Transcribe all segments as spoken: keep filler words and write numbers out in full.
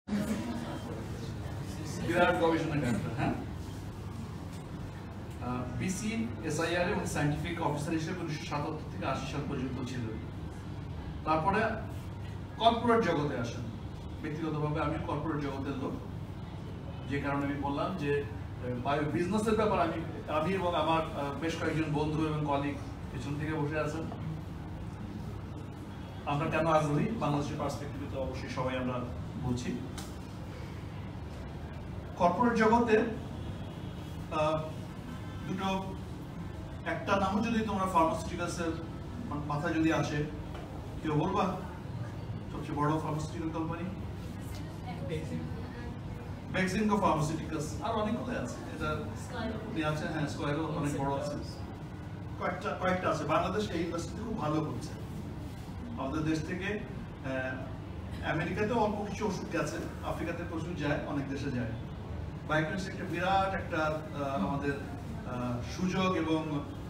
বিরাট গবেষণা কেন্দ্র, হ্যাঁ। বিসি এসআইআর এবং সায়েন্টিফিক অফিসার হিসেবে উনিশশো সাতাত্তর থেকে আশি সাল পর্যন্ত ছিল। তারপরে কর্পোরেট জগতে আসেন। ব্যক্তিগতভাবে আমি কর্পোরেট জগতের লোক, যে কারণে আমি বললাম যে বায়ো বিজনেসের ব্যাপার আমি আমি এবং আমার বেশ কয়েকজন বন্ধু এবং কলিগ পেছন থেকে বসে আছেন। আমরা কেন আগ্রহী বাংলাদেশের পার্সপেক্টিভে তো অবশ্যই সবাই আমরা বলছি। কর্পোরেট জগতে দুটো একটা নামও যদি তোমরা ফার্মাসিউটিক্যালসের মাথায় যদি আসে, কেউ বলবা সবচেয়ে বড় ফার্মাসিউটিক্যাল কোম্পানি? বেক্সিমকো ফার্মাসিউটিক্যালস, আর অনেকগুলো আছে, এটা আছে, হ্যাঁ, স্কয়ারও অনেক বড় আছে, কয়েকটা কয়েকটা আছে। বাংলাদেশ এই ইন্ডাস্ট্রিতে খুব ভালো করছে। আমাদের দেশ থেকে আমেরিকাতে অল্প কিছু ওষুধ গেছে, আফ্রিকাতে প্রচুর যায়, অনেক দেশে যায়। বায়োকেমিস্ট্রি একটা বিরাট একটা আমাদের সুযোগ, এবং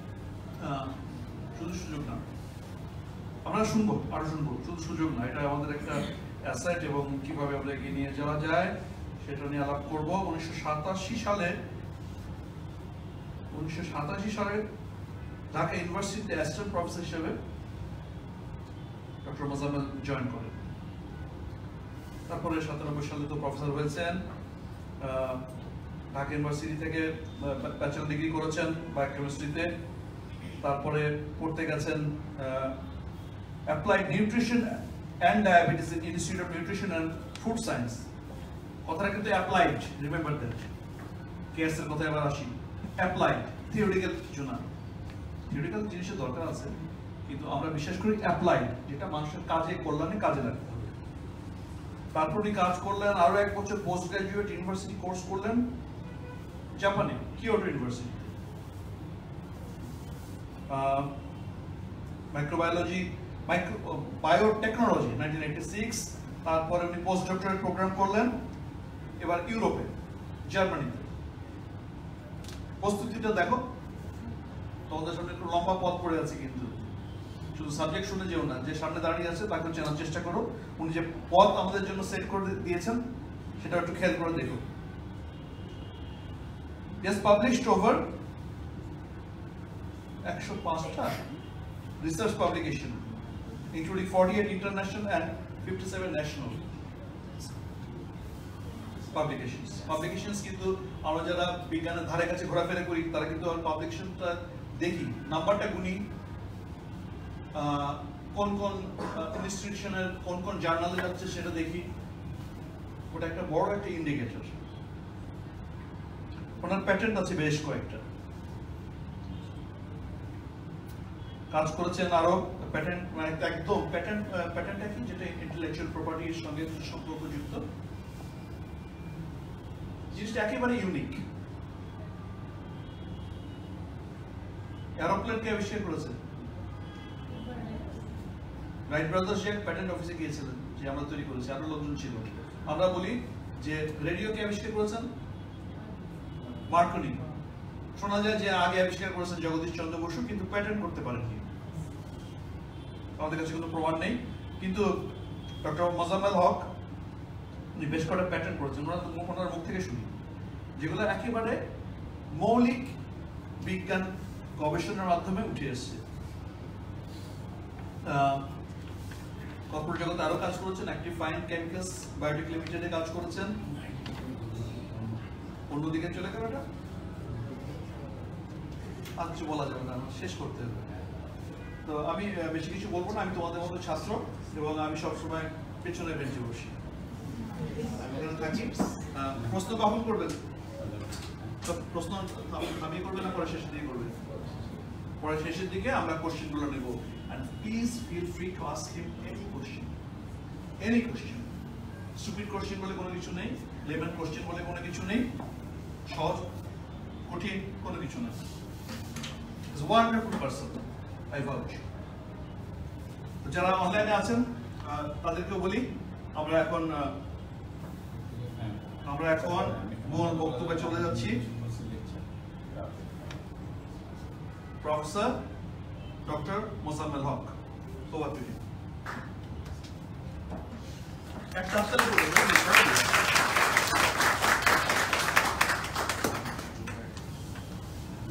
শুধু সুযোগ না, আমরা শুনবো, আরো শুনবো, শুধু সুযোগ না, এটা আমাদের একটা অ্যাসেট, এবং কিভাবে আমরা এগিয়ে নিয়ে যাওয়া যায় সেটা নিয়ে আলাপ করবো। উনিশশো সাতাশি সালে উনিশশো সাতাশি সালে ঢাকা ইউনিভার্সিটিতে অ্যাসিস্ট্যান্ট প্রফেসর হিসেবে ডক্টর মোজাম্মেল জয়েন করেন। তারপরে সাতানব্বই সালে তো প্রফেসর হয়েছেন। ঢাকা ইউনিভার্সিটি থেকে ব্যাচেলর ডিগ্রি করেছেন বায়োকেমিস্ট্রিতে। তারপরে পড়তে গেছেন applied nutrition and diabetes institute of nutrition and food science. কথাটা কিন্তু অ্যাপ্লাইড, রিমেম্বার দ্যাট। কেএস এর কথায় আবার আসি, অ্যাপ্লাইড, থিওরিটিক্যাল কিছু না। থিওরিটিক্যাল জিনিসের দরকার আছে, কিন্তু আমরা বিশেষ করি অ্যাপ্লাইড, যেটা মানুষের কাজে কল্যাণে কাজে লাগতে হবে। তারপর উনি কাজ করলেন, আরো এক বছর পোস্ট গ্রাজুয়েট ইউনিভার্সিটি কোর্স করলেন জাপানে, Kyoto university, microbiology micro biotechnology nineteen eighty six. তারপরে উনি পোস্ট ডক্টরেট প্রোগ্রাম করলেন এবার ইউরোপে, জার্মানিতে। প্রস্তুতিটা দেখো, তোমাদের সামনে একটু লম্বা পথ পড়ে আছে, কিন্তু শুধু সাবজেক্ট শুনে যেও না, যে সামনে দাঁড়িয়ে আছে তাকে চেনার চেষ্টা করো। উনি যে পথ আমাদের জন্য সেট করে দিয়েছেন সেটা একটু খেয়াল করে দেখো। He has published over one hundred five টা research publication, including forty-eight international and fifty-seven national publications. Publications কিন্তু আমরা যারা বিজ্ঞানের ধারে কাছে ঘোরাফেরা করি তারা কিন্তু পাবলিকেশনটা দেখি, নাম্বারটা গুনি, কোন কোন ইনস্টিটিউশনের কোন কোন জার্নালে যাচ্ছে সেটা দেখি, ওটা একটা বড় একটা ইন্ডিকেটর। ওনার প্যাটেন্ট আছে বেশ কয়েকটা, কাজ করেছেন আরো প্যাটেন্ট, মানে একদম প্যাটেন্ট প্যাটেন্ট কি, যেটা ইন্টেলেকচুয়াল প্রপার্টির সঙ্গে সম্পর্কযুক্ত, জিনিসটা একেবারে ইউনিক। এরোপ্লেন কে আবিষ্কার করেছে? রাইট ব্রাদার্স যে প্যাটেন্ট অফিসে গিয়েছিলেন, যে আমরা তৈরি করেছি, আরো লোকজন ছিল। আমরা বলি যে রেডিও কে আবিষ্কার করেছেন? মার্কনি। শোনা যায় যে আগে আবিষ্কার করেছেন জগদীশ চন্দ্র বসু, কিন্তু প্যাটেন্ট করতে পারেননি, আমাদের কাছে কোনো প্রমাণ নেই। কিন্তু ডক্টর মোজাম্মেল হক উনি বেশ কয়েকটা প্যাটেন্ট করেছেন, ওনার মুখ থেকে শুনি, যেগুলো একেবারে মৌলিক বিজ্ঞান গবেষণার মাধ্যমে উঠে এসছে। কর্পোরেট জগতে আরো কাজ করেছেন, অ্যাক্টিভ ফাইন কেমিক্যালস বায়োটেক লিমিটেডে কাজ করেছেন। অন্যদিকে চলে গেল, এটা আর কিছু বলা যাবে না, শেষ করতে হবে। তো আমি বেশি কিছু বলবো না, আমি তোমাদের মতো ছাত্র, এবং আমি সবসময় পেছনে বেঞ্চে বসি, থাকি। প্রশ্ন কখন করবেন? প্রশ্ন আমি করবে না, পরে শেষের দিকে করবে, পরে শেষের দিকে আমরা কোশ্চেন গুলো নেব। And please feel free to ask him any question, any question. Stupid question বলে কোনো কিছু নেই, লেমন কোশ্চেন বলে কোনো কিছু নেই, সহজ কঠিন কোনো কিছু নেই। He's a wonderful person, I vouch. যারা অনলাইনে আছেন তাদেরকেও বলি, আমরা এখন আমরা এখন মূল বক্তব্যে চলে যাচ্ছি। Professor doctor Mozammel Haque, over to you.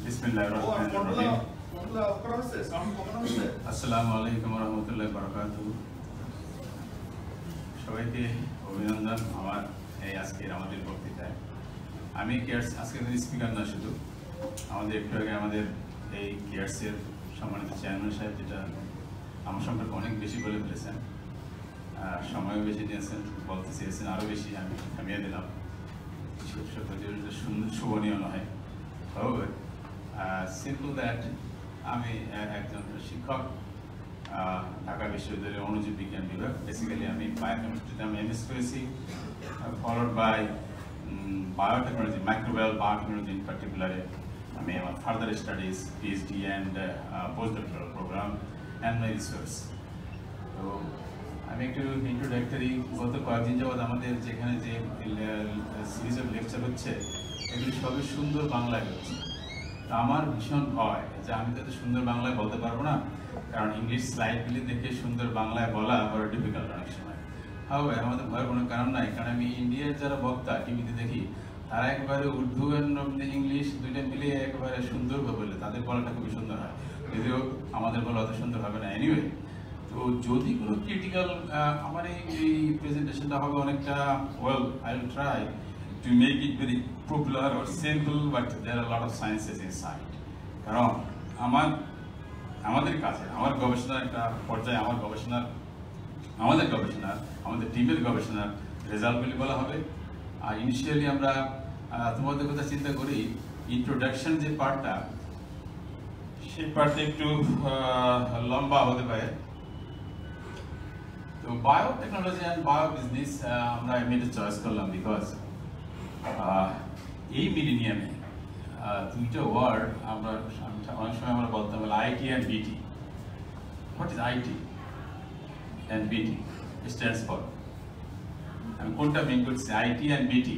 Bismillahirrahmanirrahim. Assalamu alaikum warahmatullahi wabarakatuh. সবাইকে অভিনন্দন আমার এই আজকের আমাদের বক্তৃতায়। আমি কেয়ারস আজকের স্পিকার না, শুধু আমাদের একটু আগে আমাদের এই কেয়ারসের সম্মানিত চেয়ারম্যান সাহেব যেটা আমার সম্পর্কে অনেক বেশি বলে ফেলেছেন, সময়ও বেশি দিয়েছেন, বলতে চেয়েছেন আরও বেশি, আমি থামিয়ে দিলাম। সুন্দর শোভনীয় নয়, তবে সিম্পল দ্যাট আমি একজন শিক্ষক, ঢাকা বিশ্ববিদ্যালয়ের অণুজীব বিজ্ঞান বিভাগ। বেসিক্যালি আমি বায়োকেমিস্ট্রিতে আমি এমএস করেছি, followed by biotechnology, microbial biotechnology in পার্টিকুলারে আমি আমার further studies, PhD and post doctoral program and my research. তো আমি একটু ইন্ট্রোডাক্টরি, গত কয়েকদিন যাবৎ আমাদের যেখানে যে সিরিজ অফ লেকচার হচ্ছে এগুলি সবই সুন্দর বাংলায় হচ্ছে। তো আমার ভীষণ ভয় যে আমি তো সুন্দর বাংলায় বলতে পারবো না, কারণ ইংলিশ স্লাইডগুলি দেখে সুন্দর বাংলায় বলা বড় ডিফিকাল্ট অনেক সময়। হবে আমাদের ভয়ের কোনো কারণ নাই, কারণ আমি ইন্ডিয়ার যারা বক্তা টিভিতে দেখি তারা একবারে উর্দু ইংলিশ দুইটা মিলিয়ে একেবারে সুন্দরভাবে বলে, তাদের বলাটা খুবই সুন্দর হয়, যদিও আমাদের বলা অত সুন্দর হবে না। এনিওয়ে, তো যদি কোনো ক্রিটিক্যাল, আমার এই প্রেজেন্টেশনটা হবে অনেকটা, well I will try to make it very popular or simple, but there are a lot of sciences inside. কারণ আমার আমাদের কাছে আমার গবেষণার একটা পর্যায়ে আমার গবেষণার আমাদের গবেষণার আমাদের টিমের গবেষণার রেজাল্টগুলি বলা হবে। আর ইনিশিয়ালি আমরা তোমাদের কথা চিন্তা করি, ইন্ট্রোডাকশন যে পার্টটা, সেই পার্টটা একটু লম্বা হতে পারে। তো বায়োটেকনোলজি অ্যান্ড বায়ো বিজনেস আমরা এমনিতে চয়েস করলাম বিকজ এই মিলেনিয়ামে দুইটা ওয়ার্ড আমরা অনেক সময় আমরা বলতাম IT and BT. What is IT and BT? Stands for, আমি কোনটা মেন করছি, IT and BT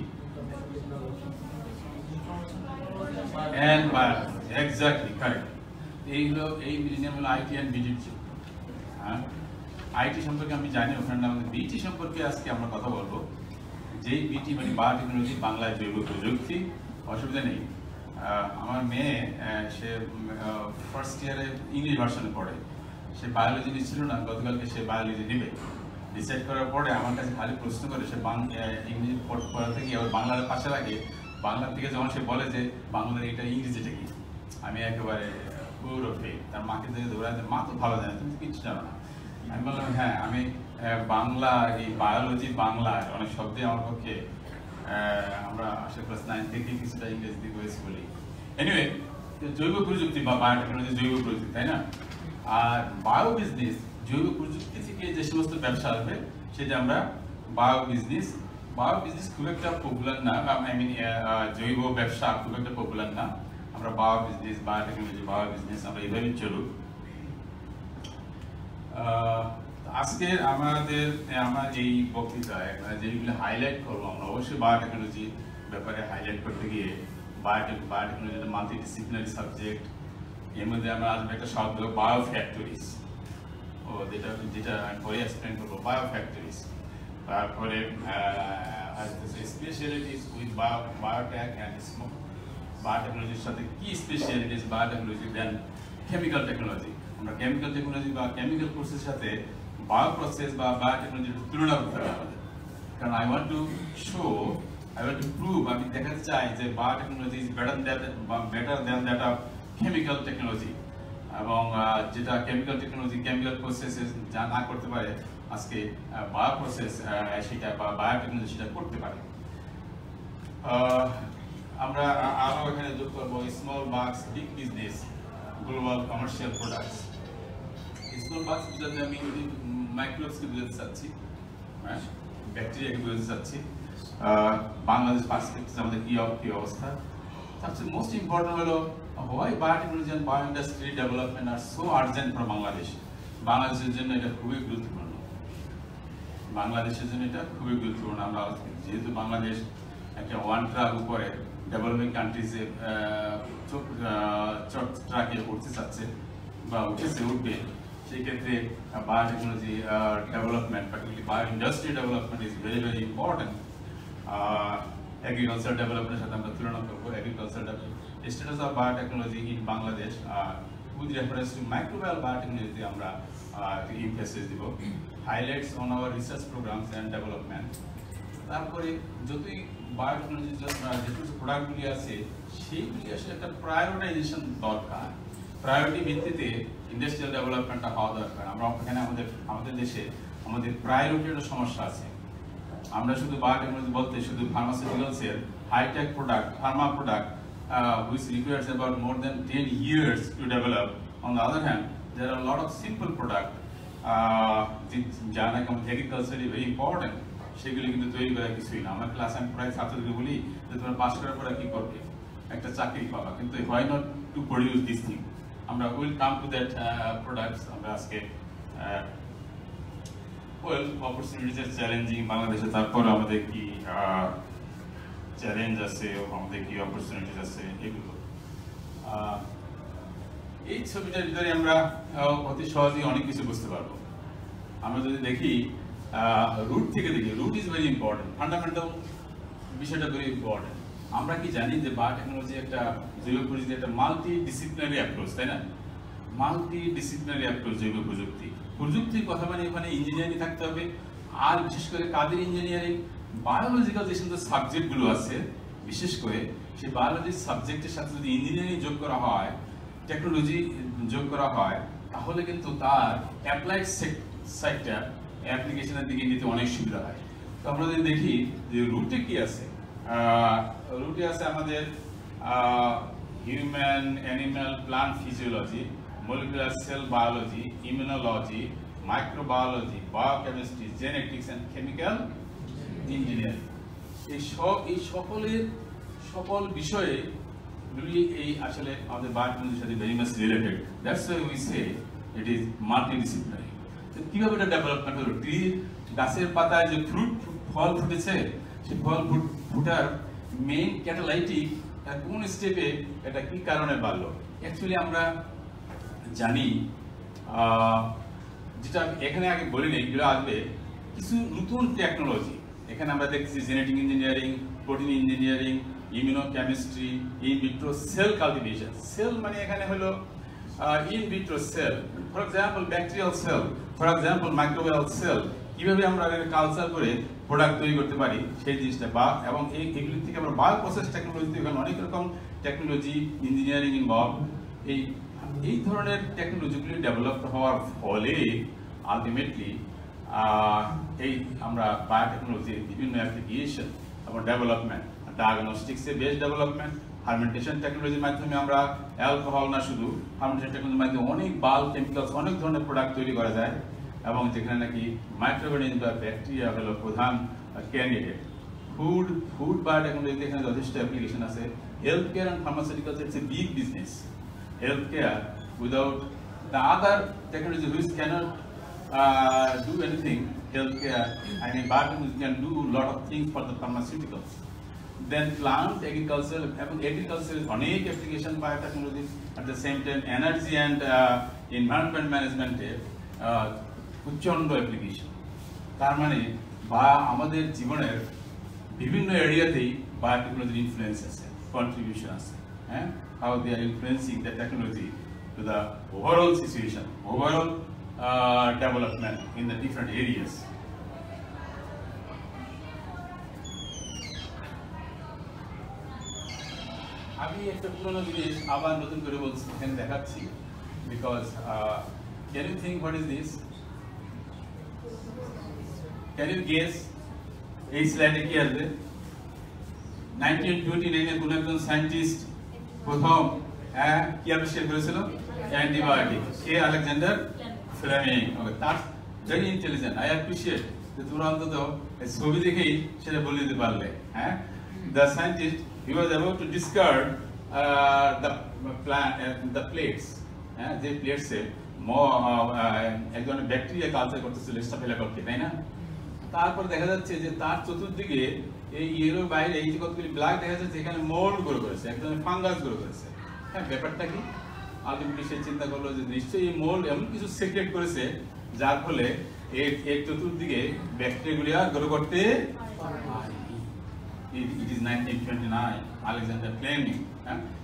and biotechnology, exactly correct. এইগুলো এই মিলেনিয়াম হলো আইটি অ্যান্ড বিটির যুগ। হ্যাঁ, আইটি সম্পর্কে আমি জানি, ওখানে আমাদের বিটি সম্পর্কে আজকে আমরা কথা বলবো। যেই বিটি মানে বায়োটেকনোলজি, বাংলায় জৈব প্রযুক্তি। অসুবিধা নেই, আমার মেয়ে সে ফার্স্ট ইয়ারে ইংলিশ ভার্সনে পড়ে, সে বায়োলজি নিচ্ছিল না, গতকালকে সে বায়োলজি নেবে। ডিসাইড করার পরে আমার কাছে খালি প্রশ্ন করে, সে ইংলিশ পড়াতে গিয়ে আবার বাংলার পাশে রাখে, বাংলার থেকে যখন সে বলে যে বাংলার এটা ইংরেজিটা কি, আমি একেবারে পুরো ফেল। তার মাকে দেখে ধরে, মা তো ভালো জানে, তুমি কিচ্ছু জানো না। আমি বললাম হ্যাঁ, আমি বাংলা, এই বায়োলজি বাংলার অনেক শব্দে আমার পক্ষে, আমরা আসলে ক্লাস নাইন থেকে কিছুটা ইংরেজি করেছি বলি। এনিওয়ে, জৈব প্রযুক্তি বা বায়োটেকনোলজি জৈব প্রযুক্তি, তাই না? আর বায়ো বিজনেস, জৈব প্রযুক্তি থেকে যে সমস্ত ব্যবসা আসবে সেটা আমরা বায়ো বিজনেস। বায়ো বিজনেস খুব একটা পপুলার না, আই মিন জৈব ব্যবসা খুব একটা পপুলার না। আমরা bio business, biotechnology, bio business আমরা এইভাবেই চলুক। আজকে আমাদের আমরা এই বক্তৃতায় যেগুলো হাইলাইট করবো, আমরা অবশ্যই বায়োটেকনোলজি ব্যাপারে হাইলাইট করতে গিয়ে বায়োটেক বায়োটেকনোলজি একটা মাল্টি ডিসিপ্লিনারি সাবজেক্ট। এর মধ্যে আমরা আসবে একটা শব্দ বায়ো ফ্যাক্টরিজ, ও যেটা যেটা আমি পরে এক্সপ্লেন করবো, বায়ো ফ্যাক্টরিজ। তারপরে specialities with bio biotech and smoke, বায়োটেকনোলজির সাথে কি specialities biotechnology then chemical technology. আমরা কেমিক্যাল টেকনোলজি বা কেমিক্যাল প্রসেসের সাথে বায়ো প্রসেস বা বায়োটেকনোলজির তুলনা করতে হবে আমাদের, কারণ I want to show, I want to prove, আমি দেখাতে চাই যে বায়োটেকনোলজি ইজ বেটার দ্যাট বা better than that of chemical technology. এবং যেটা কেমিক্যাল টেকনোলজি কেমিক্যাল প্রসেসে যা না করতে পারে, আজকে বায়ো প্রসেস সেটা বা বায়োটেকনোলজি সেটা করতে পারে। আমরা আরও এখানে যোগ করবো small bucks big business, global commercial products. Small bucks বুঝাতে আমি মাইক্রোবসকে বুঝাতে চাচ্ছি, হ্যাঁ, ব্যাকটেরিয়াকে বুঝাতে চাচ্ছি। বাংলাদেশ পার্সপেক্টিভ আমাদের কি কি অবস্থা। সবচেয়ে মোস্ট ইম্পর্টেন্ট হলো why biotechnology and bio industry development আর সো আর্জেন্ট ফর বাংলাদেশ। বাংলাদেশের জন্য এটা খুবই গুরুত্বপূর্ণ, বাংলাদেশের জন্য এটা খুবই গুরুত্বপূর্ণ। আমরা যেহেতু বাংলাদেশ একটা ওয়ান ট্রাক উপরে ডেভেলপিং কান্ট্রিজে ট্রাকে উঠতে চাচ্ছে বা উঠেছে, উঠবে, সেই ক্ষেত্রে biotechnology development, particularly bio industry development is very very important. Agriculture ডেভেলপমেন্টের সাথে আমরা তুলনা করবো। Agriculture status of biotechnology in Bangladesh uh, with reference to microbial biotechnology আমরা emphasis দিব, highlights on our research programs and development. তারপরে যতই biotechnology যেটুকু প্রোডাক্টগুলি আছে সেইগুলি আসলে একটা প্রায়োরিটাইজেশন দরকার, প্রায়োরিটি ভিত্তিতে ইন্ডাস্ট্রিয়াল ডেভেলপমেন্টটা হওয়া দরকার। আমরা এখানে আমাদের আমাদের দেশে আমাদের প্রায়োরিটির সমস্যা আছে। আমরা শুধু বায়োটেকনোলজি বলতে শুধু ফার্মাসিউটিক্যালসের hitech product, pharma product which requires about more than ten years to develop. On the other hand, there are a lot of simple product যা নাকি আমাদের এগ্রিকালচারে ভেরি ইম্পর্টেন্ট, সেগুলি কিন্তু তৈরি করা কিছুই না। আমার ক্লাস আমি প্রায় ছাত্রদের বলি যে তোমরা পাস করার পরে কি করবে, একটা চাকরি পাবা, কিন্তু why not to produce this thing. আমরা will come to that products. আমরা আজকে ওয়েল অপরচুনিটিস চ্যালেঞ্জিং বাংলাদেশে, তারপর আমাদের কি চ্যালেঞ্জ আছে, আমাদের কি অপরচুনিটিস আছে, এগুলো এই ছবিটার ভিতরে আমরা অতি সহজেই অনেক কিছু বুঝতে পারবো। আমরা যদি দেখি রুট থেকে দেখি, root is very important, fundamental বিষয়টা ভেরি ইম্পর্টেন্ট। আমরা কি জানি যে বায়োটেকনোলজি একটা জৈব প্রযুক্তি একটা মাল্টি ডিসিপ্লিনারি অ্যাপ্রোচ, তাই না? মাল্টি ডিসিপ্লিনারি অ্যাপ্রোচ জৈব প্রযুক্তি। প্রযুক্তির কথা মানে এখানে ইঞ্জিনিয়ারিং থাকতে হবে, আর বিশেষ করে কাদের ইঞ্জিনিয়ারিং, বায়োলজিক্যাল যে সমস্ত সাবজেক্টগুলো আছে বিশেষ করে সেই বায়োলজির সাবজেক্টের সাথে যদি ইঞ্জিনিয়ারিং যোগ করা হয়, টেকনোলজি যোগ করা হয়, তাহলে কিন্তু তার অ্যাপ্লাইড সেক্টর অ্যাপ্লিকেশনের দিকে নিতে অনেক সুবিধা হয়। তো আমরা যদি দেখি যে রুটে কি আছে, রুটে আছে আমাদের human, animal, plant physiology, molecular cell biology, immunology, microbiology, biochemistry, genetics and chemical engineering. এই সব এই সকলের সকল বিষয়ে এই আসলে আমাদের বায়োটেকনোলজির সাথে very much related. That's why we say it is multidisciplinary. কিভাবে এটা ডেভেলপমেন্ট হলো? ট্রি গাছের পাতায় যে ফ্রুট ফল ফুটেছে, সেই ফল ফুটার মেইন ক্যাটালাইটিক কোন স্টেপে, এটা কি কারণে বাড়লো? অ্যাকচুয়ালি আমরা জানি, যেটা এখানে আগে বলি নেই, এগুলো আসবে কিছু নতুন টেকনোলজি। এখানে আমরা দেখছি genetic engineering, protein engineering, immunochemistry, in vitro cell cultivation. Cell মানে এখানে হলো in vitro cell, for example bacterial cell, for example microbial cell, কিভাবে আমরা কালচার করে প্রোডাক্ট তৈরি করতে পারি সেই জিনিসটা, বা এবং এই এগুলি থেকে আমরা বায়ো প্রসেস টেকনোলজি, এখানে অনেক রকম টেকনোলজি ইঞ্জিনিয়ারিং ইনভলভ। এই এই ধরনের টেকনোলজিগুলি ডেভেলপ হওয়ার ফলে আলটিমেটলি এই আমরা বায়োটেকনোলজির বিভিন্ন অ্যাপ্লিকেশন এবং ডেভেলপমেন্ট, ডায়াগনস্টিক্সে বেস ডেভেলপমেন্ট, ফার্মেন্টেশন টেকনোলজির মাধ্যমে আমরা অ্যালকোহল না শুধু, ফার্মেন্টেশন টেকনোলজির মাধ্যমে অনেক বাল্ক কেমিক্যালস, অনেক ধরনের প্রোডাক্ট তৈরি করা যায়, এবং যেখানে নাকি মাইক্রোঅর্গানিজম বা ব্যাকটেরিয়া হলো প্রধান ক্যান্ডিডেট। ফুড ফুড বায়োটেকনোলজিতে এখানে যথেষ্ট অ্যাপ্লিকেশন আছে। Health care and pharmaceuticals it's a big business. Health care without the other technology which can't Uh, do anything, healthcare, I mean, biotechnology can do a lot of things for the pharmaceuticals. Then plant agriculture, agriculture is one application biotechnology. At the same time, energy and uh, environment management, প্রচন্ড application. তার মানে বা আমাদের জীবনের বিভিন্ন এরিয়াতেই বায়োটেকনোলজির influence আছে, contribution আছে। হ্যাঁ, how they are influencing the technology to the overall situation, overall Uh, development in the different areas. আমি একটা পুরনো জিনিস আবার নতুন করে বলছি, এখানে দেখাচ্ছি, because can you think what is this? Can you guess এই স্লাইডে কি আসবে? নাইনটিন টোয়েন্টি নাইনে কোন একজন সায়েন্টিস্ট প্রথম হ্যাঁ কি আবিষ্কার করেছিল? অ্যান্টিবায়োটিক। কে? Alexander Fleming. Okay, that's very intelligent. I appreciate যে তোমরা অন্তত ছবি দেখেই সেটা বলে দিতে পারলে। হ্যাঁ, the scientist he was about to discard the plant the plates. হ্যাঁ, যে প্লেটসে এক ধরনের ব্যাকটেরিয়া কালচার করতেছিল স্টাফিলোকককে, তাই না? তারপর দেখা যাচ্ছে যে তার চতুর্দিকে এই ইয়েলোর বাইরে এই যে কতগুলি ব্ল্যাক দেখা যাচ্ছে, এখানে মোল্ড গ্রো করেছে, এক ধরনের ফাঙ্গাস গ্রো করেছে। হ্যাঁ, ব্যাপারটা কি? আলটিমেটলি সে চিন্তা করলো যে নিশ্চয়ই এই মোল্ড এমন কিছু সিক্রেট করেছে যার ফলে এর এর চতুর্দিকে ব্যাকটেরিয়াগুলি আর গ্রো করতে পারেনি। It is nineteen twenty-nine, Alexander Fleming.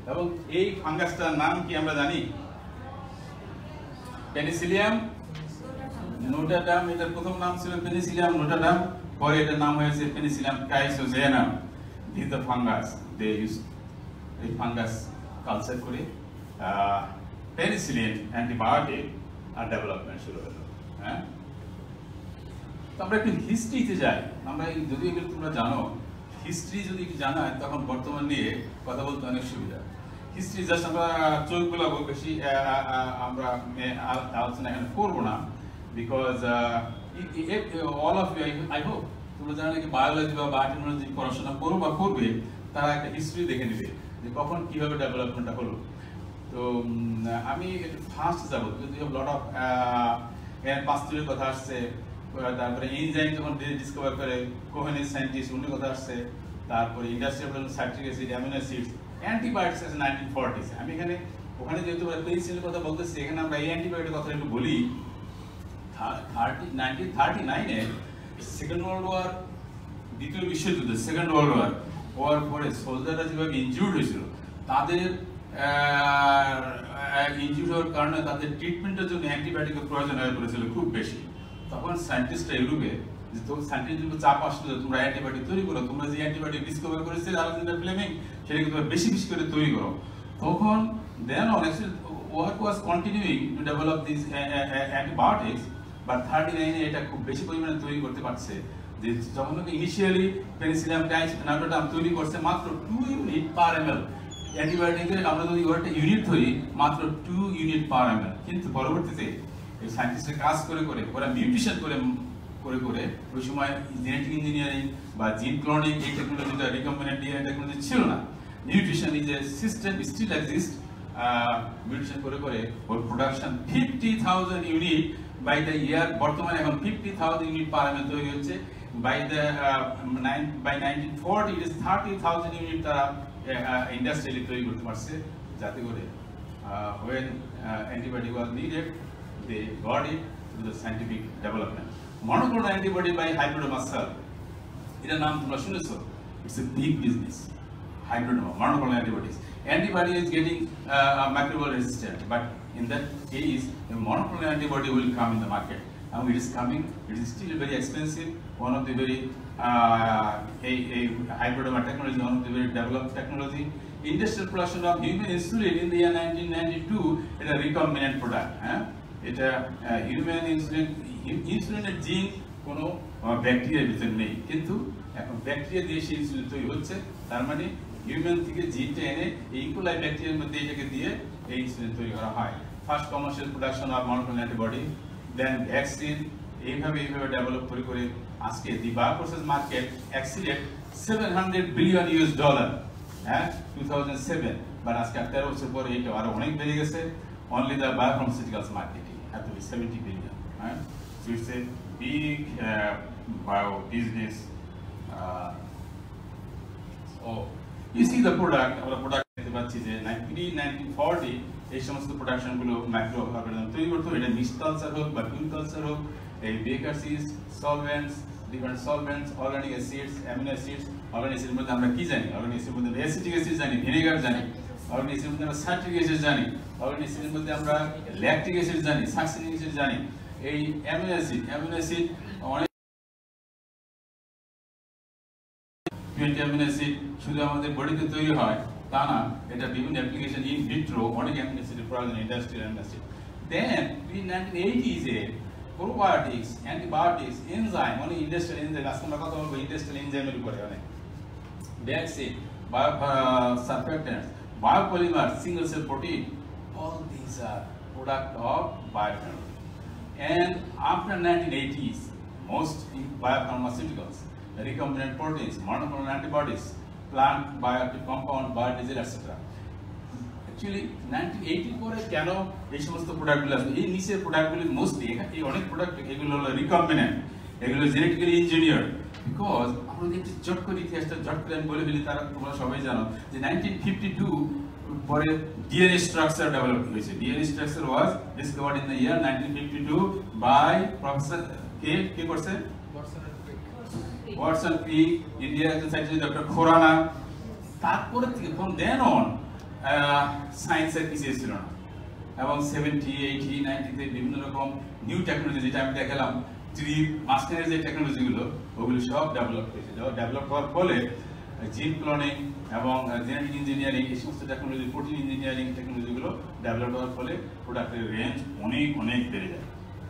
এবং এই ফাঙ্গাসটার নাম কি আমরা জানি? Penicillium notatum. এটার প্রথম নাম ছিল পেনিসিলিয়াম নোটাডাম, পরে এটার নাম হয়েছে Penicillium chrysogenum. This the fungus they use. এই ফাঙ্গাস কালচার করে পেনিসিলিন অ্যান্টিবায়োটিক আর ডেভেলপমেন্ট শুরু হলো। হ্যাঁ, তো আমরা একটু হিস্ট্রিতে যাই। আমরা যদি এগুলো তোমরা জানো, হিস্ট্রি যদি জানা তখন বর্তমান নিয়ে কথা বলতে অনেক সুবিধা। হিস্ট্রি জাস্ট আমরা চোখ গোলাবো, বেশি আমরা আলোচনা এখানে করবো না, because all of you I hope তোমরা যারা নাকি বায়োলজি বা বায়োটেকনোলজি পড়াশোনা করো বা করবে, তারা একটা হিস্ট্রি দেখে নেবে যে কখন কিভাবে ডেভেলপমেন্টটা হলো। তো আমি একটু ফার্স্ট যাবো, যদি লট অফ পাঁচটির কথা আসছে, তারপরে এনজাইম যখন ডিসকভার করে কোহেনিস সায়েন্টিস্ট উনি কথা আসছে, তারপরে industrial citric acid, amino acids, antibiotics আছে নাইনটিন ফর্টিস। আমি এখানে ওখানে যেহেতু পেনিসিলিনের কথা বলতেছি, এখানে আমরা এই অ্যান্টিবায়োটিক কথা একটু বলি। থার্টি নাইনটিন থার্টি নাইনে সেকেন্ড ওয়ার্ল্ড ওয়ার, দ্বিতীয় বিশ্বযুদ্ধ, সেকেন্ড ওয়ার্ল্ড ওয়ার হওয়ার পরে সোলজাররা যেভাবে ইনজিউর্ড হয়েছিল, তাদের ইনজিউর্ড হওয়ার কারণে তাদের ট্রিটমেন্টের জন্য অ্যান্টিবায়োটিকের প্রয়োজন হয়ে পড়েছিল খুব বেশি। তখন সায়েন্টিস্টরা ইউরোপে যে সায়েন্টিস্টদের চাপ আসলো, তোমরা অ্যান্টিবায়োটিক তৈরি করো, তোমরা যে অ্যান্টিবায়োটিক ডিসকভার করেছে আলেকজান্ডার ফ্লেমিং, সেটাকে তোমরা বেশি বেশি করে তৈরি করো। তখন then on work was continuing to develop this antibiotics, but thirty নাইনে এটা খুব বেশি পরিমাণে তৈরি করতে পারছে। যে যখন ইনিশিয়ালি পেনিসিলিয়াম ক্রাইসোজেনাম তৈরি করছে মাত্র two unit per M L. অ্যান্টিবায়োটিকের আমরা যদি ওয়ার্ডটা ইউনিট ধরি, মাত্র two unit per M L. কিন্তু পরবর্তীতে এই সায়েন্টিস্টরা কাজ করে করে ওরা মিউটেশন করে করে করে ওই সময় জেনেটিক ইঞ্জিনিয়ারিং বা জিন ক্লোনিং এই টেকনোলজিটা, রিকম্বিনেন্ট ডিএনএ টেকনোলজি ছিল না। Mutation is a system still exist. Mutation করে করে ওর production fifty thousand unit by the year, বর্তমানে এখন fifty thousand unit per M L তৈরি হচ্ছে। By the by nineteen forty it is thirty thousand unit তারা ইন্ডাস্ট্রিয়ালি তৈরি করতে পারছে, যাতে করে when antibiotic was needed, they got it through the scientific development. Monoclonal antibody by hybridoma. এটার নাম তোমরা শুনেছো? It's a big business. Hybridoma, monoclonal antibodies. Antibody is getting uh, microbial resistant, but in that case, a monoclonal antibody will come in the market. And it is coming. It is still very expensive. One of the very uh, a, a hybridoma technology, one of the very developed technology. Industrial production of human insulin in the year nineteen ninety-two is a recombinant product. Eh? It's a uh, human insulin. Insulin gene কোনো ব্যাকটেরিয়ার ভিতরে নেই, কিন্তু এখন bacteria দিয়ে সেই insulin তৈরি হচ্ছে। তার মানে হিউম্যান থেকে জিনটা এনে এই ইকোলাই ব্যাকটেরিয়ার মধ্যে এটাকে দিয়ে এই ইনসুলিন তৈরি করা হয়। First commercial production of monoclonal antibody, then vaccine, এইভাবে এইভাবে ডেভেলপ করে করে আজকে the bioprocess market exceeded seven hundred billion US dollar, হ্যাঁ, টু থাউজেন্ড সেভেন। বাট আজকে তেরো বছর পরে এটা আরো অনেক বেড়ে গেছে। Only the biopharmaceuticals marketing have to be seventy billion. হ্যাঁ, so it's a big uh, bio business. Uh, so you see the product, our product দেখতে পাচ্ছি যে nineteen forty এই সমস্ত প্রোডাকশন গুলো মাইক্রো অর্গানিজম তৈরি করতো। এটা মিক্সড কালচার হোক বা পিউর কালচার হোক, এই baker seeds, solvents, different solvents, organic acids, amino acids. Organic অ্যাসিডের মধ্যে আমরা কি জানি? অর্গানিক অ্যাসিডের মধ্যে অ্যাসিটিক অ্যাসিড জানি, ভিনেগার জানি। অর্গানিক অ্যাসিডের মধ্যে আমরা সাইট্রিক অ্যাসিড জানি। অর্গানিক অ্যাসিডের মধ্যে আমরা ল্যাকটিক অ্যাসিড জানি, সাকসিনিক অ্যাসিড জানি। এই অ্যামিনো অ্যাসিড অ্যামিনো অ্যাসিড অনেক টোয়েন্টি অ্যামিনো অ্যাসিড শুধু আমাদের বডিতে তৈরি হয় তা না, এটা বিভিন্ন অ্যাপ্লিকেশন ইন ভিট্রো অনেক অ্যামিনো অ্যাসিডের প্রয়োজন, industrial amino acid. Then in nineteen eighties এ প্রোবায়োটিক্স, অ্যান্টিবায়োটিক্স, এনজাইম, অনেক ইন্ডাস্ট্রিয়াল এনজাইম, আজকে আমরা কথা বলবো ইন্ডাস্ট্রিয়াল এনজাইমের উপরে। অনেক vaccine, bio surfactants, biopolymer, single cell protein, all these are product of biotechnology. And after nineteen eighties, most biopharmaceuticals, recombinant proteins, monoclonal antibodies, plant bioactive compound, biodiesel, et cetera. Actually, nineteen eighty পরে কেন এই সমস্ত প্রোডাক্টগুলো আসবে? এই নিচের প্রোডাক্টগুলি mostly এই অনেক প্রোডাক্ট এগুলো হলো রিকম্বিনেন্ট, এগুলো জেনেটিক্যালি ইঞ্জিনিয়ার। বিকজ আমরা যদি জট করে ইতিহাসটা জট করে আমি বলে ফেলি, তারা তোমরা সবাই জানো যে নাইনটিন ফিফটি টু পরে ডিএনএ স্ট্রাকচার ডেভেলপ হয়েছে। DNA structure was discovered in the year nineteen fifty two by professor কে কে করছে ওয়াটসন ক্রিক, ইন্ডিয়ার একজন সায়েন্টিস্ট ডক্টর খোরানা। তারপরে থেকে ফ্রম দেন অন সায়েন্সের কিছুই ছিল না, এবং সেভেন্টি এইটি নাইনটিতে বিভিন্ন রকম নিউ টেকনোলজি, যেটা আমি দেখালাম থ্রি মাস্টারের যে টেকনোলজিগুলো, ওগুলো সব ডেভেলপ হয়েছে। ডেভেলপ হওয়ার ফলে জিন ক্লোনিং এবং জেনেটিক ইঞ্জিনিয়ারিং, এই সমস্ত টেকনোলজি, প্রোটিন ইঞ্জিনিয়ারিং টেকনোলজিগুলো ডেভেলপ হওয়ার ফলে প্রোডাক্টের রেঞ্জ অনেক অনেক বেড়ে যায়।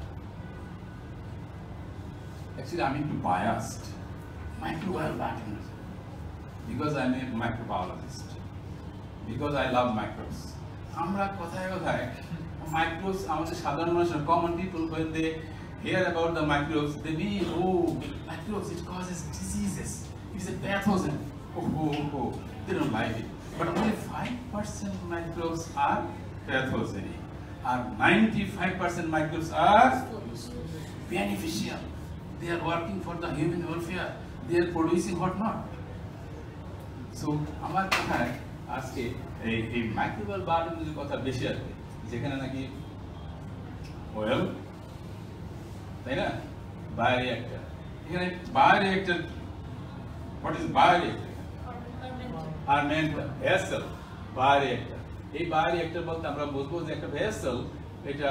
Actually, I'm into biased microbial biotechnology because I'm a microbiologist, because I love microbes. আমরা কথায় কথায় microbes, আমাদের সাধারণ মানুষের, common people, when they hear about the microbes, they mean, oh, microbes, it causes diseases, it is a pathogen. Oh, oh, oh, they don't like it. But only five percent microbes are pathogenic, and ninety-five percent microbes are beneficial. They are working for the human welfare. They are producing what not. So, আমার কথায় আজকে এই এই microbial বায়োটেকনোলজির কথা বেশি আসবে, যেখানে নাকি ওয়েল, তাই না, বায়োরিঅ্যাক্টর, এখানে bioreactor, what is bioreactor? Fermenter, vessel, bioreactor. এই বায়োরিঅ্যাক্টর বলতে আমরা বুঝবো যে একটা ভেসেল, এটা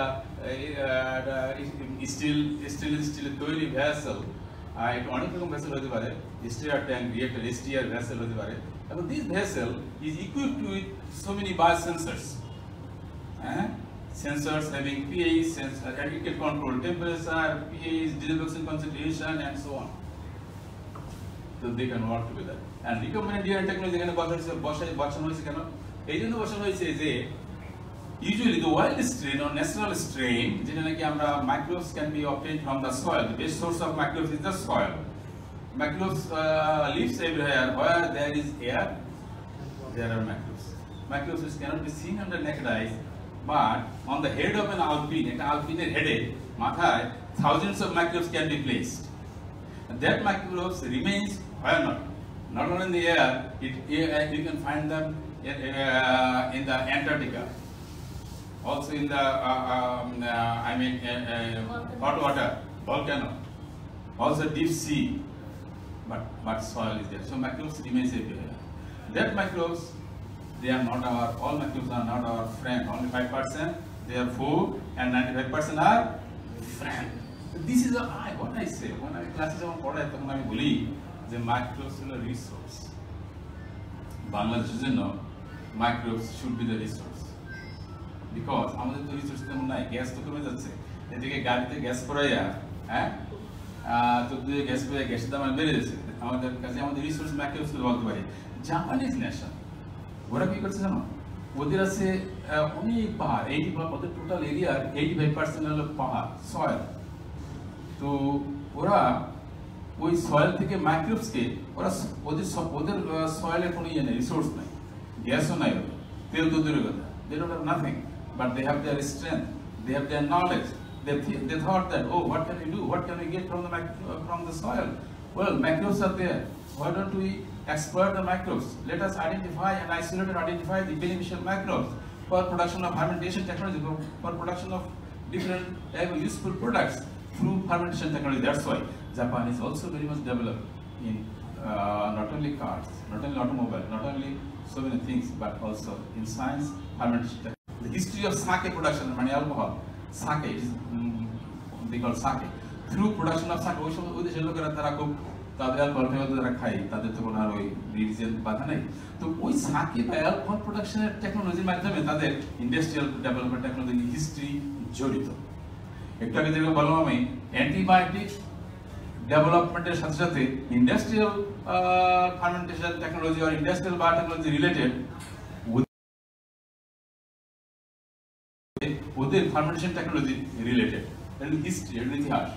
স্টিল স্টিল স্টিলের তৈরি ভেসেল, এটা অনেক রকম ভেসেল হতে পারে, stir tank, reactor, stir vessel হতে পারে, এবং this vessel is equipped with so many biosensors, হ্যাঁ, sensors having pH, sensor, and it can control temperature, pH, disinfection concentration, and so on. So they can work together. And recombinant D N A technology এখানে বসানো হয়েছে কেন? এই জন্য বসানো হয়েছে যে usually the wild strain or natural strain, যেটা নাকি আমরা microbes can be obtained from the soil. The best source of microbes is the soil. Microbes uh, lives everywhere. Where there is air, there are microbes. Microbes which cannot be seen under naked eyes, but on the head of an alpine, an alpine's head, mathay, thousands of microbes can be placed. And that microbes remains where not? Not only in the air, it, you can find them in, uh, in the Antarctica. Also in the, uh, um, uh, I mean, uh, uh, hot water, volcano, also deep sea, but, but soil is there. So microbes remains everywhere. That microbes, they are not our, all microbes are not our friend, only five percent, they are food, and ninety-five percent are friend. So this is a, I, what I say, when I classes on পড়াই তখন আমি বলি যে microbes হলো resource. বাংলাদেশের জন্য microbes should be the resource. Because আমাদের তো রিসোর্স তেমন নাই, গ্যাস তো কমে যাচ্ছে, এদিকে গাড়িতে গ্যাস পড়াইয়া, হ্যাঁ, তো দুই গ্যাস পড়ে গ্যাসের দাম বেড়ে যাচ্ছে, আমাদের কাছে আমাদের রিসোর্স মাইক্রোবস বলতে পারি। জাপানিজ নেশন, ওরা কি করছে জানো? ওদের আছে অনেক পাহাড়, এইটি ওদের টোটাল এরিয়ার এইটি ফাইভ পার্সেন্ট হলো পাহাড়, সয়েল। তো ওরা ওই সয়েল থেকে মাইক্রোবসকে, ওরা ওদের ওদের সয়েলের কোনো ইয়ে নেই, রিসোর্স নাই, গ্যাসও নাই, তেল তো দূরের কথা, they don't have nothing, but they have their strength, they have their knowledge. They th they thought that, oh, what can we do? What can we get from the uh, from the soil? Well, microbes are there. Why don't we exploit the microbes? Let us identify and isolate and identify the beneficial microbes for production of fermentation technology, for, for production of different type of useful products through fermentation technology. That's why Japan is also very much developed in uh, not only cars, not only automobile, not only so many things, but also in science, fermentation technology. The history of sake production, many alcohol, sake, it is um, they call sake. Through production of sake, ওই সময় ওই দেশের লোকেরা তারা খুব তাদের alcohol তারা খায়, তাদের তো কোনো আর ওই রিলিজিয়ান বাধা নেই। তো ওই সাকে বা অ্যালকোহল প্রোডাকশনের টেকনোলজির মাধ্যমে তাদের ইন্ডাস্ট্রিয়াল ডেভেলপমেন্ট টেকনোলজি হিস্ট্রি জড়িত। একটু আগে যেরকম বললাম আমি, অ্যান্টিবায়োটিক ডেভেলপমেন্টের সাথে সাথে ইন্ডাস্ট্রিয়াল ফার্মেন্টেশন টেকনোলজি আর ইন্ডাস্ট্রিয়াল বায়োটেকনোলজি রিলেটেড, ওদের ফার্মেন্টেশন টেকনোলজি রিলেটেড, এটা হিস্ট্রি, এটা ইতিহাস।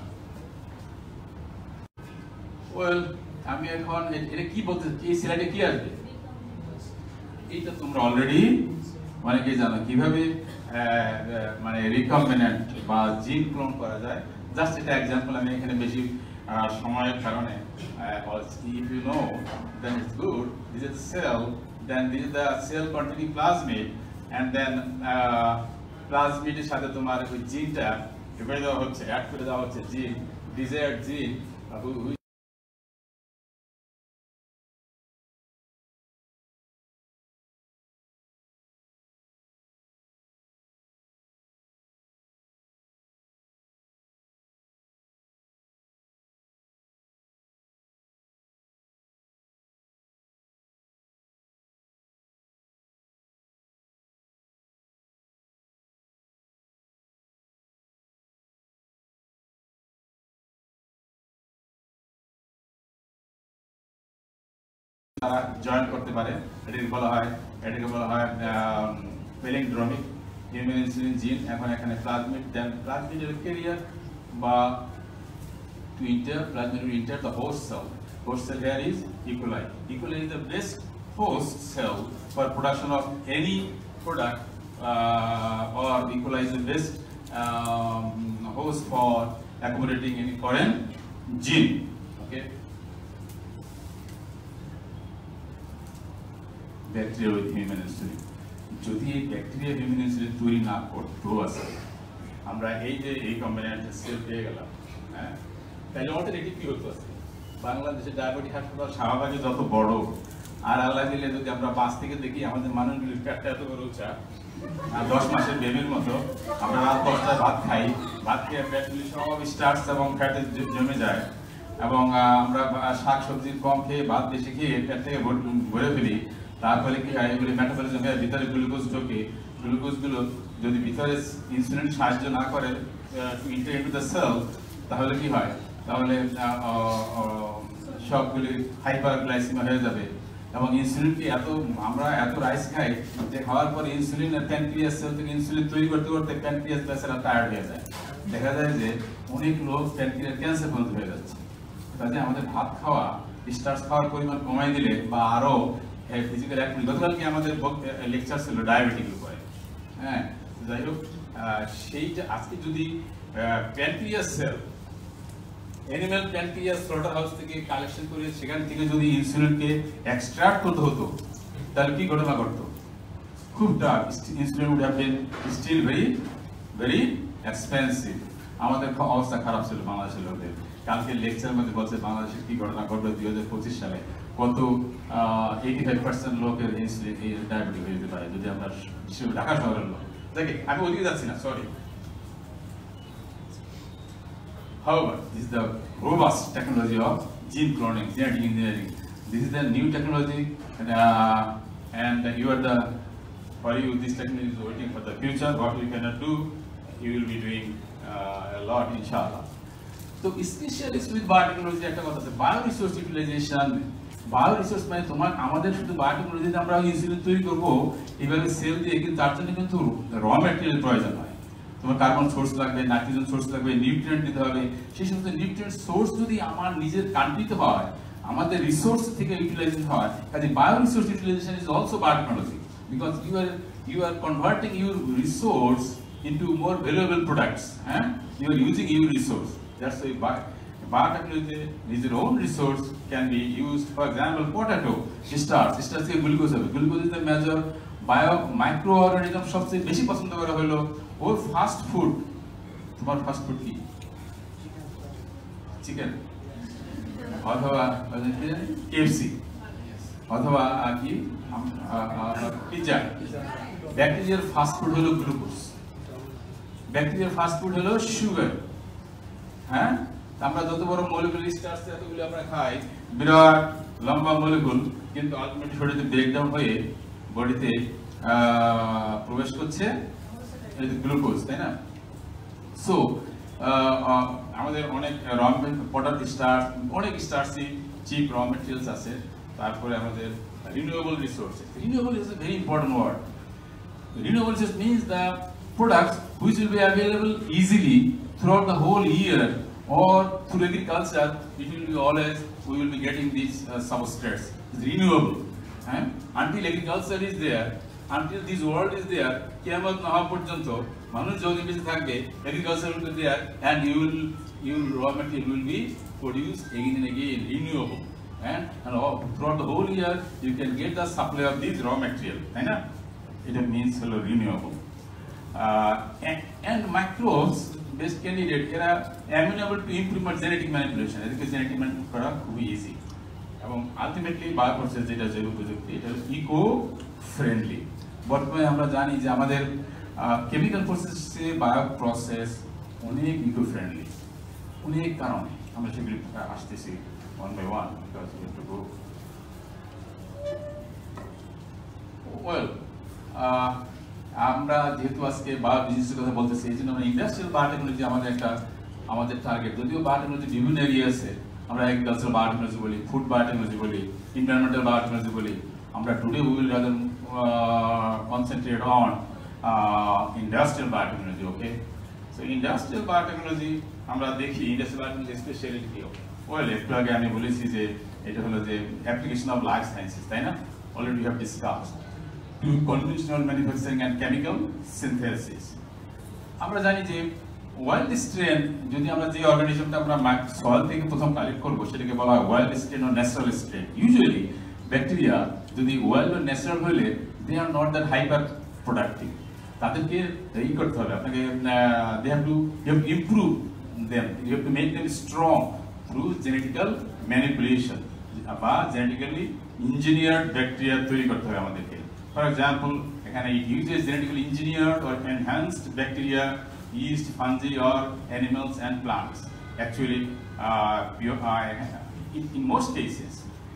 ওয়েল, আমি এখন এটা কি বলতে, এই স্লাইডে কি আসবে, এইটা তোমরা অলরেডি অনেকেই জানো কিভাবে মানে রিকম্বিনেন্ট বা জিন ক্লোন করা যায়। জাস্ট এটা এক্সাম্পল, আমি এখানে বেশি সময়ের কারণে, if you know then it's good. This is the cell, then this is the cell containing plasmid, and then প্লাজমিডের সাথে তোমার ওই জিনটা এবারে দেওয়া হচ্ছে, অ্যাড করে দেওয়া হচ্ছে জিন, ডিজায়ার্ড জিন তারা জয়েন করতে পারে, এটাকে বলা হয় এটাকে বলা হয় প্যালিন্ড্রোমিক হিউম্যান ইনসুলিন জিন। এখন এখানে প্লাজমিড, দেন প্লাজমিডের ক্যারিয়ার বা to enter plasmid will enter the host cell. Host cell here is E. coli. E. coli is the best host cell for production of any product, uh, or E. coli is the best um, host for accommodating any foreign gene. Okay. Bacteria with human insulin. যদি এই bacteria human insulin তৈরি না করতো আছে, আমরা এই যে এই কম্বিনেন্ট সেল পেয়ে গেলাম, হ্যাঁ, তাহলে আমাদের এটি কি হতো আছে? বাংলাদেশের ডায়াবেটিক হাসপাতাল শাহবাগে যত বড়, আর আল্লাহ দিলে যদি আমরা পাঁচ থেকে দেখি আমাদের মানুষগুলির পেটটা এত বড় উঁচা, আর দশ মাসের বেবির মতো আমরা রাত দশটায় ভাত খাই, ভাত খেয়ে পেটগুলি সব স্টার্চ এবং ফ্যাটে জমে যায়, এবং আমরা শাক সবজি কম খেয়ে ভাত বেশি খেয়ে পেট থেকে ভরে ফেলি। তারপরে কি হয়, এগুলি মেটাবলিজম হয়ে ভিতরে গ্লুকোজ ঢোকে, গ্লুকোজগুলো যদি ভিতরে ইনসুলিন সাহায্য না করে ইন্টার ইনটু দ্য সেল, তাহলে কি হয়, তাহলে সবগুলি হাইপারগ্লাইসেমিয়া হয়ে যাবে। এবং ইনসুলিনকে এত আমরা এত রাইস খাই যে খাওয়ার পরে ইনসুলিনের প্যানক্রিয়াস সেল থেকে ইনসুলিন তৈরি করতে করতে প্যানক্রিয়াস বেচারা টায়ার্ড হয়ে যায়। দেখা যায় যে অনেক লোক প্যানক্রিয়াস ক্যান্সার পর্যন্ত হয়ে যাচ্ছে। কাজে আমাদের ভাত খাওয়া, স্টার্চ খাওয়ার পরিমাণ কমাই দিলে বা আরো ফিজিক্যাল অ্যাক্টিভিটি, গতকালকে আমাদের লেকচার ছিল ডায়াবেটিকের উপরে, হ্যাঁ, যাই হোক, সেইটা আজকে যদি pancreas cell animal pancreas slaughter house থেকে কালেকশন করে সেখান থেকে যদি ইনসুলিনকে এক্সট্রাক্ট করতে হতো, তাহলে কি ঘটনা ঘটতো? খুব tough, insulin would have been still very very expensive. আমাদের অবস্থা খারাপ ছিল বাংলাদেশের লোকদের। কালকে লেকচার মধ্যে বলছে বাংলাদেশে কি ঘটনা ঘটবে দুই হাজার পঁচিশ সালে, কত এইটি ফাইভ পার্সেন্ট লোকের ইনসুলিন ডায়াবেটিক হয়ে যেতে পারে যদি আমরা ঢাকা শহরের লোক। দেখে আমি ওদিকে যাচ্ছি না, sorry. However, this is the robust technology of gene cloning, genetic engineering. This is the new technology, and, uh, and you are the, for you, this technology is waiting for the future. What you cannot do, you will be doing uh, a lot, inshallah. So, specialist with biotechnology, একটা কথা আছে, bioresource utilization. Bioresource মানে তোমার আমাদের শুধু বায়োটেকনোলজিতে আমরা insulin তৈরি করবো এভাবে সেল দিয়ে, কিন্তু তার জন্য কিন্তু র ম্যাটেরিয়াল প্রয়োজন হয়। তোমার কার্বন সোর্স লাগবে, নাইট্রোজেন সোর্স লাগবে, নিউট্রিয়েন্ট দিতে হবে। সেই সমস্ত নিউট্রিয়েন্ট সোর্স যদি আমার নিজের কান্ট্রিতে হয়, আমাদের রিসোর্স থেকে ইউটিলাইজেশন হয়, কাজে bio resource utilization is also biotechnology, because you are you are converting your resource into more valuable products, হ্যাঁ, you are using your resource. That's why biotechnology is your own resource can be used. For example, potato starch, starch থেকে glucose হবে। Glucose is the major bio micro organism সবচেয়ে বেশি পছন্দ করা হলো ওর fast food. তোমার ফাস্ট ফুড কি? চিকেন, অথবা কেএফসি, অথবা কি পিৎজা। ব্যাকটেরিয়ার ফাস্ট ফুড হলো গ্লুকোজ, ব্যাকটেরিয়ার ফাস্ট ফুড হলো সুগার। হ্যাঁ, আমরা যত বড় মলিকুল স্টার্চ এতগুলো আমরা খাই, বিরাট লম্বা মলিকুল, কিন্তু আলটিমেটলি শরীরে ব্রেকডাউন হয়ে বডিতে প্রবেশ করছে গ্লুকোজ, তাই না? সো আমাদের অনেক র পটাটো স্টার্চ, অনেক স্টার্চি চিপ র মেটেরিয়ালস আছে। তারপরে আমাদের renewable resource. Renewable is a very important word. Renewable resource means the products which will be available easily throughout the whole year, or through agriculture it will be always we will be getting these uh, substrates. It's renewable, and until agriculture is there, until this world is there, kiamat na howa porjonto manush jodi beche thakbe, agriculture will be there, and you will your raw material will be produced again and again, renewable, and and all, throughout the whole year you can get the supply of this raw material, right na? It means hello renewable. Uh, and, and microbes based candidate এরা amenable to improvement genetic manipulation, এদেরকে genetic manipulation করা খুবই easy, এবং ultimately bio process যেটা জৈব প্রযুক্তি এটা eco friendly. বর্তমানে আমরা জানি যে আমাদের কেমিক্যাল প্রসেসে বায়ো প্রসেস অনেক ইকো ফ্রেন্ডলি, অনেক কারণে আমরা সেগুলি আসতেছি one by one, because we have to go well. আমরা যেহেতু আজকে বায়ো বিজনেসের কথা বলতেছি, এই জন্য আমরা ইন্ডাস্ট্রিয়াল বায়োটেকনোলজি আমাদের একটা আমাদের টার্গেট। যদিও বায়োটেকনোলজি বিভিন্ন এরিয়া আছে, আমরা agricultural biotechnology বলি, food biotechnology বলি, environmental biotechnology বলি, আমরা today we will rather uh, concentrate on uh, industrial biotechnology, okay? So industrial biotechnology আমরা দেখি industrial biotechnology specialty কি হবে? Well, একটু আগে আমি বলেছি যে এটা হলো যে application of life sciences, তাই না? Already we have discussed. To conventional manufacturing and chemical synthesis. আমরা জানি যে ওয়াইল্ড স্ট্রেন যদি আমরা যে অর্গানিজমটা আমরা সয়েল থেকে প্রথম কালেক্ট করবো সেটাকে বলা হয় ওয়াইল্ড স্ট্রেন ও ন্যাচারাল স্ট্রেন। ইউজুয়ালি ব্যাকটেরিয়া যদি ওয়াইল্ড ও ন্যাচারাল হলে they are not that hyper productive, তাদেরকে ই করতে হবে, আপনাকে they have to you have improve them, you have to make them strong through genetical manipulation বা জেনেটিক্যালি ইঞ্জিনিয়ার্ড ব্যাকটেরিয়া তৈরি করতে হবে আমাদেরকে। ফর এক্সাম্পল, এখানে it uses genetically engineered or enhanced bacteria, yeast, fungi, or animals and plants. Actually, uh, uh, in, in most cases,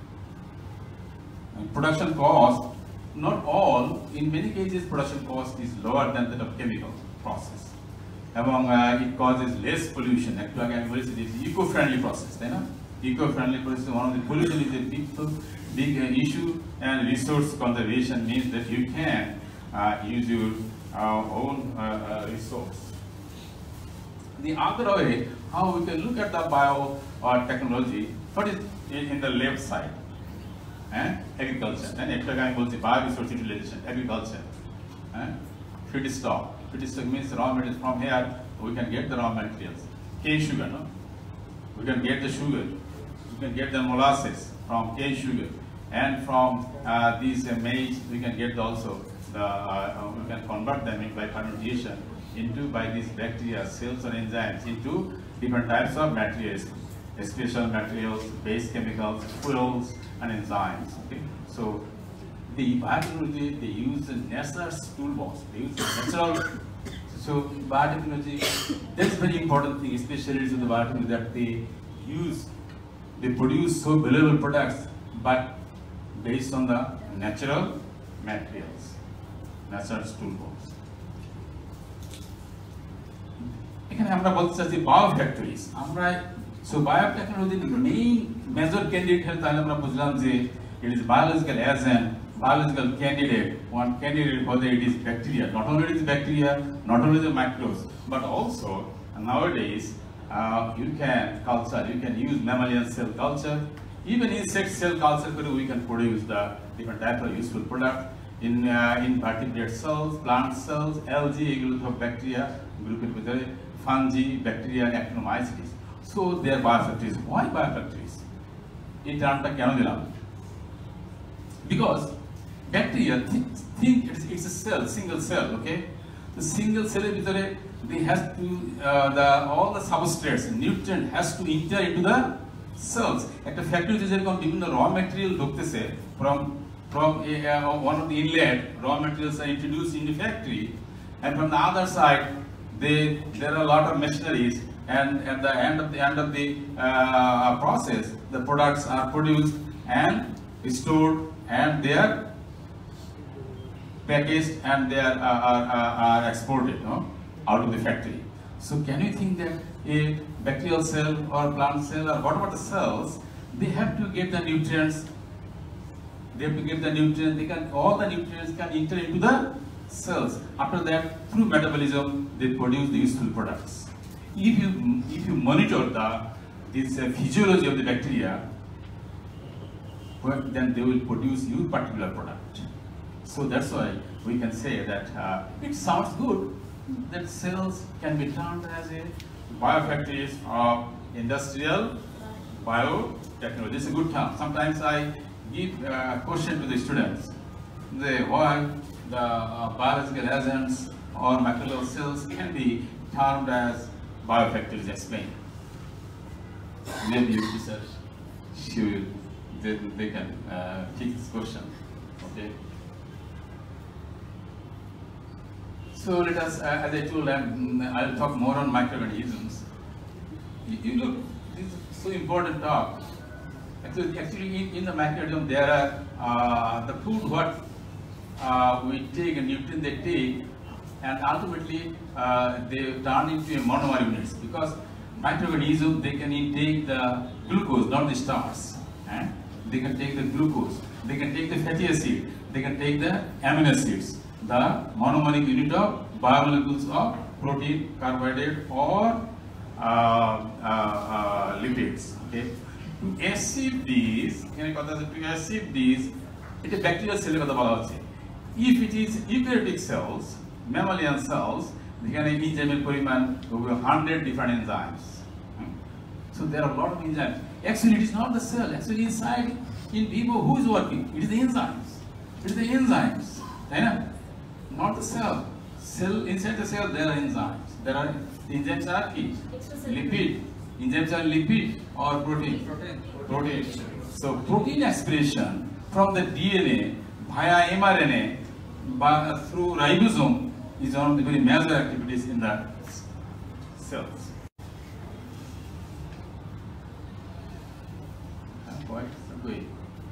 production cost, not all, in many cases, production cost is lower than that of chemical process. Among uh, it causes less pollution. Actually, I believe it is eco-friendly process. You know? Eco-friendly process. One of the pollution is a big, big uh, issue, and resource conservation means that you can uh, use your uh, own uh, uh, resource. The other way, how we can look at the biotechnology, what is in, in the left side? Eh? Agriculture. And actually, I will say bioresource utilization, agriculture. Eh? Feedstock. Feedstock means raw materials. From here, we can get the raw materials. Cane sugar, no? We can get the sugar. We can get the molasses from cane sugar. And from uh, these uh, maize, we can get also the, uh, we can convert them in by fermentation into by these bacteria, cells or enzymes into different types of materials, special materials, base chemicals, fuels, and enzymes. Okay, so the biotechnology, they use the natural toolbox. They use the natural. So biotechnology, that's very important thing, especially to the biotechnology, that they use, they produce so valuable products, but based on the natural materials, natural toolbox. এখানে আমরা বলতে চাচ্ছি bio factories. আমরা so বায়োটেকনোলজির main major candidate হল, তাহলে আমরা বুঝলাম যে it is biological agent, biological candidate, one candidate whether it is bacteria, not only it is bacteria, not only the microbes, but also nowadays uh, you can culture, you can use mammalian cell culture, even insect cell culture, we can produce the different type of useful product in uh, in vertebrate cells, plant cells, algae, group of bacteria, group with fungi, bacteria, and actinomycetes. So they are biofactories. Why biofactories? In terms of canodilam. Because bacteria think, think it's, it's a cell, single cell, okay? The single cell is they has to uh, the all the substrates, nutrient has to enter into the cells. At the factory, there is even the raw material from from a, uh, one of the inlet raw materials are introduced in the factory, and from the other side, they there are a lot of machineries, and at the end of the end of the uh, process, the products are produced and stored, and they are packaged, and they are, uh, are, are, are exported, no, out of the factory. So can you think that a bacterial cell or plant cell or what about the cells, they have to get the nutrients, they have to get the nutrients, they can, all the nutrients can enter into the cells. After that, through metabolism, they produce the useful products. If you, if you monitor the this uh, physiology of the bacteria, well, then they will produce your particular product. So that's why we can say that uh, it sounds good that cells can be termed as a biofactories of industrial biotechnology. It's a good term. Sometimes I give a question to the students, they, why the uh, biological agents or microbial cells can be termed as biofactories. Explain. Maybe you research, sure, they, they can uh, take this question. Okay. So let us, uh, as I told, um, I'll talk more on microorganisms. You, you look, this is so important talk. Actually, actually in, in the microorganism, there are uh, the food what uh, we take, a nutrient they take, and ultimately uh, they turn into a monomer units, because microorganism, they can intake the glucose, not the starch. Eh? They can take the glucose, they can take the fatty acid, they can take the amino acids, the monomeric unit of biomolecules of protein, carbohydrate, or uh, uh, uh, lipids. Okay. To achieve these, to achieve these, it is bacterial cell kotha bola hocche. If it is eukaryotic cells, mammalian cells, এখানে enzyme পরিমাণ one hundred different enzymes. So there are a lot of enzymes. Actually, it is not the cell. Actually, inside in vivo, who is working? It is the enzymes. It is the enzymes. Right? Not the cell. Cell inside the cell, there are enzymes. There are enzymes are key. Lipid. Enzymes are lipid or protein. Protein. Protein. So protein expression from the D N A via mRNA by, through ribosome is one of the very major activities in the cells. Quite good.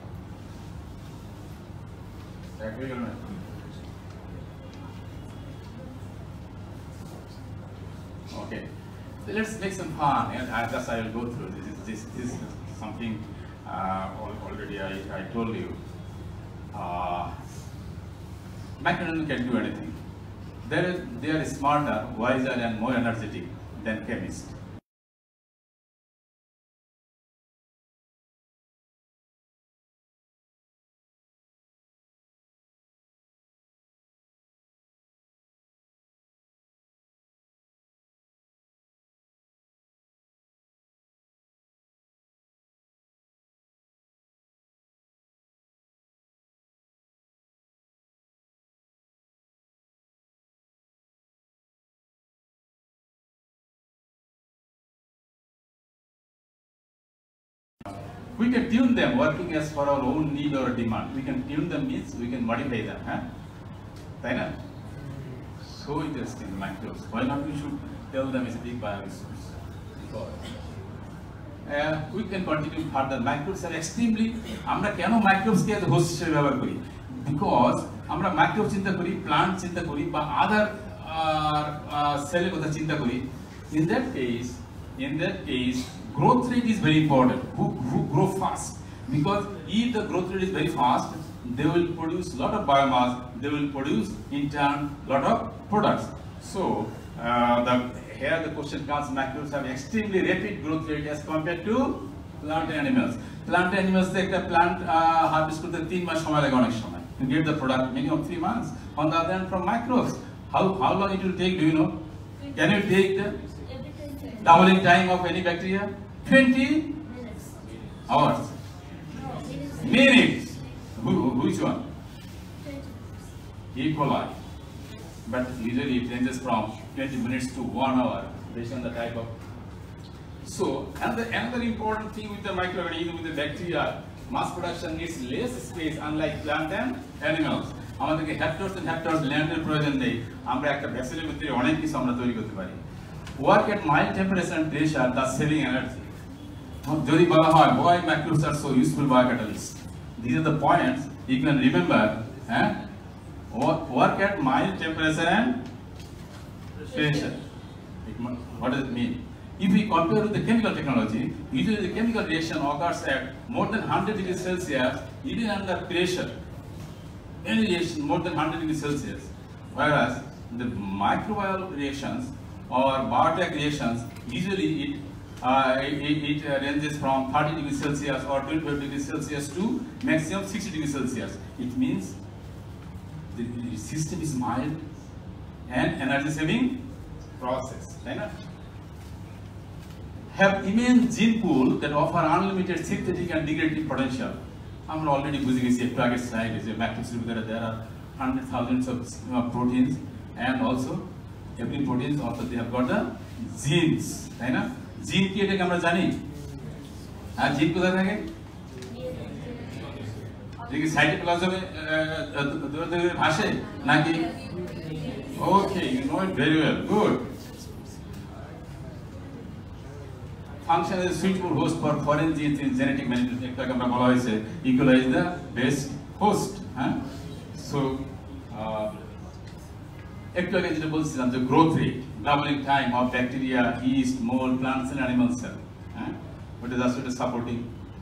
Okay, so let's make some fun, and I just I will go through this. This, this is something uh, already I, I told you. Uh, Microorganisms can do anything. They are, they are smarter, wiser, and more energetic than chemists. We can tune them working as for our own need or demand. We can tune them means we can modify them. Huh? Right? So interesting, the microbes. Why not we should tell them it's a big bioresource? Uh, we can continue further. Microbes are extremely. আমরা কেন microbes কে host হিসেবে ব্যবহার করি? Because আমরা microbes চিন্তা করি, plant চিন্তা করি, বা other cell কথা চিন্তা করি. In that case, in that case. Growth rate is very important. Who, who grow fast? Because if the growth rate is very fast, they will produce a lot of biomass. They will produce in turn a lot of products. So uh, the, here the question comes: microbes have extremely rapid growth rate as compared to plant animals. Plant animals, they can plant uh, harvest করতে তিন মাস সময় লাগে অনেক সময় to get the product, minimum three months. On the other hand, from microbes, how how long it will take? Do you know? Can you take the doubling time of any bacteria? twenty hours. Minutes. Who, which one? E. coli. But usually it ranges from twenty minutes to one hour based on the type of. So another, another important thing with the microorganism, with the bacteria, mass production needs less space unlike plant and animals. আমাদেরকে hectares and hectares ল্যান্ডের প্রয়োজন নেই। আমরা একটা ভেসেলের ভিতরে অনেক কিছু আমরা তৈরি করতে পারি। Work at mild temperature and pressure, thus saving energy. যদি বলা হয় why microbes are so useful biocatalysts. These are the points you can remember. Eh? Work at mild temperature and pressure. What does it mean? If we compare with the chemical technology, usually the chemical reaction occurs at more than one hundred degrees Celsius, even under pressure. Any reaction more than one hundred degrees Celsius. Whereas the microbial reactions or biotech reactions, usually it uh, it, it uh, ranges from thirty degrees Celsius or twenty-five degrees Celsius to maximum sixty degrees Celsius. It means the, the system is mild and energy saving process. Right? Have immense gene pool that offer unlimited synthetic and degradative potential. I'm already busy with the target slide. Is a matrix that there are hundred thousands of uh, proteins, and also every proteins also they have got the genes. Right? Gene কি এটাকে আমরা জানি? আর জিন কোথায় থাকে? দেখি সাইটোপ্লাজমে দূরে দূরে ভাসে নাকি? Okay, you know it very well. Good. Function as a suitable host for foreign genes in genetic manipulation. একটাকে আমরা বলা হয়েছে E. coli is the best host. Huh? So, uh, একটু আগে যেটা বলছিলাম যে growth rate, doubling time of bacteria, yeast, mold, plants and animal cell. হ্যাঁ, ওটা জাস্ট ওটা supporting.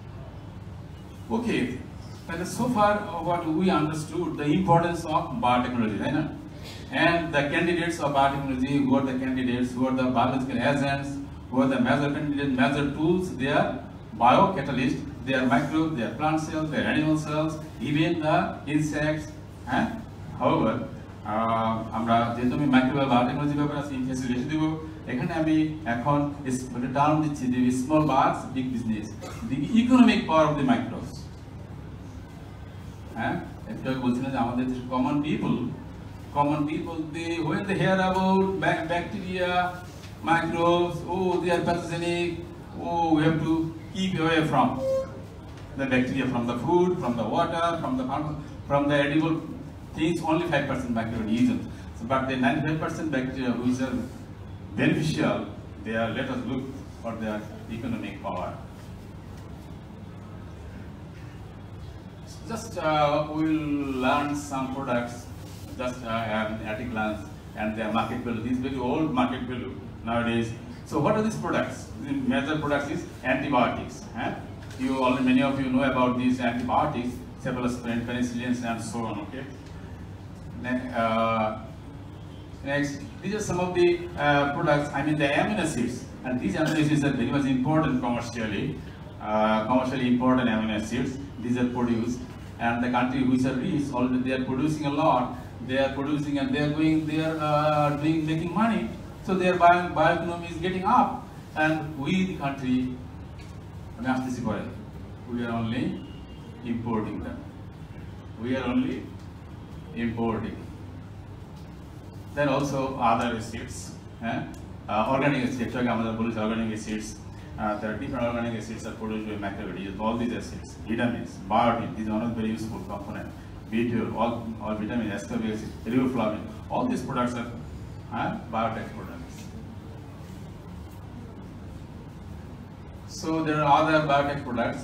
Okay, and so far uh, what we understood the importance of biotechnology, right? Na? And the candidates of biotechnology, who are the candidates, who are the biological agents, who are the major candidates, major tools, they are biocatalysts, they are microbes, they are plant cells, they are animal cells, even the insects. Eh? However, আমরা যেহেতু আমি microbiology biotechnology ব্যাপারে আছি interest বেশি দিব, এখানে আমি এখন একটা টার্ম দিচ্ছি যে small birds big business, the economic power of the microbes. হ্যাঁ, একটু বলছিলাম যে আমাদের common people common people, they when they hear about bacteria, microbes, oh they are pathogenic, oh we have to keep away from the bacteria, from the food, from the water, from the from the edible things. Only five percent bacteria used, so, but the ninety-five percent bacteria which are beneficial, they are, let us look for their economic power. Just uh, we'll learn some products just uh, at a glance, and their market value. This is very old market value nowadays. So what are these products? The major products is antibiotics. Eh? You already, many of you know about these antibiotics, cephalosporin, penicillins, and so on. Okay. Ne- uh, next, these are some of the uh, products. I mean the amino acids, and these amino acids are very much important commercially. Uh, commercially important amino acids. These are produced, and the country which are rich, already they are producing a lot. They are producing and they are going, they are uh, doing, making money. So their bio, bioeconomy is getting up, and we, the country, we are only importing them. We are only importing. Then also other acids, eh? uh, organic acids. Organic acids. Uh, there are different organic acids that are produced by microbiology. All these acids, vitamins, biotin. These are one of the very useful components. B twelve, all, all vitamins, ascorbic acid, riboflavin, all these products are uh, biotech products. So there are other biotech products.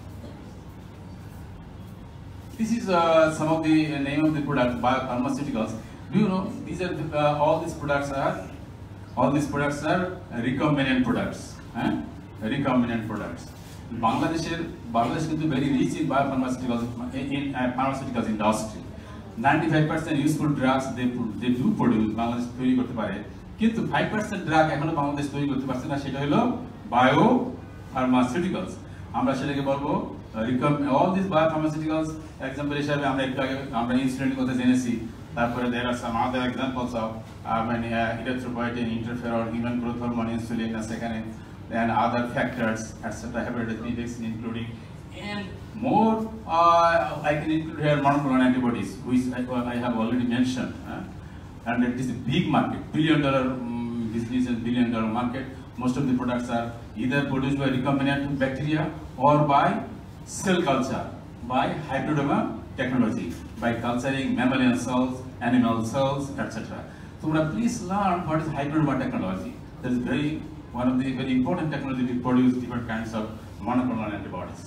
This is uh, some of the uh, name of the products, biopharmaceuticals. Do you know these are uh, all these products are all these products are recombinant products. Eh? Recombinant products. Bangladesher, Bangladesh is very rich in biopharmaceuticals, in uh, pharmaceuticals industry. ninety-five percent useful drugs they they do produce. Bangladesh তৈরি করতে পারে, কিন্তু five percent drug এখনো বাংলাদেশ তৈরি করতে পারছে না, সেটা হলো biopharmaceuticals. আমরা সেটাকে বলবো all these biopharmaceuticals. Example হিসাবে আমরা একটু আগে আমরা ইনসুলিনের কথা জেনেছি, তারপরে there are some other examples of uh, many uh, erythropoietin, interferon, human growth hormone, insulin, and second and other factors, et cetera. Hepatitis B vaccine including, and more. Uh, I can include here monoclonal antibodies, which I, I have already mentioned. Uh, and it is a big market, billion dollar um, business and billion dollar market. Most of the products are either produced by recombinant bacteria or by cell culture, by hybridoma technology, by culturing mammalian cells, animal cells, et cetera. So please learn what is hybridoma technology. That is very one of the very important technology to produce different kinds of monoclonal antibodies.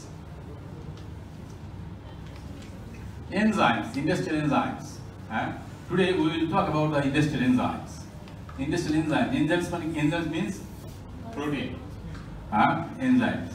Enzymes, industrial enzymes. Eh? Today we will talk about the industrial enzymes. Industrial enzymes. Enzymes, enzymes means protein. Eh? Enzymes.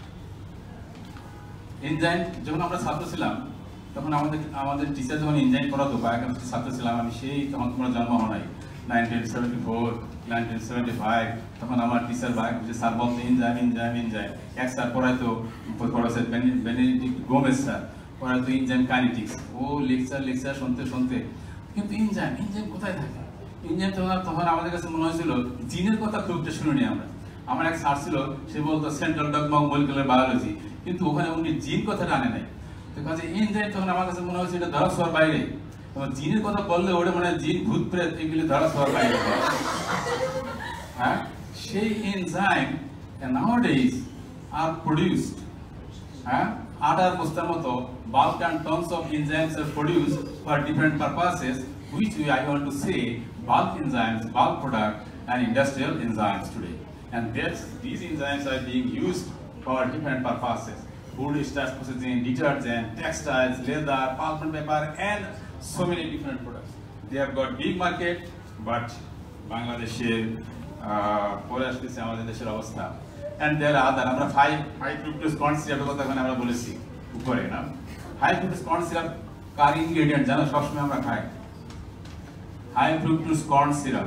Enzyme, যখন আমরা ছাত্র ছিলাম তখন আমাদের আমাদের teacher যখন enzyme পড়াতো biochemistry ছাত্র ছিলাম আমি, সেই তখন তোমরা জন্ম হও নাই, nineteen seventy-four, nineteen seventy-five, তখন আমার টিচার বায়োকেমিস্ট্রি স্যার বলতো এনজাইম এনজাইম এনজাইম। এক স্যার পড়াইতো, পড়াইছে বেনেডিক্ট গোমেজ স্যার, পড়াইতো এনজাইম কাইনেটিক্স। ও লেকচার লেকচার শুনতে শুনতে, কিন্তু এনজাইম এনজাইম কোথায় থাকে? এনজাইম তখন তখন আমাদের কাছে মনে হয়েছিল জিনের কথা খুব একটা শুনিনি আমরা। আমার এক স্যার ছিল, সে বলতো central dogma of molecular biology, কিন্তু ওখানে উনি জিন কথাটা আনে নাই। তো কাজে এনজাইম তখন আমার কাছে মনে হয়েছে এটা ধরা ছোঁয়ার বাইরে। জিনের কথা বললে ওটা মানে জিন ভূত প্রেত এগুলি ধরা ছোঁয়ার বাইরে। হ্যাঁ, সেই এনজাইম nowadays are produced. হ্যাঁ, আটার বস্তার মতো bulk and tons of enzymes are produced for different purposes, which we, I want to say bulk enzymes, bulk product, and industrial enzymes today. And that's, these enzymes are being used for different purposes. Food starch processing, detergent, textiles, leather, pulp and paper, and so many different products. they have got big market, but Bangladesher, পরে আসতেছে আমাদের দেশের অবস্থা, and there are other আমরা high high fructose corn syrup কথা এখন আমরা বলেছি উপরে না, high fructose corn syrup কার ইনগ্রেডিয়েন্ট জানো সবসময় আমরা খাই, high fructose corn syrup,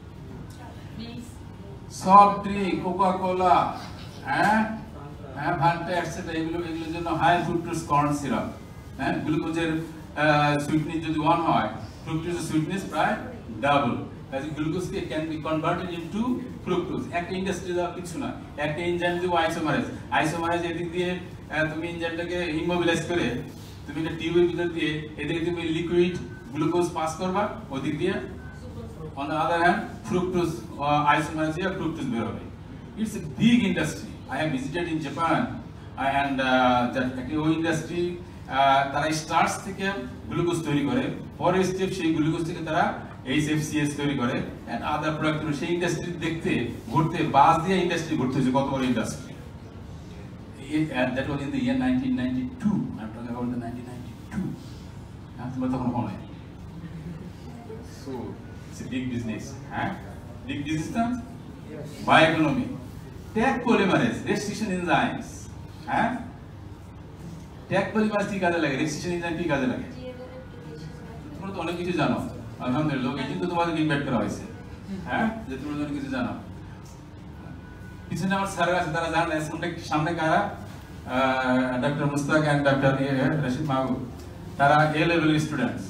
soft drink, Coca Cola, হ্যাঁ হ্যাঁ ভান্টা এটসেট্রা, এগুলো এগুলোর জন্য হাই ফ্রুক্টোজ কর্ন সিরাপ, হ্যাঁ গ্লুকোজের সুইটনেস যদি ওয়ান হয়, ফ্রুক্টোজের সুইটনেস প্রায় ডাবল, কাজে গ্লুকোজকে can be converted into fructose. একটা ইন্ডাস্ট্রি দেওয়া কিছু না, একটা এনজাইম দিব আইসোমারেজ, আইসোমারেজ এদিক দিয়ে তুমি এনজাইমটাকে ইমোবিলাইজ করে তুমি একটা টিউবের ভিতর দিয়ে এদিকে তুমি লিকুইড গ্লুকোজ পাস করবা, ওদিক দিয়ে on the other hand fructose uh, isomerase here fructose বের হবে। It's a big industry. I have visited in Japan and uh, that ওই ইন্ডাস্ট্রি তারা স্টার্চ থেকে গ্লুকোজ তৈরি করে, পরের স্টেপ সেই গ্লুকোজ থেকে তারা এইচ এফ সি এস তৈরি করে and other product, সেই ইন্ডাস্ট্রি দেখতে ঘুরতে বাস দিয়ে ইন্ডাস্ট্রি ঘুরতে হচ্ছে, কত বড় industry. And that was in the year nineteen ninety-two. I'm talking about the nineteen ninety-two. তোমার তখন মনে হয়। So it's a big business, huh? Big business না? Bioeconomy, tag polymerase, restriction enzymes, huh? Tag polymerase কি কাজে লাগে, restriction enzyme কি কাজে লাগে? তোমরা তো অনেক কিছু জানো, আলহামদুলিল্লাহ, এই কিন্তু তোমাদের ইনভাইট করা হয়েছে, হ্যাঁ, যে তোমরা অনেক কিছু জানো। পিছনে আমার স্যার আছে, তারা জানেন সামনে কারা, doctor Mustaq and doctor Rashid Mahbub, তারা এ লেভেলের students.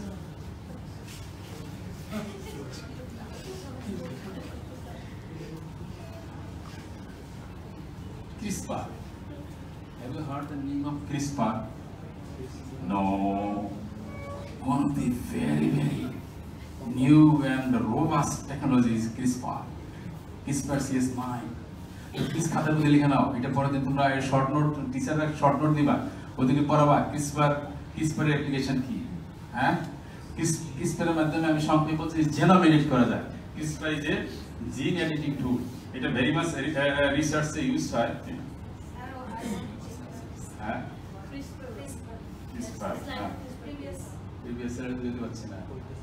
CRISPR. Have you heard the name of CRISPR? No. One of the very, very new and robust technologies is CRISPR. CRISPR C S nine. Please খাতার মধ্যে লিখে নাও, এটা পরে দিন তোমরা শর্ট নোট, টিচাররা শর্ট নোট দিবা, ওদিকে পড়াবা CRISPR, CRISPR এর অ্যাপ্লিকেশন কি, হ্যাঁ CRISPR এর মাধ্যমে আমি সংক্ষেপে বলছি জেনোম এডিট করা যায়। CRISPR is a gene editing tool. এটা very much research এ ইউজ হয়। হ্যাঁ CRISPR previous previous এর দিতে পারছি না।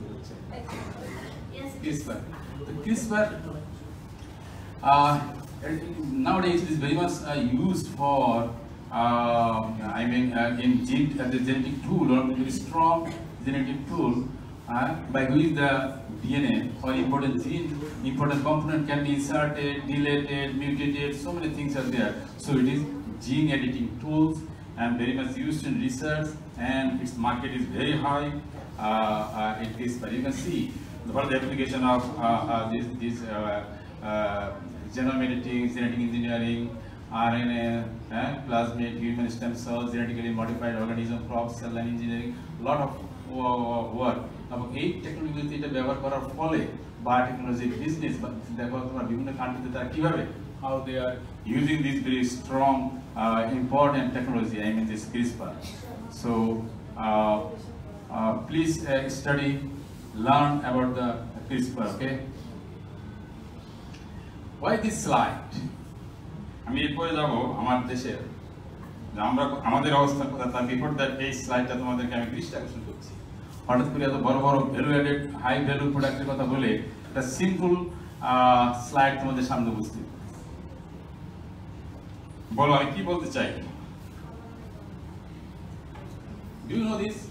CRISPR the CRISPR uh, nowadays it is very much uh, used for uh, I mean uh, in gene uh, the genetic tool, or very strong genetic tool uh, by which the D N A or important gene, important component can be inserted, deleted, mutated, so many things are there. So it is gene editing tools and very much used in research, and its market is very high. Uh, uh, it is, but you can see for the application of uh, uh, this, this uh, uh, genome editing, genetic engineering, R N A, eh, plasmid, human stem cells, genetically modified organism, crop cell line engineering, lot of uh, work. এবং এই টেকনোলজিতে এটা ব্যবহার করার ফলে biotechnology business দেখো তোমরা বিভিন্ন কান্ট্রিতে তারা কিভাবে how they are using this very strong uh, important technology, I mean this CRISPR. So uh, uh, please uh, study, learn about the CRISPR, okay? Why this slide? আমি এরপরে যাব আমার দেশের আমরা আমাদের অবস্থা কথা, তার বিফোর দ্যাট এই স্লাইডটা তোমাদেরকে আমি দৃষ্টি আকর্ষণ করছি। হঠাৎ করে এত বড় বড় ভ্যালু এডেড হাই ভ্যালু প্রোডাক্টের কথা বলে একটা সিম্পল স্লাইড তোমাদের সামনে বুঝতে বলো আমি কি বলতে চাই। Do you know this?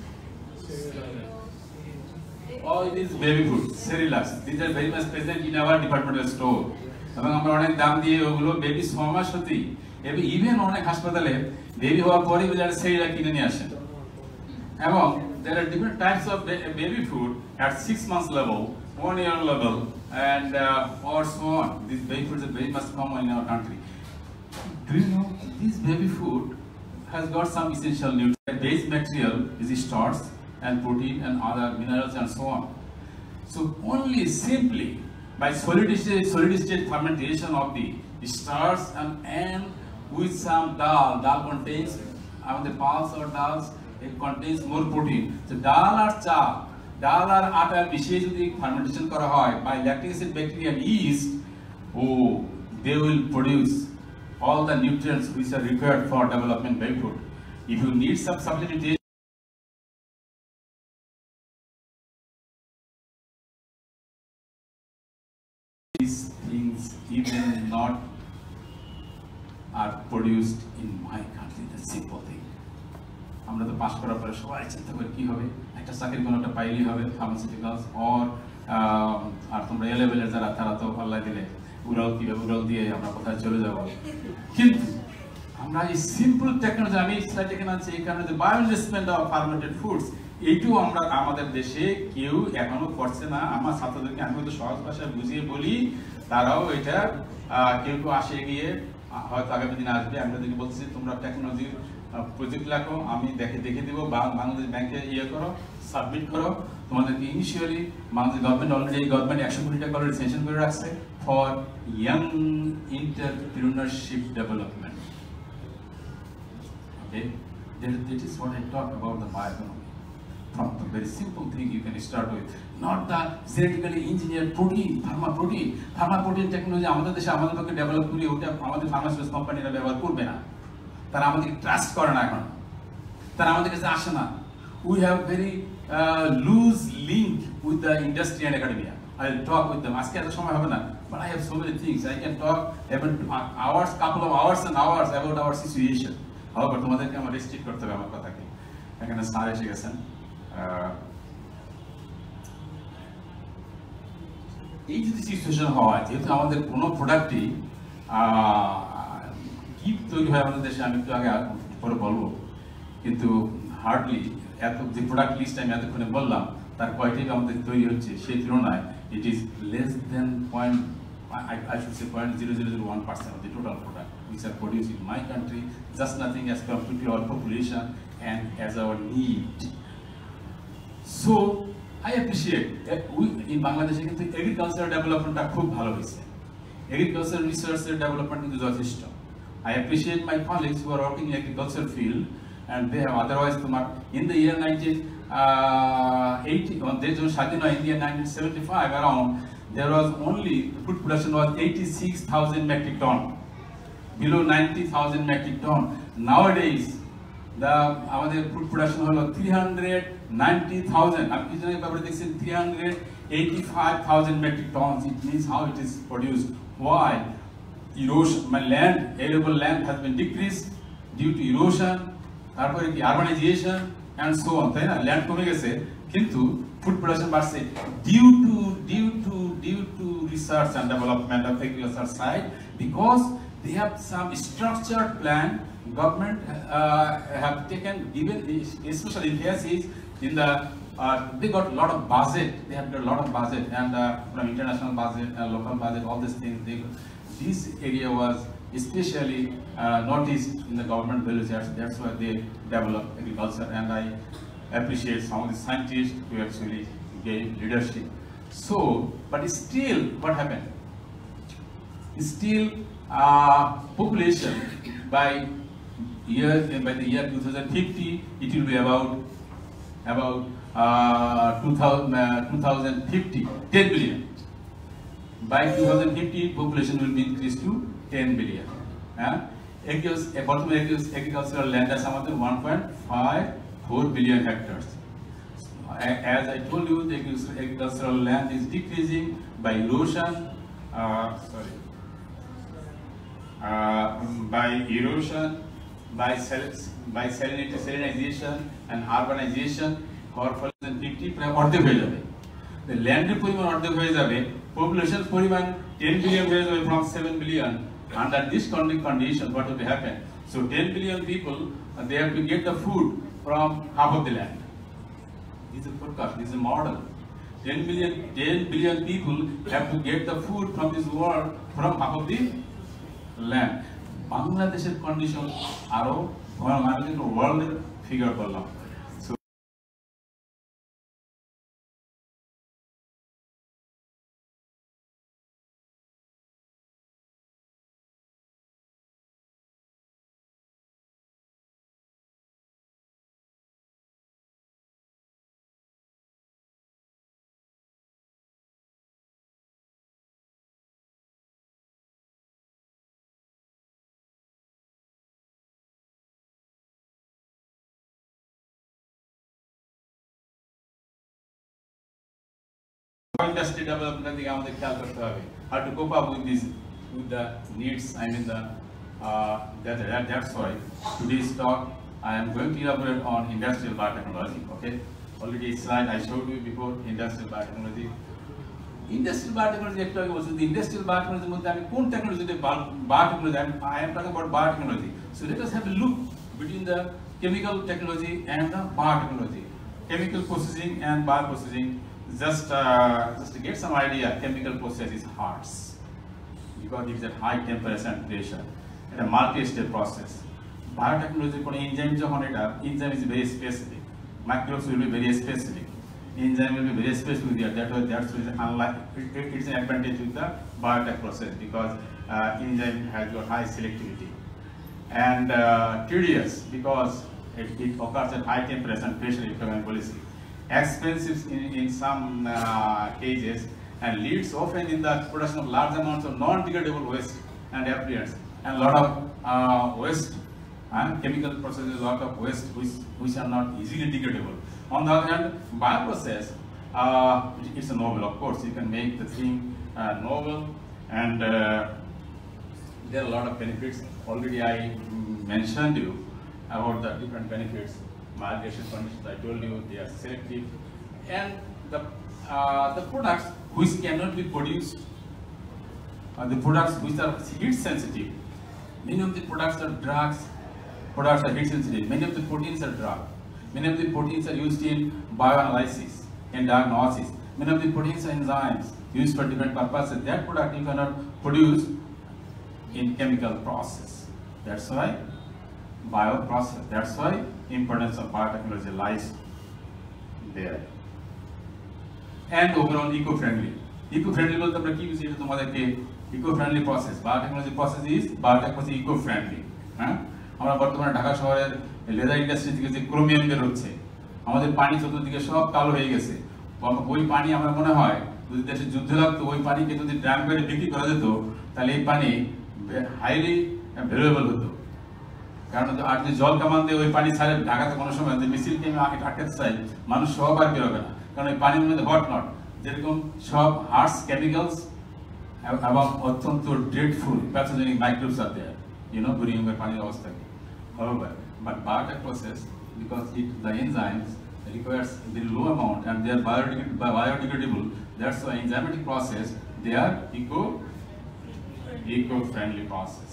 Oh, it is baby food, Cerelac. These are very much present in our departmental store. এবং আমরা অনেক দাম দিয়ে ওগুলো বেবি ছ মাস হতেই, ইভেন অনেক হাসপাতালে বেবি হওয়ার পরেই সেরিলাক কিনে নিয়ে আসেন। এবং there are different types of baby food at six months level, one year level, and uh, or so on. These baby foods are very much common in our country. Do you know this baby food has got some essential nutrients? The base material is starch and protein and other minerals and so on. So only simply by solid state, solid state fermentation of the starch and, and with some dal, dal contains uh, the pulse or dals, it contains more protein. So dal or cha, dal or atta মিশিয়ে যদি fermentation করা হয় by lactic acid bacteria and yeast, oh, they will produce all the nutrients which are required for development baby food. If you need some supplementation these things even not are produced in my country. That's simple thing. আমরা তো pass করার পরে সবাই চিন্তা করি কি হবে, একটা চাকরি কোনো একটা পাইলেই হবে, ফার্মাসিউটিক্যালস অর আর তোমরা এ লেভেলের যারা তারা তো আল্লাহ দিলে উড়াল কিভাবে উড়াল দিয়ে আমরা কোথায় চলে যাব। কিন্তু আমরা এই সিম্পল টেকনোলজি, আমি স্লাইড এখানে আছে এই কারণে যে বায়োইনভেস্টমেন্ট অফ ফার্মেন্টেড ফুডস, এইটু আমরা আমাদের দেশে কেউ এখনো করছে না। আমার ছাত্রদেরকে আমি হয়তো সহজ ভাষায় বুঝিয়ে বলি, তারাও এটা কেউ কেউ আসে গিয়ে হয়তো আগামী দিন আসবে। আমি তাদেরকে বলছি তোমরা টেকনোলজির প্রজেক্ট লেখো, আমি দেখে দেখে দেবো, বাংলাদেশ ব্যাংকে ইয়ে করো, সাবমিট করো। তোমাদেরকে ইনিশিয়ালি বাংলাদেশ গভর্নমেন্ট অলরেডি এই গভর্নমেন্ট একশো কোটি টাকা অলরেডি সেনশন করে রাখছে for young entrepreneurship development. Okay, that is what I talk about the bioeconomy. From the very simple thing you can start with, not the genetically engineered protein, pharma protein, pharma protein technology আমাদের দেশে আমাদের পক্ষে develop করি, ওটা আমাদের pharmaceuticals কোম্পানিরা ব্যবহার করবে না, তারা আমাদেরকে ট্রাস্ট করে না, এখন তারা আমাদের কাছে আসে না। We have very uh, loose link with the industry and academia. I will talk with them. আজকে এত সময় হবে না, but I have so many things. I can talk even hours, couple of hours and hours about our situation. However, তোমাদেরকে আমার restrict করতে হবে আমার কথাকে। এখানে স্যার এসে গেছেন। এই যদি সিচুয়েশন হয়, যেহেতু আমাদের কোনো প্রোডাক্টই কি তৈরি হয় আমাদের দেশে, আমি একটু আগে পরে বলবো, কিন্তু হার্ডলি এত যে প্রোডাক্ট লিস্ট আমি এতক্ষণে বললাম তার কয়টাই আমাদের তৈরি হচ্ছে, সেই তুলনায় it is less than point I should say zero point zero zero zero one percent of the total product which are produced in my country, just nothing as compared to our population and as our need. So I appreciate that we in Bangladesh কিন্তু agricultural development খুব ভালো হয়েছে, agricultural research development কিন্তু যথেষ্ট। I appreciate my colleagues who are working in agriculture field, and they have otherwise তোমার in the year nineteen eighty on the স্বাধীন হয় in the year nineteen seventy-five around, there was only food production was eighty-six thousand metric ton, below ninety thousand metric ton. Nowadays the আমাদের food production হলো three hundred ninety thousand, আমি কিছু আগে ব্যাপারে দেখছি three hundred eighty-five thousand metric tons. It means how it is produced. Why? Erosion, my land, arable land has been decreased due to erosion, তারপরে কি urbanization and so on, তাই না? Land কমে গেছে কিন্তু ফুড প্রোডাকশন বাড়ছে due to due to due to research and development of agriculture side, because they have some structured plan. Government uh, have taken given special emphasis in the uh, they got a lot of budget, they have got a lot of budget, and uh, from international budget and uh, local budget, all these things, they, this area was especially uh, noticed in the government values. That's why they developed agriculture, and I appreciate some of the scientists who actually gave leadership. So, but still, what happened? Still, uh, population by year by the year two thousand fifty, it will be about about uh, two thousand fifty, ten billion. By two thousand fifty, population will be increased to ten billion. Uh, agricultural land is আমাদের one point five four billion hectares. As I told you, the agricultural land is decreasing by erosion. Uh, sorry. Uh, by erosion, by by salinity, salinization and urbanization, for two thousand fifty প্রায় অর্ধেক হয়ে যাবে। The land পরিমাণ অর্ধেক হয়ে যাবে, population পরিমাণ ten billion হয়ে যাবে from seven billion. Under this condition, what will happen? So ten billion people, uh, they have to get the food from half of the land. This is a forecast, this is a model. ten billion, ten billion people have to get the food from this world from half of the land. বাংলাদেশের condition আরো ওয়ার্ল্ডের figure করলাম। industry development thing আমাদের খেয়াল করতে হবে, how to cope up with this, with the needs. I mean the uh, that, that that's why today's talk I am going to elaborate on industrial biotechnology. Okay, already a slide I showed you before, industrial biotechnology. Industrial biotechnology একটু আগে বলছি, the industrial biotechnology মধ্যে আমি কোন টেকনোলজিতে biotechnology, I am talking about biotechnology. So let us have a look between the chemical technology and the biotechnology. Chemical processing and bioprocessing. Just, uh, just to get some idea, chemical process is hard because it is at high temperature and pressure. It's a multi-step process. Biotechnology for enzyme, enzyme is very specific. Microbes will be very specific. Enzyme will be very specific there. That was that's unlike it, it's an advantage with the biotech process because uh, enzyme has got high selectivity and uh, tedious because it, it occurs at high temperature and pressure. Policy. Expensive in, in some uh, cases and leads often in the production of large amounts of non-degradable waste and effluents and a lot of uh, waste and chemical processes, a lot of waste which, which are not easily degradable. On the other hand, bioprocess, uh, it's a novel, of course. You can make the thing uh, novel and uh, there are a lot of benefits. Already I mentioned you about the different benefits. Migration conditions, I told you, they are selective, and the uh, the products which cannot be produced, uh, the products which are heat sensitive. Many of the products are drugs. Products are heat sensitive. Many of the proteins are drugs. Many of the proteins are used in bioanalysis and diagnosis. Many of the proteins are enzymes used for different purposes. That product you cannot produce in chemical process. That's why bioprocess. That's why importance of biotechnology lies there. And overall eco-friendly. Eco-friendly বলতে আমরা কি বুঝি, এটা তোমাদেরকে eco-friendly process. Biotechnology process is biotechnology eco-friendly. হ্যাঁ, আমরা বর্তমানে ঢাকা শহরের লেদার ইন্ডাস্ট্রি থেকে যে ক্রোমিয়াম বের হচ্ছে, আমাদের পানি চতুর্দিকে সব কালো হয়ে গেছে। ওই পানি আমার মনে হয় যদি দেশে যুদ্ধ লাগতো, ওই পানিকে যদি ড্রাম করে বিক্রি করা যেত, তাহলে এই পানি হাইলি ভ্যালুয়েবল হতো। কারণ আর যে জল কামান দিয়ে ওই পানি ছাড়ে ঢাকাতে কোনো সময় যে মিছিলকে আমি আগে আটকাতে চাই, মানুষ সব আর বেরোবে না, কারণ ওই পানির মধ্যে হট নট যেরকম সব হার্স কেমিক্যালস এবং অত্যন্ত dreadful pathogenic microbes are there, you know, বুড়িগঙ্গার পানির অবস্থা কি। However, but biotech process, because it the enzymes requires very low amount and they are biodegradable, biodegradable, that's why enzymatic process they are eco eco-friendly process.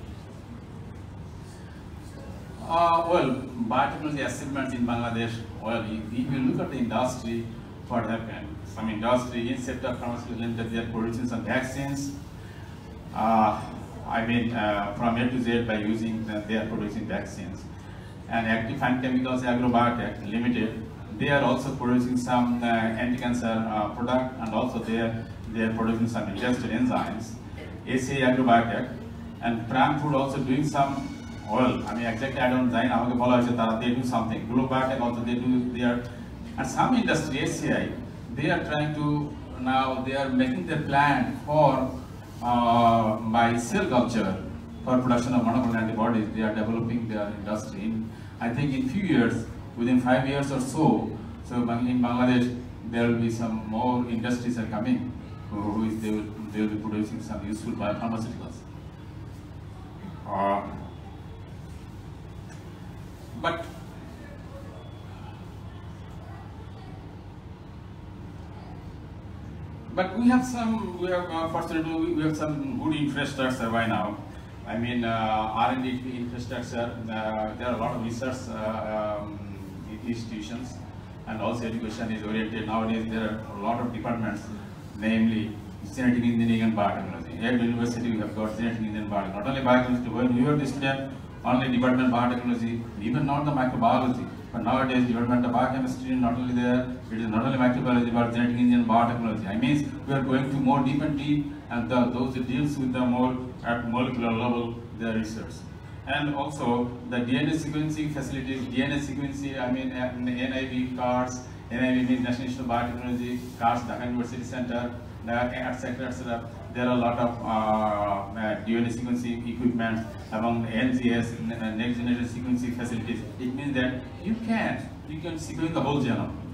Uh, well, biotechnology achievements in Bangladesh, well, if, if you look at the industry, what happened? Some industry in sector pharmaceutical limited, they are producing some vaccines. Uh, I mean, uh, from A to Z by using, the, they are producing vaccines. And Active Fine Chemicals Agrobiotech Limited, they are also producing some uh, anti-cancer uh, product, and also they are, they are producing some industrial enzymes. A C A Agrobiotech and Pram Food also doing some oil. I mean, exactly I don't know, they do something. Global Biotech also they do, they are, and some industry, A C I, they are trying to, now they are making their plan for uh, by cell culture for production of monoclonal antibodies. They are developing their industry. I think in few years, within five years or so, so in Bangladesh, there will be some more industries are coming, who is they will, they will be producing some useful biopharmaceuticals. Uh, but But we have some, we have, uh, fortunately, we have some good infrastructure by now. I mean, uh, R and D infrastructure, uh, there are a lot of research uh, um, institutions, and also education is oriented. Nowadays, there are a lot of departments, namely genetic engineering and biotechnology. At the university, we have got genetic engineering and biotechnology. Not only biotechnology, when we were the student, only department of biotechnology, even not the microbiology. But nowadays, department of biochemistry, not only there, it is not only microbiology, but genetic engineering and biotechnology. I mean, we are going to more deep and deep, and the, those that deals with the more at molecular level, their research. And also, the D N A sequencing facilities, D N A sequencing, I mean, N I V cards, N I V means National Institute of Biotechnology, cards, Dhaka University Center, et cetera, et cetera. There are a lot of uh, uh, D N A sequencing equipment among N G S, next generation sequencing facilities. It means that you can, you can sequence the whole genome.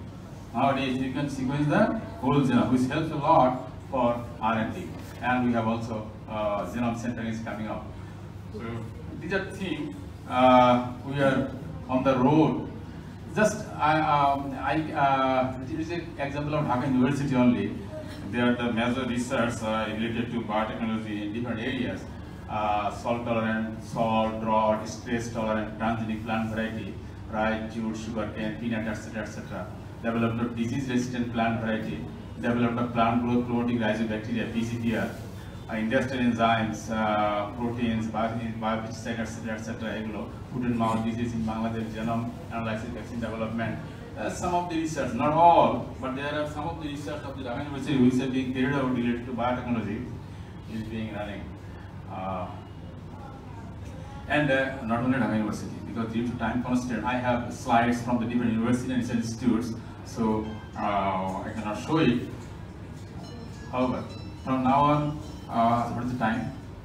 Nowadays you can sequence the whole genome, which helps a lot for R and D. And we have also uh, genome center is coming up. So these are things uh, we are on the road. Just I, um, I uh, this is an example of Dhaka University only. There are the major research uh, related to biotechnology in different areas. Uh, salt tolerant, salt, drought, stress tolerant, transgenic plant variety, rice, jute, sugarcane, peanut, et cetera, et cetera. Developed a disease-resistant plant variety. Developed a plant growth promoting rhizobacteria, P C P R. Uh, industrial enzymes, uh, proteins, biopesticides, et cetera, et cetera. Foot and mouth disease in Bangladesh, genome analysis, vaccine development. Uh, some of the research, not all, but there are some of the research of the Dhaka University which are being carried out related to biotechnology is being running. Uh, and uh, not only Dhaka University, because due to time constraint, I have slides from the different universities and institutes, so uh, I cannot show it. However, from now on, uh, what is the time?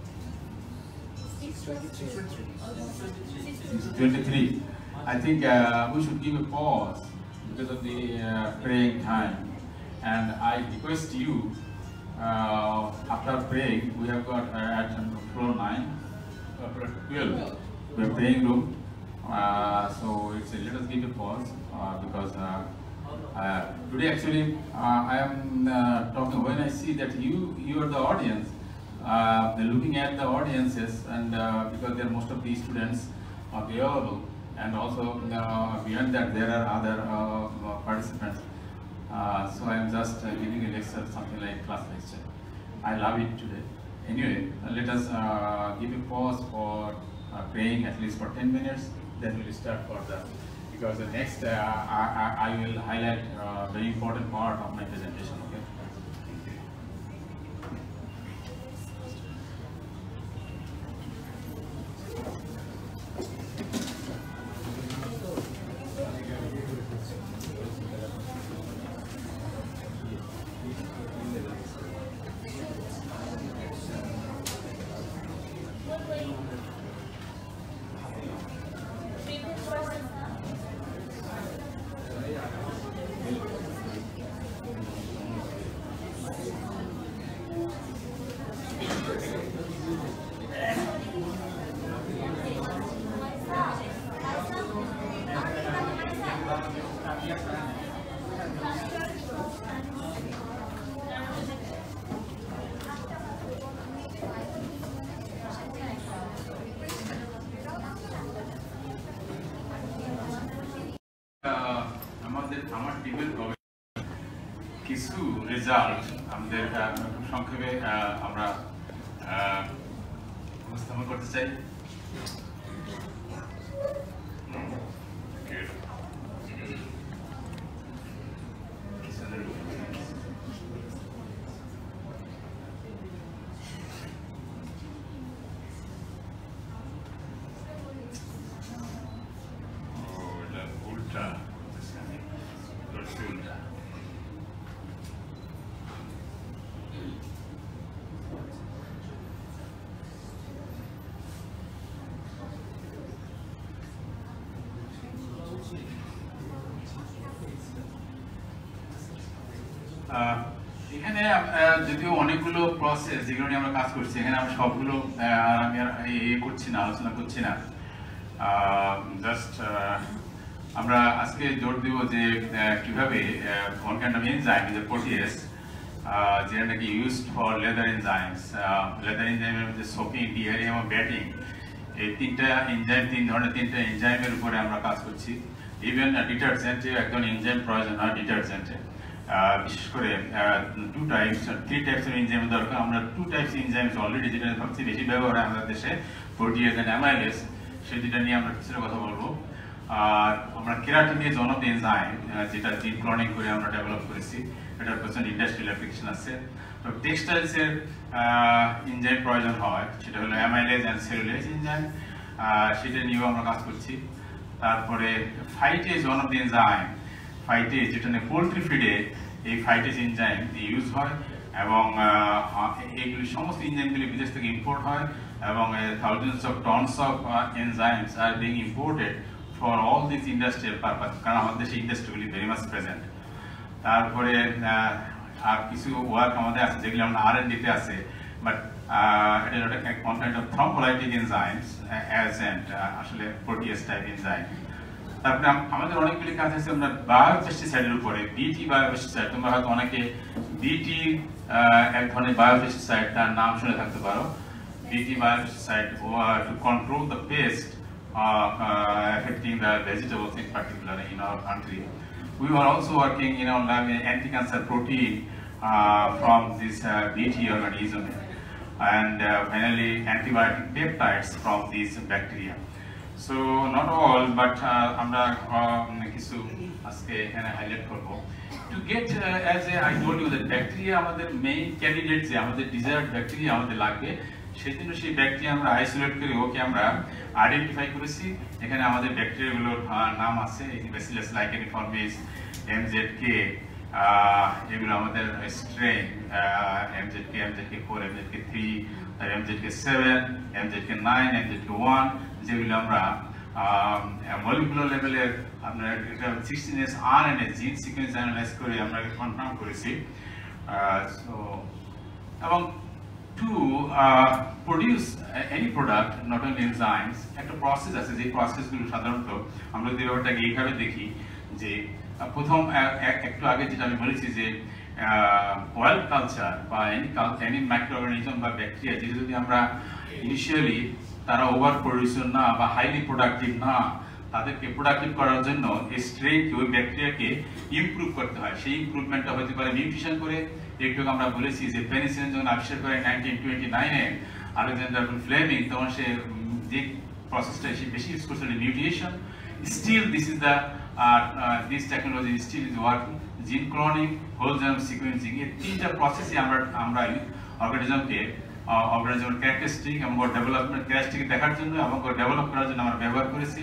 six twenty-three. I think uh, we should give a pause because of the uh, praying time, and I request you, uh, after praying, we have got uh, at floor nine, uh, floor twelve, we have praying room, uh, so it's a, let us give a pause uh, because uh, uh, today actually uh, I am uh, talking, when I see that you, you are the audience, uh, they're looking at the audiences, and uh, because there are most of these students available, and also uh, beyond that there are other uh, participants. Uh, so I am just uh, giving a lecture, something like class lecture. I love it today. Anyway, uh, let us uh, give a pause for uh, praying at least for ten minutes, then we will start for the, because the next uh, I, I, I will highlight a uh, very important part of my presentation. Okay. কিছু result আমাদের সংক্ষেপে আমরা উপস্থাপন করতে চাই। এখানে যদিও অনেকগুলো প্রসেস যেগুলো নিয়ে আমরা কাজ করছি, এখানে আমরা সবগুলো আর আমি আর ইয়ে করছি না, আলোচনা করছি না। জাস্ট আমরা আজকে জোর দেব যে কিভাবে one kind of enzyme is a protease যেটা নাকি used for leather enzymes, leather enzyme এর মধ্যে soaking, dehydrating এবং batting, এই তিনটা এনজাইম, তিন ধরনের তিনটা এনজাইমের উপরে আমরা কাজ করছি। ইভেন ডিটারজেন্টে একজন এনজাইম প্রয়োজন হয় ডিটারজেন্টে, বিশেষ করে টু টাইপস থ্রি টাইপসের এনজাইম দরকার। আমরা টু টাইপস এনজাইমস অলরেডি যেটা সবচেয়ে বেশি ব্যবহার হয় আমাদের দেশে, প্রোটিয়েজ এন্ড অ্যামাইলেজ, সেই দুটা নিয়ে আমরা কিছুটা কথা বলবো। আর আমরা keratinase one of the enzyme, যেটা জিন ক্লোনিং করে আমরা ডেভেলপ করেছি, এটার পেছনে ইন্ডাস্ট্রিয়াল অ্যাপ্লিকেশন আছে। তো টেক্সটাইলসের এনজাইম প্রয়োজন হয়, সেটা হলো অ্যামাইলেজ অ্যান্ড সেলুলেজ এনজাইম, সেটা নিয়েও আমরা কাজ করছি। তারপরে phytase one of the enzyme, phytase যেটা নিয়ে পোলট্রি ফিডে এই ফাইটেজ এনজাইম ইউজ হয়, এবং এইগুলি সমস্ত এনজাইমগুলি বিদেশ থেকে ইম্পোর্ট হয়, এবং thousands of tons of enzymes are being imported for all this industrial purpose, কারণ আমাদের দেশে ইন্ডাস্ট্রিগুলি ভেরি মাচ প্রেজেন্ট। তারপরে আর কিছু ওয়ার্ক আমাদের আছে যেগুলো আমরা আর এন্ড ডিতে আছে, বাট এটা একটা কোন kind of thrombolytic enzymes agent, আসলে প্রোটিয়েজ টাইপ এনজাইম। তারপরে আমাদের অনেকগুলি কাজ আছে আমরা বায়োপেস্টিসাইডের উপরে, বিটি বায়োপেস্টিসাইড। তোমরা হয়তো অনেকে বিটি এক ধরনের বায়োপেস্টিসাইড, তার নাম শুনে থাকতে পারো। বিটি biopesticide to control the pest uh, uh, affecting the vegetables in particular in our country. We were also working in our lab in anti-cancer protein uh, from this uh, BT organism, and uh, finally antibiotic peptides from these bacteria. So not all, but আমরা কিছু আজকে এখানে highlight করব। To get uh, as a, I told you that bacteria আমাদের main candidate, যে আমাদের desired bacteria আমাদের লাগবে, সেজন্য সেই ব্যাকটেরিয়া আমরা আইসোলেট করে ওকে আমরা আইডেন্টিফাই করেছি। এখানে আমাদের ব্যাকটেরিয়াগুলোর নাম আছে, ব্যাসিলাস লাইকেনিফর্মিস, এমজেডকে, এগুলো আমাদের strain, MZK, MZK four, MZK three, MZK seven, MZK nine, MZK one, যেগুলো আমরা মলিকুলার লেভেলের আপনার sixteen S RNA gene sequence analyse করে আমরা কনফার্ম করেছি। সো এবং to uh, produce any product, not only enzymes, একটা প্রসেস আছে, যে প্রসেসগুলো সাধারণত আমরা যদি ব্যাপারটাকে এইভাবে দেখি, যে প্রথম একটু আগে যেটা আমি বলেছি যে ওয়েল কালচার বা এনি এনি মাইক্রো অর্গানিজম বা ব্যাকটেরিয়া, যেটা যদি আমরা ইনিশিয়ালি তারা ওভার প্রডিউসার না বা হাইলি প্রোডাক্টিভ না, তাদেরকে প্রোডাক্টিভ করার জন্য এই স্ট্রেনকে, ওই ব্যাকটেরিয়াকে ইমপ্রুভ করতে হয়। সেই ইমপ্রুভমেন্টটা হতে পারে মিউটেশন করে। একটু আমরা বলেছি যে পেনিসিলিন যখন আবিষ্কার করে নাইনটিন টোয়েন্টি নাইনে আলেকজান্ডার ফ্লেমিং, তখন সে যে প্রসেসটা সে বেশি ইউজ করছিল mutation. Still this is the this technology still is working. Gene cloning, whole genome sequencing, এই তিনটা প্রসেসে আমরা আমরা অর্গানিজমকে অর্গানিজমের ক্যারেক্টারিস্টিক এবং ডেভেলপমেন্ট ক্যারেক্টারিস্টিক দেখার জন্য এবং ডেভেলপ করার জন্য আমরা ব্যবহার করেছি।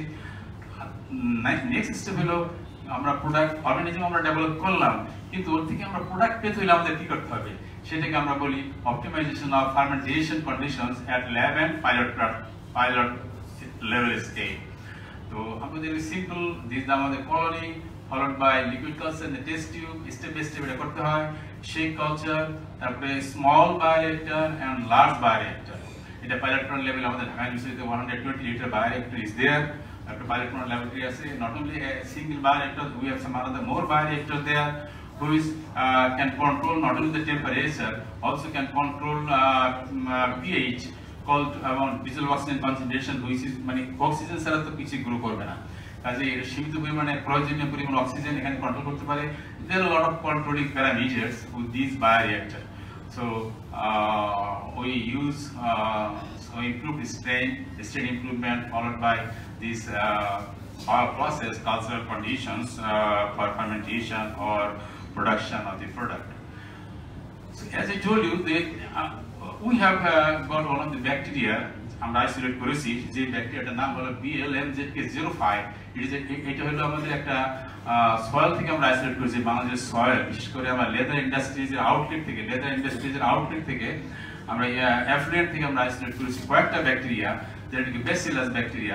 নেক্সট স্টেপ হলো আমরা প্রোডাক্ট অর্গানিজম আমরা ডেভেলপ করলাম, কিন্তু ওর থেকে আমরা প্রোডাক্ট পেতে হলে আমাদের কি করতে হবে, সেটাকে আমরা বলি optimisation of fermentation conditions at lab and pilot pilot level scale. তো আমরা যদি সিম্পল দিস আমাদের colony followed by liquid culture in the test tube, step by step এটা করতে হয়। শেক কালচার, তারপরে small bioreactor and large bioreactor. এটা pilot level আমাদের ঢাকা ইউনিভার্সিটিতে one hundred twenty litre bioreactor is there. After pilot laboratory, not only a single bioreactor, we have some other more bioreactors there, who is uh, can control not only the temperature, also can control uh, uh, pH, called amount diesel oxygen concentration, which is মানে oxygen ছাড়া তো কিছু grow করবে না, কাজে এর সীমিত পরিমাণে প্রয়োজনীয় পরিমাণ অক্সিজেন এখানে কন্ট্রোল করতে পারে। There are a lot of controlling parameters with these bioreactors. So uh, we use uh, so improved strain, strain improvement followed by this uh, process, cultural conditions uh, for fermentation or production of the product. So as I told you, they, uh, we have uh, got one of the bacteria. আমরা isolate করেছি, যে ব্যাকটেরিয়াটার নাম হলো B L M Z K zero five. এটা হলো আমাদের একটা সয়েল থেকে আমরা আইসোলেট করেছি, বাংলাদেশের সয়েল, বিশেষ করে আমরা লেদার ইন্ডাস্ট্রিজের আউটলেট থেকে লেদার ইন্ডাস্ট্রিজের আউটলেট থেকে আমরা অ্যাফ্লুয়েন্ট থেকে আমরা আইসোলেট করেছি কয়েকটা ব্যাকটেরিয়া, যেটা কি ব্যাসিলাস ব্যাকটেরিয়া।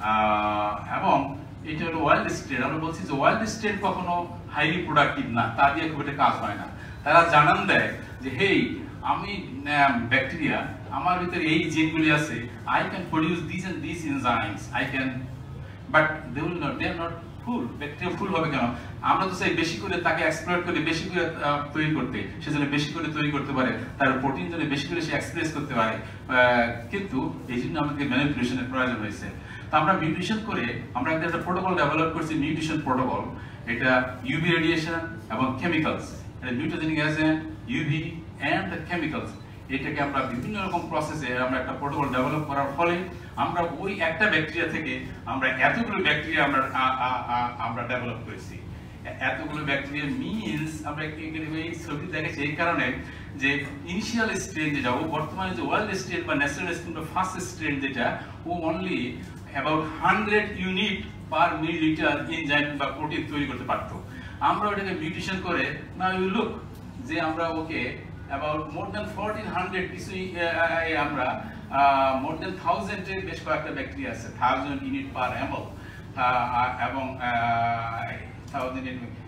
এবং এটা হলো ওয়াইল্ড স্ট্রেন। আমরা বলছি যে ওয়াইল্ড স্ট্রেন কখনো হাইলি প্রোডাক্টিভ না, তা দিয়ে খুব একটা কাজ হয় না। তারা জানান দেয় যে হেই, আমি ব্যাকটেরিয়া, আমার ভিতরে এই জিনগুলি আছে, I can produce this and this enzymes, I can, but they will not, they are not full. Bacteria full হবে কেন? আমরা তো চাই বেশি করে তাকে এক্সপ্লয়েট করে বেশি করে তৈরি করতে, সেজন্য বেশি করে তৈরি করতে পারে, তার প্রোটিন জন্য বেশি করে সে এক্সপ্রেস করতে পারে, কিন্তু এই জন্য আমাদের ম্যানিপুলেশনের প্রয়োজন হয়েছে। তো আমরা মিউটেশন করে আমরা একটা প্রোটোকল ডেভেলপ করছি, মিউটেশন প্রোটোকল। এটা ইউভি রেডিয়েশন এবং কেমিক্যালস, এটা mutagenic agent, UV and the chemicals, এটাকে আমরা বিভিন্ন রকম প্রসেসে আমরা একটা প্রোটোকল ডেভেলপ করার ফলে আমরা ওই একটা ব্যাকটেরিয়া থেকে আমরা এতগুলো ব্যাকটেরিয়া আমরা আমরা ডেভেলপ করেছি। এতগুলো ব্যাকটেরিয়া মিনস আমরা এই ছবি দেখেছি এই কারণে যে ইনিশিয়াল স্ট্রেন যেটা, ও বর্তমানে যে ওয়ার্ল্ড স্ট্রেন বা ন্যাচারাল স্ট্রেন বা ফার্স্ট স্ট্রেন যেটা, ও only about hundred unit per millilitre enzyme বা প্রোটিন তৈরি করতে পারতো। আমরা ওটাকে মিউটেশন করে না ইউ লুক যে আমরা ওকে about more than fourteen hundred কিছুই আমরা more than thousand এর বেশ কয়েকটা ব্যাকটেরিয়া আছে, thousand ইউনিট পার এমএল এবং thousand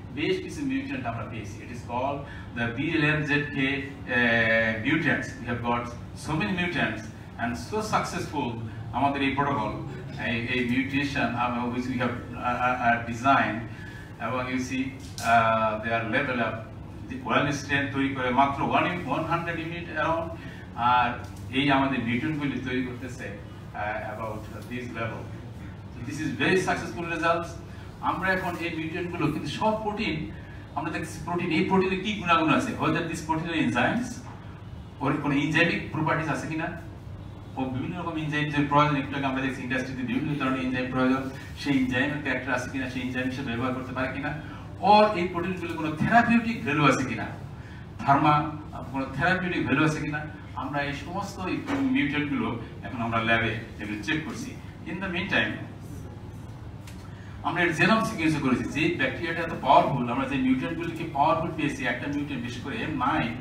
বেশ কিছু মিউট্যান্ট আমরা পেয়েছি। It is called the B L M Z K uh, mutants. We have got so many mutants and so successful আমাদের এই protocol, a mutation uh, which we have uh, uh, designed. এবং you see uh, they are level up well strength তৈরি করে মাত্র one hundred unit around, আর এই আমাদের মিউট্যান্টগুলি তৈরি করতেছে uh, about uh, this level. So this is very successful results. আমরা এখন এই মিউট্যান্টগুলো কিন্তু সব প্রোটিন আমরা দেখছি প্রোটিন এই প্রোটিনে কি গুণাগুণ আছে, whether this protein are enzymes or কোনো enzymatic properties আছে কিনা, ও বিভিন্ন রকম এনজাইমের প্রয়োজন, একটু আগে আমরা দেখছি ইন্ডাস্ট্রিতে বিভিন্ন ধরনের এনজাইম প্রয়োজন, সেই এনজাইমের ক্যারেক্টার আছে কিনা, সেই এনজাইম হিসেবে ব্যবহার করতে পারে কিনা, or এই প্রোটিনগুলো কোনো থেরাপিউটিক ভ্যালু আছে কিনা, ফার্মা কোনো থেরাপিউটিক ভ্যালু আছে কিনা, আমরা এই সমস্ত মিউট্যান্টগুলো এখন আমরা ল্যাবে এগুলো চেক করছি। ইন দ্য মিন টাইম আমরা এর জেনোম সিকোয়েন্স করেছি, যে ব্যাকটেরিয়াটা এত পাওয়ারফুল, আমরা যে মিউট্যান্টগুলিকে পাওয়ারফুল পেয়েছি, একটা মিউট্যান্ট বিশেষ করে এম নাইন,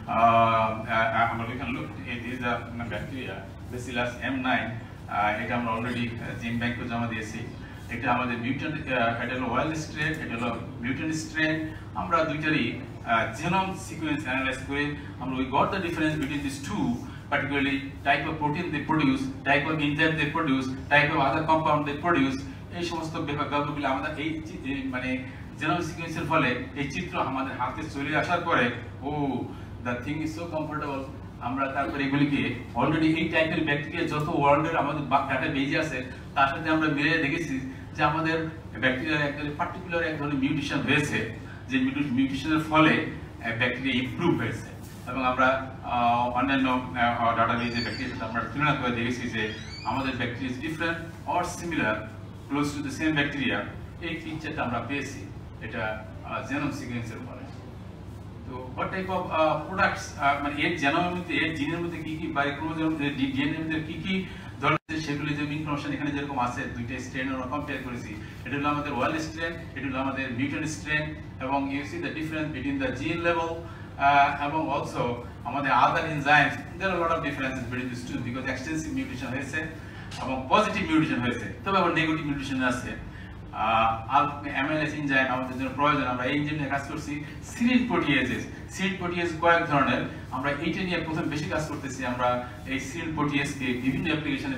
আমরা we can look at this the bacteria Bacillus M nine, এটা আমরা অলরেডি জিম ব্যাংকে জমা দিয়েছি। এটা আমাদের মিউট্যান্ট, এটা হলো ওয়াইল্ড স্ট্রেন, এটা হলো মিউট্যান্ট স্ট্রেন। আমরা দুইটারই জেনোম সিকোয়েন্স অ্যানালাইজ করে আমরা we got the difference between these two, particularly type of protein they produce, type of enzyme they produce, type of other compound they produce, এই সমস্ত ব্যাপারগুলো আমাদের এই মানে জেনোম সিকোয়েন্সের ফলে এই চিত্র আমাদের হাতে চলে আসার পরে ও the thing is so comfortable, আমরা তারপরে এগুলিকে অলরেডি এই টাইপের ব্যাকটেরিয়া যত ওয়ার্ল্ডের আমাদের ডাটা বেজে আছে তার সাথে আমরা মিলিয়ে দেখেছি যে আমাদের ব্যাকটেরিয়ার একটা পার্টিকুলার এক ধরনের মিউটেশন হয়েছে, যে মিউটেশনের ফলে ব্যাকটেরিয়া ইমপ্রুভ হয়েছে, এবং আমরা অন্যান্য ডাটা বেজে ব্যাকটেরিয়ার সাথে আমরা তুলনা করে দেখেছি যে আমাদের bacteria is different or similar close to the same bacteria. এই পিকচারটা আমরা পেয়েছি এটা জেনোম সিকোয়েন্সের ফলে। তো what type of uh, products মানে এর জেনোমের মধ্যে এর জিনের মধ্যে কি কি বা ক্রোমোজোম ডিএনএ এর মধ্যে কি কি ধরনের সেগুলি যে ইনফরমেশন এখানে যেরকম আছে দুইটা স্ট্রেন আমরা কম্পেয়ার করেছি। এটা হলো আমাদের ওয়াইল্ড স্ট্রেন, এটা হলো আমাদের মিউট্যান্ট স্ট্রেন, এবং you see the difference between the gene level এবং অলসো আমাদের other enzymes, there are lot of differences between this two because extensive mutation হয়েছে এবং পজিটিভ মিউটেশন হয়েছে, তবে আবার নেগেটিভ মিউটেশন আছে। অ্যামাইলেজ এনজাইম আমাদের জন্য প্রয়োজন, আমরা এই এনজাইম নিয়ে কাজ করছি। সিরিন প্রোটিয়েজেস, সিরিন প্রোটিয়েজ কয়েক ধরনের, আমরা এইটা নিয়ে প্রথম বেশি কাজ করতেছি। আমরা এই সিরিন প্রোটিয়েজকে বিভিন্ন অ্যাপ্লিকেশনে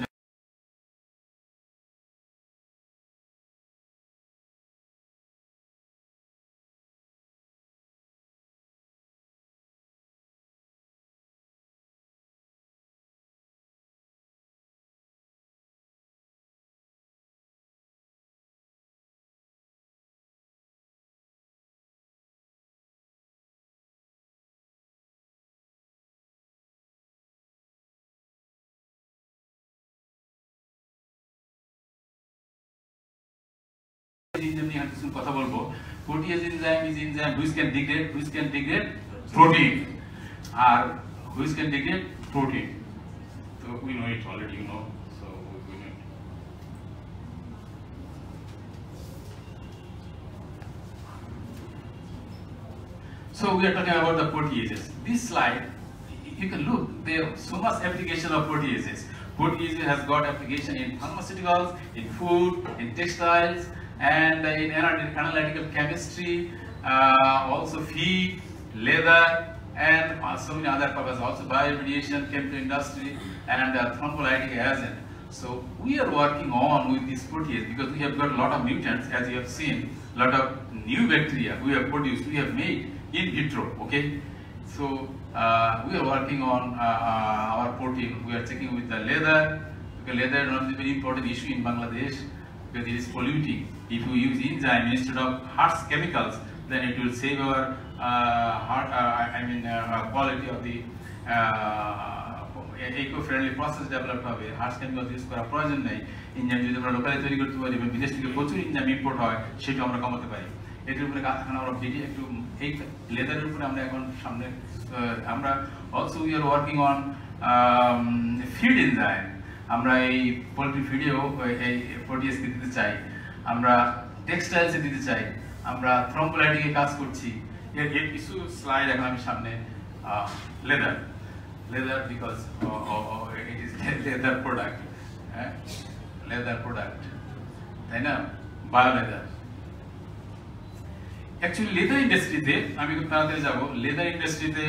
কথা বলবো। Protease enzyme is enzyme which can degrade which can degrade protein, আর হুইচ ক্যান ডিগ্রেড প্রোটিন। তো we know it already, you know, so we know it. So we are talking about the proteases. This slide, you can look, there are so much application of proteases. Proteases has got application in pharmaceuticals, in food, in textiles, and in analytical chemistry, uh, also feed, leather, and so many other purposes, also bioremediation, chemical industry, and uh, thrombolytic agent. So we are working on with these proteases because we have got a lot of mutants, as you have seen, a lot of new bacteria we have produced, we have made in vitro, okay? So uh, we are working on uh, uh, our protein. We are checking with the leather, because leather is not a very important issue in Bangladesh because it is polluting. If you use enzyme instead of harsh chemicals, then it will save our uh, heart, uh, I mean uh, quality of the uh, eco-friendly process developed হবে। harsh chemicals use করার প্রয়োজন নেই। Enzyme যদি আমরা locally তৈরি করতে পারি এবং বিদেশ থেকে প্রচুর ইঞ্জাইম ইম্পোর্ট হয় সেটা আমরা কমাতে পারি। এটার উপরে এখন আমরা ভিডিও একটু এই লেদারের উপরে আমরা এখন সামনে আমরা also we are working on feed enzyme. আমরা এই পোলট্রি ফিডেও এই প্রোটিয়েজকে দিতে চাই, আমরা টেক্সটাইলসে দিতে চাই, আমরা থ্রম্বোলাইটিকে কাজ করছি। এর এর কিছু স্লাইড এখন আমি সামনে leather leather because it is leather product, হ্যাঁ লেদার প্রোডাক্ট, তাই না, বায়ো লেদার। অ্যাকচুয়ালি লেদার ইন্ডাস্ট্রিতে আমি খুব তাড়াতাড়ি যাবো লেদার ইন্ডাস্ট্রিতে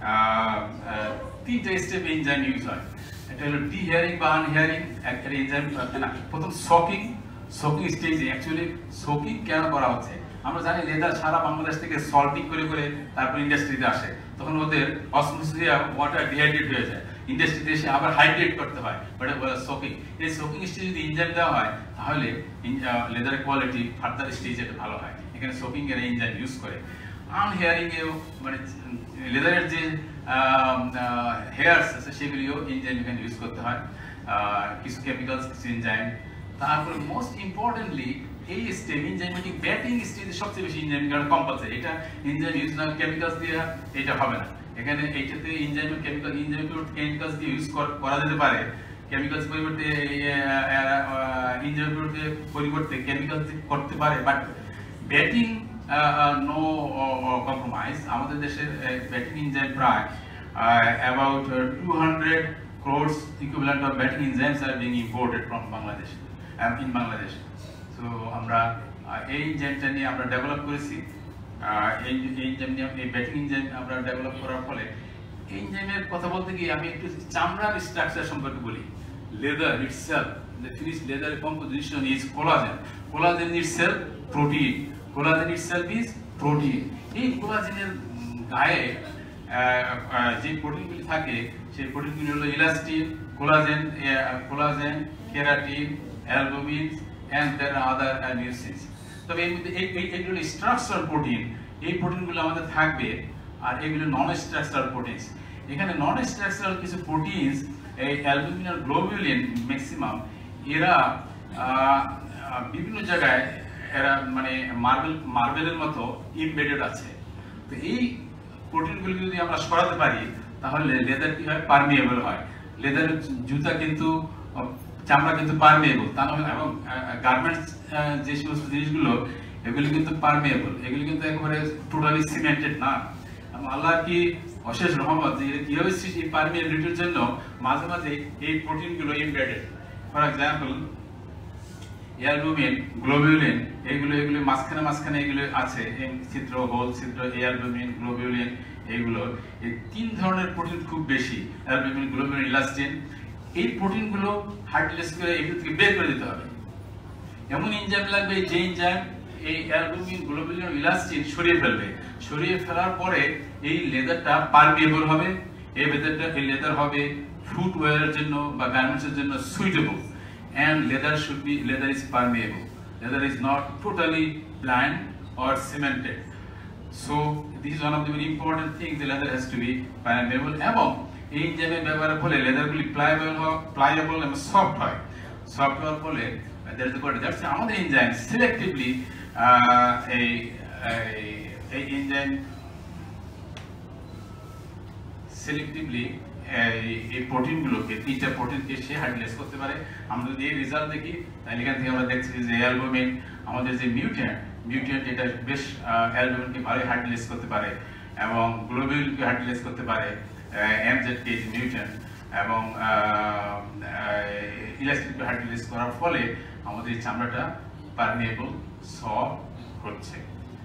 তিনটা স্টেপ এনজাইম ইউজ হয় এটা হলো ডি হেয়ারিং বা আনহেয়ারিং একটা এনজাইম না প্রথম সকিং সকিং স্টেজে অ্যাকচুয়ালি সকিং কেন করা হচ্ছে আমরা জানি লেদার সারা বাংলাদেশ থেকে সল্টিং করে করে তারপর ইন্ডাস্ট্রিতে আসে তখন ওদের অসমোসিস ওয়াটার ডিহাইড্রেট হয়ে যায় ইন্ডাস্ট্রিতে এসে আবার হাইড্রেট করতে হয় বাট সকিং এই সকিং স্টেজে যদি এনজাইম দেওয়া হয় তাহলে লেদারের কোয়ালিটি ফার্দার স্টেজে এটা ভালো হয় এখানে সকিং এর এনজাইম ইউজ করে আনহেয়ারিং এও মানে লেদারের যে হেয়ারস আছে সেগুলিও এনজাইম এখানে ইউজ করতে হয় কিছু কেমিক্যালস কিছু এনজাইম তারপরে মোস্ট ইম্পর্টেন্টলি এই স্টেজ এনজাইমেটিক ব্যাটিং স্টেজে সবচেয়ে বেশি এনজাইম কারণ কম্পালসারি এটা এনজাইম ইউজ না কেমিক্যালস দিয়ে এটা হবে না এখানে এইটাতে এনজাইম কেমিক্যাল এনজাইম কেমিক্যালস দিয়ে ইউজ করা যেতে পারে কেমিক্যালস পরিবর্তে এনজাইম পরিবর্তে কেমিক্যাল করতে পারে বাট ব্যাটিং নো কম্প্রোমাইজ আমাদের দেশের ব্যাটিং এনজাইম প্রায় about two hundred crores equivalent of batting enzymes are being imported from Bangladesh and in Bangladesh so আমরা এই এনজাইমটা নিয়ে আমরা ডেভেলপ করেছি এই এনজাইম নিয়ে এই ব্যাটিং এনজাইম আমরা ডেভেলপ করার ফলে এই এনজাইমের কথা বলতে গিয়ে আমি একটু চামড়ার স্ট্রাকচার সম্পর্কে বলি leather itself the finished leather composition is collagen collagen itself protein collagen itself is protein এই কোলাজেনের গায়ে যে প্রোটিনগুলি থাকে সেই প্রোটিনগুলি হলো elastin collagen collagen keratin albumin and there are other amino acids তবে এর মধ্যে এই এইগুলো স্ট্রাকচারাল প্রোটিন এই প্রোটিনগুলো আমাদের থাকবে আর এগুলো নন স্ট্রাকচারাল প্রোটিনস এখানে নন স্ট্রাকচারাল কিছু প্রোটিনস এই অ্যালবুমিন আর গ্লোবুলিন ম্যাক্সিমাম এরা বিভিন্ন জায়গায় এরা মানে মার্বেল মার্বেলের মতো ইমবেডেড আছে তো এই প্রোটিনগুলো যদি আমরা সরাতে পারি তাহলে লেদার কি হয় পারমিয়েবল হয় লেদার জুতা কিন্তু চামড়া কিন্তু পারমিয়েবল তা নয় এবং গার্মেন্টস যে সমস্ত জিনিসগুলো এগুলো কিন্তু পারমিয়েবল এগুলো কিন্তু একেবারে টোটালি সিমেন্টেড না আল্লাহর কি অশেষ রহমত যে কিভাবে এই পারমিয়েবিলিটির জন্য মাঝে মাঝে এই প্রোটিনগুলো embedded for example albumin globulin এগুলো এগুলো মাঝখানে মাঝখানে এগুলো আছে ছিদ্র হোল ছিদ্র অ্যালবুমিন গ্লোবুলিন এগুলো এই তিন ধরনের প্রোটিন খুব বেশি অ্যালবুমিন গ্লোবুলিন ইলাস্টিন এই প্রোটিনগুলো হার্ডলেস করে এগুলো থেকে বের করে দিতে হবে এমন এনজাইম লাগবে যে এনজাইম এই অ্যালবুমিন গ্লোবুলিন ইলাস্টিন সরিয়ে ফেলবে সরিয়ে ফেলার পরে এই লেদারটা পারমিয়েবল হবে এই লেদারটা এই লেদার হবে ফুটওয়্যারের জন্য বা গার্মেন্টসের জন্য suitable and leather should be leather is permeable leather is not totally bland or cemented so this is one of the very important things the leather has to be permeable এবং এই এনজাইমের ব্যবহারের ফলে লেদারগুলি প্লায়েবল হয় প্লায়েবল এবং সফট হয় soft হওয়ার ফলে there is a good that's আমাদের এনজাইম selectively এই এই এনজাইম selectively এই প্রোটিনগুলোকে তিনটা প্রোটিনকে সে হাইড্রেট করতে পারে আমরা যদি এই রেজাল্ট দেখি তাহলে এখান থেকে আমরা দেখছি যে অ্যালবুমিন আমাদের যে মিউট্যান্ট মিউট্যান্ট এটা বেশ অ্যালবুমিনকে ভালো হাইড্রেট করতে পারে এবং গ্লোবুলিনকে হাইড্রেট করতে পারে এমজেডকে মিউট্যান্ট এবং ইলাস্টিনকে হাইড্রেট করার ফলে আমাদের চামড়াটা পারমিয়েবল সফট হচ্ছে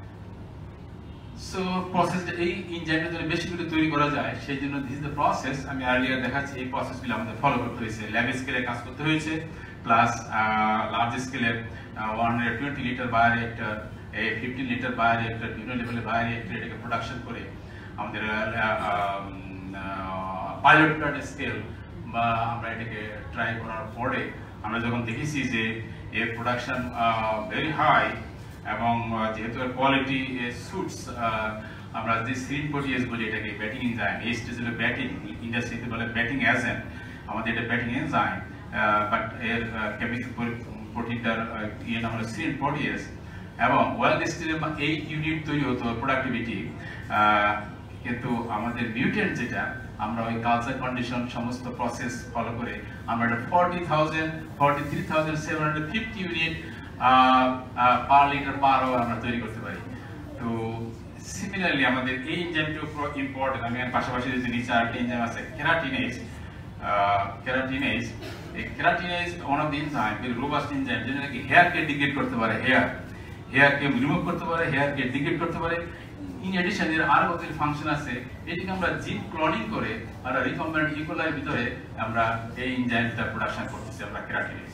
সো প্রসেসটা এই এনজাইমটা যদি বেশি করে তৈরি করা যায় সেই জন্য দিস ইজ দ্য প্রসেস আমি আর্লিয়ার দেখাচ্ছি এই প্রসেসগুলো আমাদের ফলো করতে হয়েছে ল্যাব স্কেলে কাজ করতে হয়েছে প্লাস লার্জ স্কেলের one hundred twenty litre bioreactor এই ফিফটিন লিটার বায়োরিয়েক্টর বিভিন্ন লেভেলের বায়োরিয়েক্টর এটাকে প্রোডাকশন করে আমাদের পাইলট প্ল্যান্ট স্কেল বা আমরা এটাকে ট্রাই করার পরে আমরা যখন দেখেছি যে এর প্রোডাকশন ভেরি হাই এবং যেহেতু কোয়ালিটি সুটস আমরা যে সিরিন প্রোটিয়েজ বলি এটাকে ব্যাটিং এনজাইম এই স্টেজ হলো ব্যাটিং ইন্ডাস্ট্রিতে বলে ব্যাটিং এজেন্ট আমাদের এটা ব্যাটিং এনজাইম বাট এর কেমিক্যাল প্রোটিনটার ইয়ে নাম হলো সিরিন প্রোটিয়েজ এবং ওয়েল স্টিলে এই ইউনিট তৈরি হতো প্রোডাক্টিভিটি কিন্তু আমাদের মিউটেন্ট যেটা আমরা ওই কালচার কন্ডিশন সমস্ত প্রসেস ফলো করে আমরা এটা forty thousand forty three thousand seven hundred fifty unit per litre per hour আমরা তৈরি করতে পারি তো সিমিলারলি আমাদের এই এনজাইমটা ইম্পর্টেন্ট আমি এর পাশাপাশি যে নিচে আরেকটা এনজাইম আছে কেরাটিনেজ কেরাটিনেজ এই keratinase one of the enzyme very robust enzyme যেটা নাকি হেয়ারকে ডিগ্রেড করতে পারে হেয়ার হেয়ারকে রিমুভ করতে পারে, হেয়ারকে ডিগ্রেড করতে পারে। ইন এডিশন এর আরো কত ফাংশন আছে, এটিকে আমরা জিন ক্লোনিং করে আর রিকম্বিনেন্ট ইকোলাইয়ের ভিতরে আমরা এই এনজাইমটা প্রোডাকশন করতেছি আমরা কেরাটিনেজ।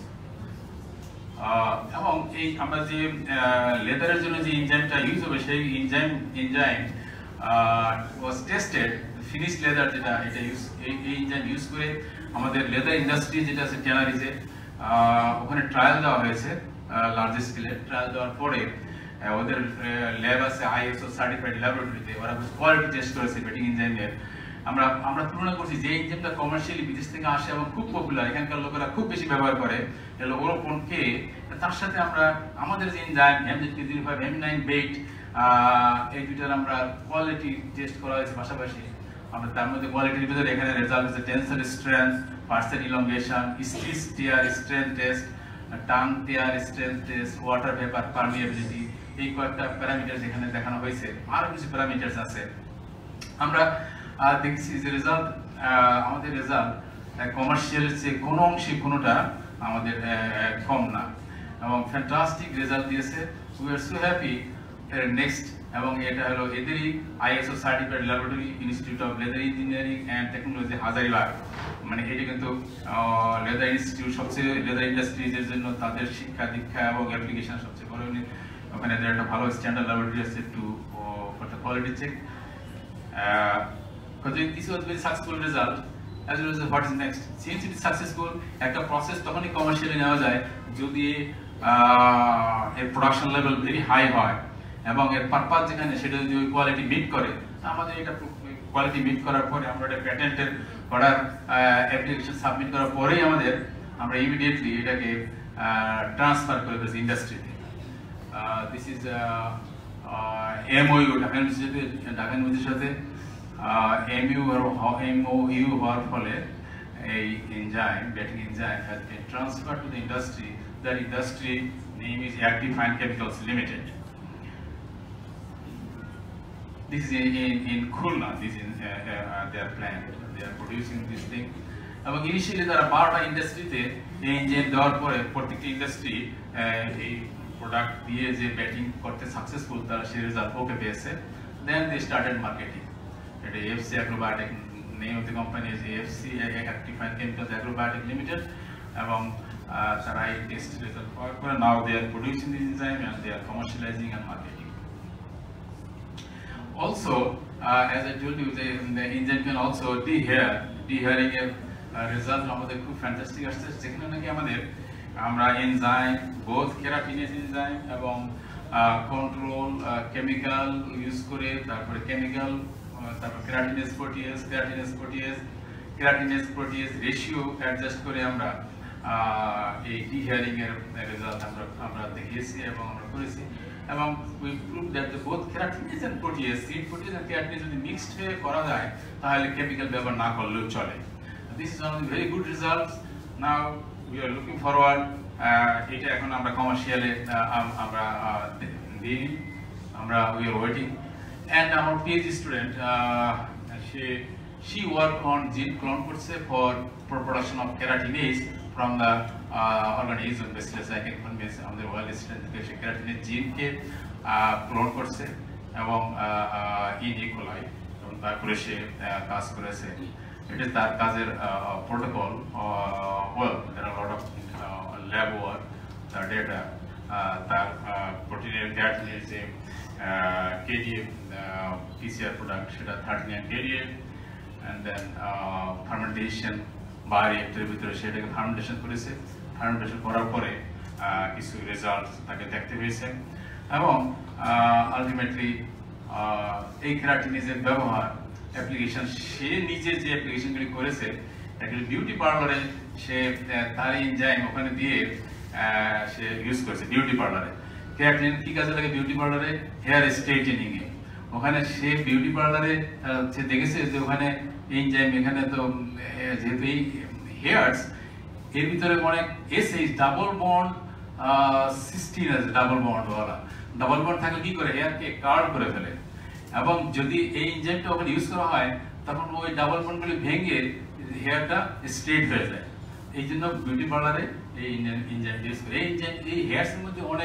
এবং এই আমরা যে লেদারের জন্য যে এনজাইমটা ইউজ হবে সেই enzyme enzyme was tested finish leather যেটা এটা ইউজ এই এনজাইম ইউজ করে আমাদের লেদার ইন্ডাস্ট্রি যেটা আছে ট্যানারিজে ওখানে ট্রায়াল দেওয়া হয়েছে লার্জ স্কেলে। ট্রায়াল দেওয়ার পরে ওদের ল্যাব আছে আইএসও সার্টিফাইড ল্যাবরেটরিতে, ওরা কোয়ালিটি টেস্ট করেছে বেটিং এনজাইমের। আমরা আমরা তুলনা করছি যে এনজাইমটা কমার্শিয়ালি বিদেশ থেকে আসে এবং খুব পপুলার, এখানকার লোকেরা খুব বেশি ব্যবহার করে এলো ওরোপনকে, তার সাথে আমরা আমাদের যে enzyme M Z zero five M nine bate এই দুইটার আমরা কোয়ালিটি টেস্ট করা হয়েছে পাশাপাশি। আমরা তার মধ্যে কোয়ালিটির ভিতরে এখানে রেজাল্ট হচ্ছে tensile strength, percent elongation, stitch tear strength test, tongue tear strength test, water vapour permeability, এই কয়েকটা প্যারামিটার এখানে দেখানো হয়েছে। আরো কিছু প্যারামিটারস আছে। আমরা দেখছি যে রেজাল্ট আমাদের রেজাল্ট কমার্শিয়াল যে কোনো অংশে কোনোটা আমাদের কম না এবং ফ্যান্টাস্টিক রেজাল্ট দিয়েছে। We are so happy. এর নেক্সট এবং এটা হলো এদেরই ISO certified laboratory institute of leather engineering and technology Hazaribagh, মানে এটি কিন্তু লেদার ইনস্টিটিউট সবচেয়ে লেদার ইন্ডাস্ট্রিজের জন্য তাদের শিক্ষা দীক্ষা এবং অ্যাপ্লিকেশন সবচেয়ে বড়। ওখানে এদের একটা ভালো স্ট্যান্ডার্ড ল্যাবরেটরি আছে to for the quality check. This was very successful result. As well as what is next? Since it is successful, একটা প্রসেস তখনই কমার্শিয়ালি নেওয়া যায় যদি এর প্রোডাকশন লেভেল ভেরি হাই হয় এবং এর পারপাস যেখানে সেটা যদি ওই কোয়ালিটি মিট করে। আমাদের এটা কোয়ালিটি মিট করার পরে আমরা এটা প্যাটেন্টের অর্ডার অ্যাপ্লিকেশন সাবমিট করার পরেই আমাদের আমরা ইমিডিয়েটলি এটাকে ট্রান্সফার করে ফেলছি ইন্ডাস্ট্রিতে। দিস ইজ এমওইউ ঢাকা ইউনিভার্সিটিতে ঢাকা ইউনিভার্সিটির সাথে এমইউ এমওইউ হওয়ার ফলে এই enzyme bating enzyme has been transferred to the industry. That industry name is active fine chemicals limited. This is in, in, in Khulna, this is uh, uh, their plant, they are producing this thing. এবং initially তারা বারোটা ইন্ডাস্ট্রিতে এই enzyme দেওয়ার পরে প্রত্যেকটি industry এই product দিয়ে যে ব্যাটিং করতে সাকসেসফুল তারা সেই রেজাল্ট ওকে পেয়েছে। Then they started marketing. এটা FC agrobiotic, name of the company is FC active fine chemicals agrobiotic limited. এবং তারা এই টেস্ট রেজাল্ট পাওয়ার পরে now they are producing this enzyme and they are commercialising and marketing. Also, uh, as I told you, the, the enzyme can also dehair. Dehearing এর result আমাদের খুব fantastic আসছে, যেখানে নাকি আমাদের আমরা এনজাইম বোথ কেরাটিনেজ এনজাইম এবং control chemical use করে তারপরে কেমিক্যাল তারপর keratinase protease keratinase protease keratinase protease ratio adjust করে আমরা এই ডিহেয়ারিং এর রেজাল্ট আমরা আমরা দেখিয়েছি এবং আমরা করেছি। এবং we proved that the both keratinase and protease, seed protease and keratinase যদি মিক্সড হয়ে করা যায় তাহলে কেমিক্যাল ব্যবহার না করলেও চলে। This is one of the very good results. Now we are looking forward. এটা এখন আমরা কমার্শিয়ালে আমরা দিই, আমরা we are waiting. And our PhD student, uh, she she worked on gene clone করছে for for production of keratinase from the uh, organism basis I think from this আমাদের wild strain থেকে সে কেরাটিনেজ জিনকে ক্লোন করছে এবং in E. coli এবং তারপরে সে কাজ করেছে। এটা তার কাজের protocol work, there are lot of lab work, তার ডেটা, তার প্রোটিনের কেরাটিনের যে কেডিএফ পিসিআর প্রোডাক্ট সেটা thirty nine KDF and then fermentation বায়োরিয়েক্টরের ভিতরে সেটাকে ফার্মেন্টেশন করেছে। ফার্মেন্টেশন করার পরে কিছু রেজাল্ট তাকে দেখতে পেয়েছে এবং আলটিমেটলি এই কেরাটিনেজের ব্যবহার অ্যাপ্লিকেশন সে নিজে যে অ্যাপ্লিকেশনগুলি করেছে অ্যাকচুয়ালি বিউটি পার্লারে সে তার এনজাইম ওখানে দিয়ে সে ইউজ করেছে। বিউটি পার্লারে কেরাটিন কি কাজে লাগে? বিউটি পার্লারে হেয়ার স্ট্রেইটেনিং এ। ওখানে সে বিউটি পার্লারে সে দেখেছে যে ওখানে এনজাইম এখানে তো যেহেতু এই হেয়ার্স এর ভিতরে অনেক এসএইচ ডাবল বন্ড সিস্টিন আছে, ডাবল বন্ড ওয়ালা ডাবল বন্ড থাকলে কি করে হেয়ারকে কার্ভ করে ফেলে এবং যদি এই এনজাইমটা ওখানে ইউজ করা হয় তখন ওই ডাবল বন্ডগুলি ভেঙে হেয়ারটা স্ট্রেট হয়ে যায়। এই জন্য বিউটি পার্লারে এই এনজাইম ইউজ করে। এই এনজাইম এই হেয়ার্সের মধ্যে অনেক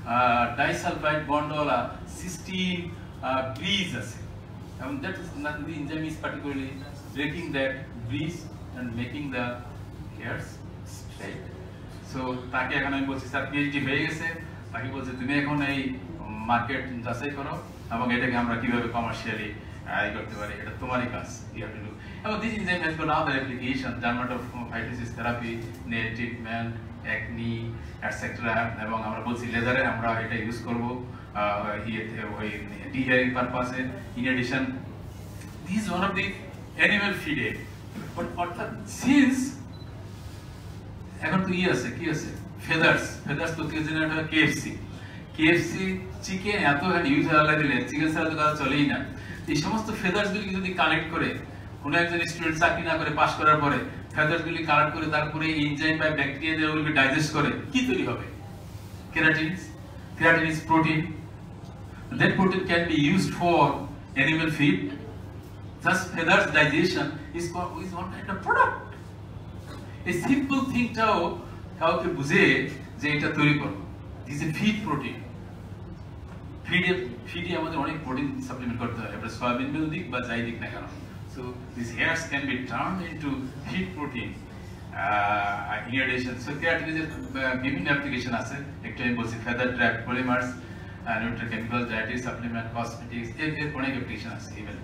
ডাইসালফাইড বন্ডওয়ালা সিস্টিন ব্রিজ আছে এবং that is not the enzyme is particularly breaking that bridge and making the hairs straight. So তাকে এখন আমি বলছি স্যার পিএইচডি হয়ে গেছে, তাকে বলছে তুমি এখন এই মার্কেট যাচাই করো এবং এটাকে আমরা কিভাবে কমার্শিয়ালি আই করতে পারি, এটা তোমারই কাজ। You have to do. এবং this enzyme has got other application, dermatophytosis therapy, nail treatment, acne etcetera. এবং আমরা বলছি লেজারে আমরা এটা ইউজ করবো ইয়েতে ওই ডিহেয়ারিং পারপাসে। In addition this one of the animal ফিডে, বাট অর্থাৎ সিন্স এখন তো ই আছে কি আছে ফেদার্স, ফেদার্স তো কি জেনারেট হয় কেএফসি, কেএফসি চিকেন এত এখানে ইউজ হওয়া দিলে চিকেন ছাড়া তো কাজ চলেই না। এই সমস্ত ফেদার্স গুলি যদি কালেক্ট করে কোনো একজন স্টুডেন্ট চাকরি না করে পাস করার পরে ফেদার্স গুলি কালেক্ট করে তারপরে এনজাইম বা ব্যাকটেরিয়া দিয়ে ওগুলি ডাইজেস্ট করে কি তৈরি হবে? Keratin. Keratin is protein. That protein can be used for animal feed. Thus, feathers digestion is is one kind of product. A simple thing টাও কাউকে বুঝে যে এটা তৈরি করো। This is feed protein. ফিডে ফিডে আমাদের অনেক প্রোটিন সাপ্লিমেন্ট করতে হয়, এটা সয়াবিন মিল দিক বা যাই দিক না কেন। So these hairs can be turned into feed protein. Uh, in addition, so keratin is বিভিন্ন অ্যাপ্লিকেশন আছে। একটা আমি বলছি feather trap polymers, uh, nutrachemicals, dietary supplement, cosmetics, এর এর অনেক অ্যাপ্লিকেশন আছে ইভেন।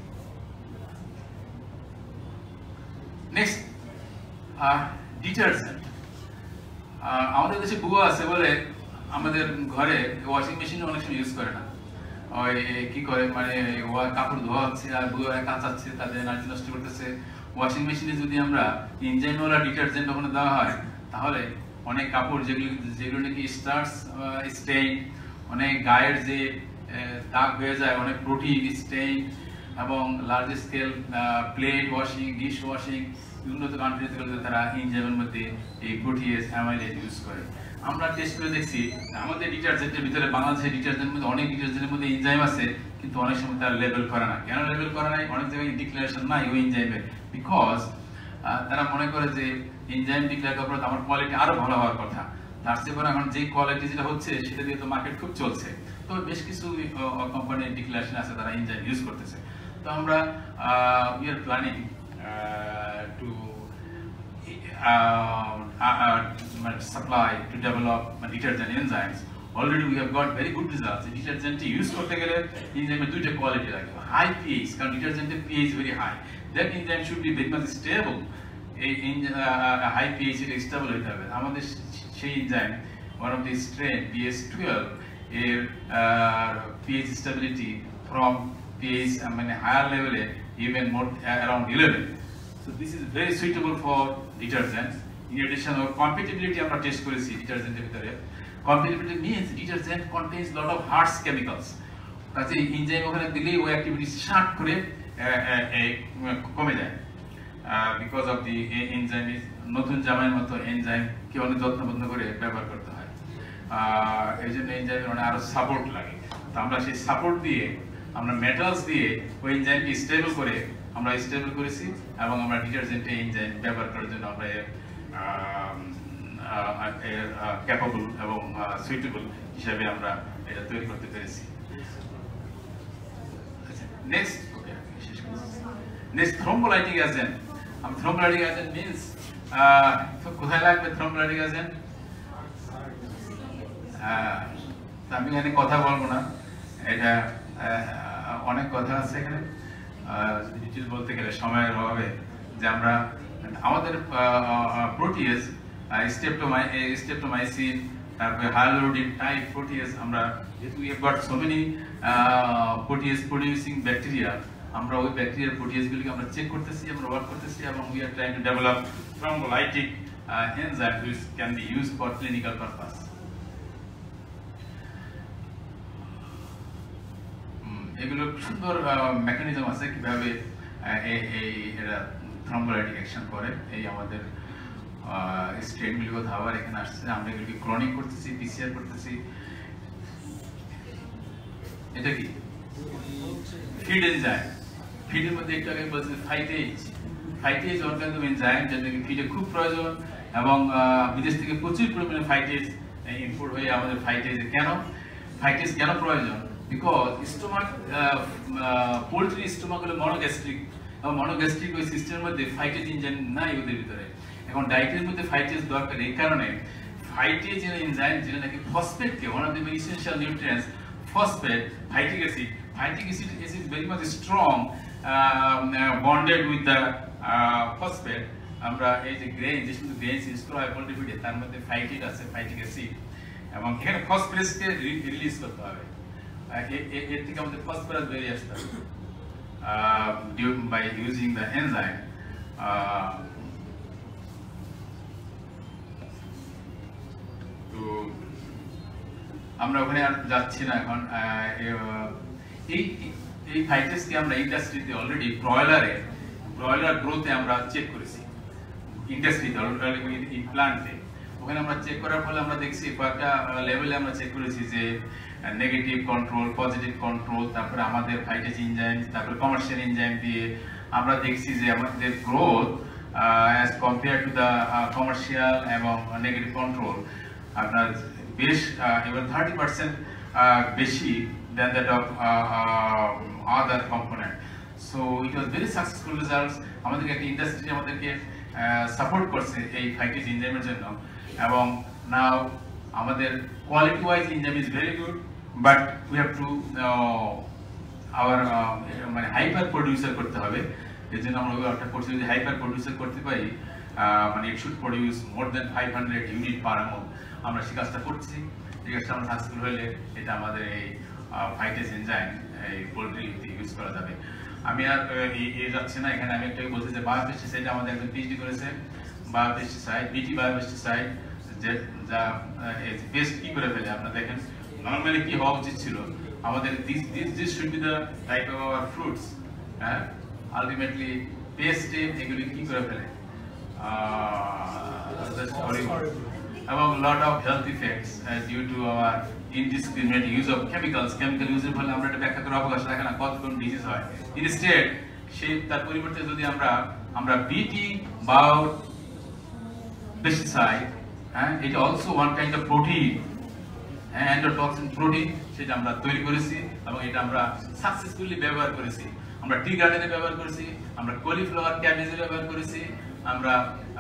Next detergent. আমাদের দেশে বুয়া আছে বলে আমাদের ঘরে ওয়াশিং মেশিন অনেক সময় ইউজ করে না। ওই কি করে মানে কাপড় ধোয়া হচ্ছে আর বুয়া কাচাচ্ছে, তাদের এনার্জি নষ্ট করতেছে। ওয়াশিং মেশিনে যদি আমরা ইঞ্জিনওয়ালা ডিটারজেন্ট ওখানে দেওয়া হয় তাহলে অনেক কাপড় যেগুলো যেগুলো নাকি স্টার্স স্টেইন, অনেক গায়ের যে দাগ হয়ে যায়, অনেক প্রোটিন স্টেইন এবং large scale plate washing, dish washing, উন্নত কান্ট্রিতে তারা ইঞ্জিনের মধ্যে এই প্রোটিয়েজ অ্যামাইলেজ ইউজ করে। আমরা টেস্ট করে দেখছি আমাদের ডিটারজেন্টের ভিতরে বাংলাদেশের ডিটারজেন্টের মধ্যে অনেক ডিটারজেন্টের মধ্যে এনজাইম আছে, কিন্তু অনেক সময় তারা লেবেল করে না। কেন লেবেল করে নাই? অনেক জায়গায় ডিক্লারেশন নাই ওই এনজাইমের, বিকজ তারা মনে করে যে এনজাইম ডিক্লেয়ার করার পর আমার কোয়ালিটি আরো ভালো হওয়ার কথা, তার চেয়ে পরে এখন যে কোয়ালিটি যেটা হচ্ছে সেটা দিয়ে তো মার্কেট খুব চলছে। তো বেশ কিছু কোম্পানির ডিক্লারেশন আছে তারা এনজাইম ইউজ করতেছে। তো আমরা we are planning to Uh, uh, uh, supply to develop uh, detergent enzymes. Already we have got very good results. The detergent use korte gele enzyme er duita quality lage, high pH, karon detergent er pH is very high. That enzyme should be very much stable. In uh, high pH it is stable hote hobe. Amader সেই enzyme one of the strain B S twelve er uh, pH stability from pH I mean higher level e even more uh, around eleven. So this is very suitable for detergents. In addition, our compatibility আমরা test করেছি ডিটারজেন্টের ভিতরে। Compatibility means detergent contains lot of harsh chemicals. কাজে enzyme ওখানে দিলেই ওই activity শার্ট করে কমে যায়। Because of the enzyme is নতুন জামাইয়ের মতো এনজাইম কে অনেক যত্নবদ্ধ করে ব্যবহার করতে হয়। এই জন্য এনজাইমের অনেক আরো সাপোর্ট লাগে। তো আমরা সেই সাপোর্ট দিয়ে আমরা মেটালস দিয়ে ওই এনজাইমকে স্টেবল করে আমরা স্টেবল করেছি এবং আমরা ডিটারজেন্টে এনজাইম ব্যবহার করার জন্য আমরা ক্যাপাবল এবং সুইটেবল হিসাবে আমরা এটা তৈরি করতে পেরেছি। Next next thrombolytic agent. Thrombolytic agent means কোথায় লাগবে থ্রম্বোলাইটিক এজেন্ট? আমি এখানে কথা বলবো না, এটা অনেক কথা আছে এখানে ডিটেইলস বলতে গেলে সময়ের অভাবে। যে আমরা আমাদের প্রোটিয়েজ স্টেপটোমাই স্টেপটোমাইসিন, তারপরে হায়ালুরোনিন টাইপ প্রোটিয়েজ, আমরা যেহেতু we have got so many protease producing bacteria, আমরা ওই ব্যাকটেরিয়ার প্রোটিয়েজগুলিকে আমরা চেক করতেছি, আমরা ওয়ার্ক করতেছি এবং we are trying to develop thrombolytic enzyme which can be used for clinical purpose. এগুলো সুন্দর মেকানিজম আছে কিভাবে এই এরা থ্রম্বোলাইটিক অ্যাকশন করে। এই আমাদের স্ট্রেনগুলি কথা আবার এখানে আসছে, আমরা এগুলিকে ক্লোনিং করতেছি, পিসিআর করতেছি। এটা কি ফিড এনজাইম। ফিডের মধ্যে একটু আগে বলছি ফাইটেজ। ফাইটেজ অর্গানিজম এনজাইম যেটা ফিডে খুব প্রয়োজন এবং বিদেশ থেকে প্রচুর পরিমাণে ফাইটেজ ইনপুট হয়ে আমাদের ফাইটেজে কেন ফাইটেজ কেন প্রয়োজন বিকজ স্টোমাক পোলট্রি স্টোমাক হলো মনোগ্যাস্ট্রিক এবং মনোগ্যাস্ট্রিক ওই সিস্টেমের মধ্যে ফাইটেজ এনজাইম নাই ওদের ভিতরে এখন ডায়েটের মধ্যে ফাইটেজ দরকার এই কারণে ফাইটেজ এনজাইম যেটা নাকি ফসফেটকে one of the essential nutrients phosphate, phytic acid. Phytic acid is very much strong, um, uh, bonded with the uh, phosphate. আমরা এই যে গ্রেইন যে শুধু গ্রেইন ইউজ করা হয় পোল্ট্রি ফিডে তার মধ্যে ফাইটিক আছে ফাইটিক অ্যাসিড এবং এখানে ফসফরাসকে রিলিজ করতে হবে এর থেকে আমাদের ফসফরাস বেরিয়ে আসতে হবে বাই ইউজিং দ্য এনজাইম তো আমরা ওখানে আর যাচ্ছি না এখন এই এই ফাইটেসকে আমরা ইন্ডাস্ট্রিতে অলরেডি ব্রয়লারে ব্রয়লার গ্রোথে আমরা চেক করেছি ইন্ডাস্ট্রিতে অলরেডি প্লান্টে ওখানে আমরা চেক করার ফলে আমরা দেখছি কয়েকটা লেভেলে আমরা চেক করেছি যে নেগেটিভ কন্ট্রোল পজিটিভ কন্ট্রোল তারপরে আমাদের ফাইটেজ এনজাইম তারপরে কমার্শিয়াল এনজাইম দিয়ে আমরা দেখছি যে আমাদের growth as compare to the commercial এবং নেগেটিভ কন্ট্রোল আপনার বেশ এবার থার্টি পার্সেন্ট বেশি than that of uh, uh, other component. So it was very successful results. আমাদেরকে একটা ইন্ডাস্ট্রি আমাদেরকে সাপোর্ট করছে এই ফাইটেজ এনজাইমের জন্য এবং নাও আমাদের quality wise enzyme is very good but we have to our মানে হাইপার প্রডিউসার করতে হবে এর জন্য আমরা একটা করছি যদি হাইপার প্রডিউসার করতে পারি মানে it should produce more than five hundred unit per hour আমরা সেই কাজটা করছি এই কাজটা আমরা সাকসেসফুল হলে এটা আমাদের এই ফাইটেজ এনজাইম এই পোল্ট্রিতে ইউজ করা যাবে আমি আর এ যাচ্ছি না এখানে আমি একটু বলছি যে বায়োপেস্টিসাইড আমাদের একজন পিএইচডি করেছে বায়োপেস্টিসাইড বিটি বায়োপেস্টিসাইড যে যা পেস্ট কি করে ফেলে আপনারা দেখেন নরমালি কি হওয়া উচিত ছিল আমাদের this this this should be the type of our fruits হ্যাঁ আলটিমেটলি পেস্টে এগুলি কি করে ফেলে এবং lot of health effects due to our indiscriminate use of chemicals chemical use এর ফলে আমরা এটা ব্যাখ্যা করার অবকাশ রাখে না কত কোন ডিজিজ হয় ইনস্টেড সেই তার পরিবর্তে যদি আমরা আমরা বিটি বাও পেস্টিসাইড হ্যাঁ এটা also one kind of protein endotoxin protein সেটা আমরা তৈরি করেছি এবং এটা আমরা সাকসেসফুলি ব্যবহার করেছি আমরা টি গার্ডেনে ব্যবহার করেছি আমরা কলিফ্লাওয়ার ক্যাবেজে ব্যবহার করেছি আমরা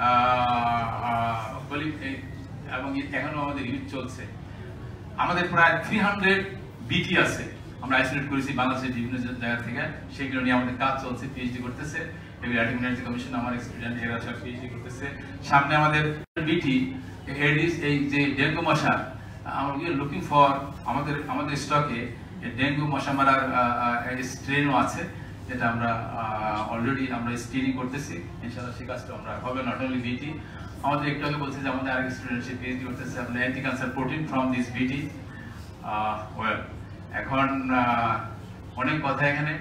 এবং এখনো আমাদের ইউজ চলছে আমাদের প্রায় থ্রি হান্ড্রেড বিটি আছে আমরা আইসোলেট করেছি বাংলাদেশের বিভিন্ন জায়গা থেকে সেগুলো নিয়ে আমাদের কাজ চলছে পিএইচডি করতেছে এগ্রিকালচার কমিশন আমার এক্সপিরিয়েন্স এরা সব পিএইচডি করতেছে সামনে আমাদের বিটি এডিস এই যে ডেঙ্গু মশা আমরা উই আর লুকিং ফর আমাদের আমাদের স্টকে ডেঙ্গু মশা মারার স্ট্রেনও আছে যেটা আমরা অলরেডি আমরা স্ক্রিনিং করতেছি ইনশাআল্লাহ সেই কাজটা আমরা হবে নট অনলি বিটি আমাদের একটু আগে বলছি যে আমাদের আরেক স্টুডেন্ট সে পিএইচডি করতেছে আপনার anti cancer protein from this BT well এখন অনেক কথা এখানে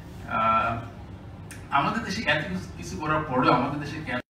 আমাদের দেশে এত কিছু করার পরেও আমাদের দেশে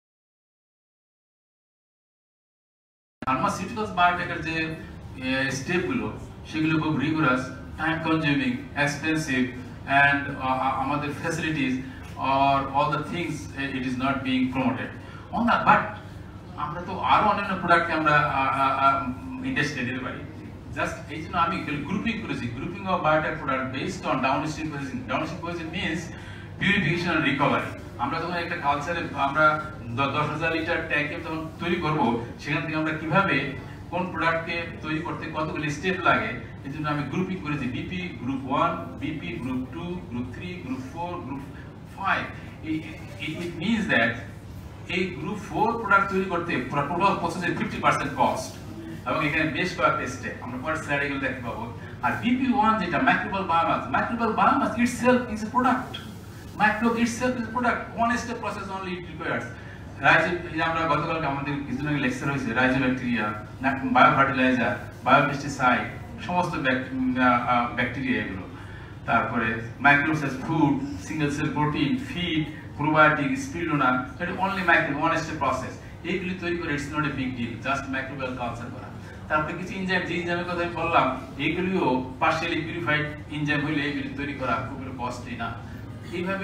ফার্মাসিউটিক্যালস বায়োটেকের যে স্টেপগুলো সেগুলো খুব rigorous time consuming expensive and আমাদের facilities or all the things it is not being promoted on the but আমরা তো আরো অন্যান্য প্রোডাক্টকে আমরা ইন্ডাস্ট্রিতে দিতে পারি জাস্ট এই জন্য আমি গ্রুপিং করেছি grouping of biotech product based on downstream processing downstream processing means purification and recovery আমরা যখন একটা কালচারে আমরা দশ হাজার লিটার ট্যাঙ্কে তখন তৈরি করব সেখান থেকে আমরা কিভাবে কোন প্রোডাক্টকে তৈরি করতে কতগুলি স্টেপ লাগে এই জন্য আমি গ্রুপিং করেছি BP group one BP group two group three group four group five it means that এই গ্রুপ ফোর প্রোডাক্ট তৈরি করতে পুরো টোটাল প্রসেসের ফিফটি পার্সেন্ট কস্ট এবং এখানে বেশ কয়েকটা স্টেপ আমরা পরের স্লাইডে গেলে দেখতে পাবো আর বিপি ওয়ান যেটা microbial biomass microbial biomass itself is a product microbe itself is a product one step process only it requires rhizo এই আমরা গতকালকে আমাদের কিছুদিন আগে লেকচার হয়েছে rhizo bacteria bio fertilizer biopesticide সমস্ত ব্যাকটেরিয়া এগুলো তারপরে microcell food single cell protein feed probiotic spirulina এটা only micro one step process এইগুলি তৈরি করে it's not a big deal just microbial culture করা তারপরে কিছু এনজাইম যে এনজাইমের কথা আমি বললাম এইগুলিও পার্শিয়ালি পিউরিফাইড এনজাইম হইলে এইগুলি তৈরি করা খুব কস্টলি না এইভাবে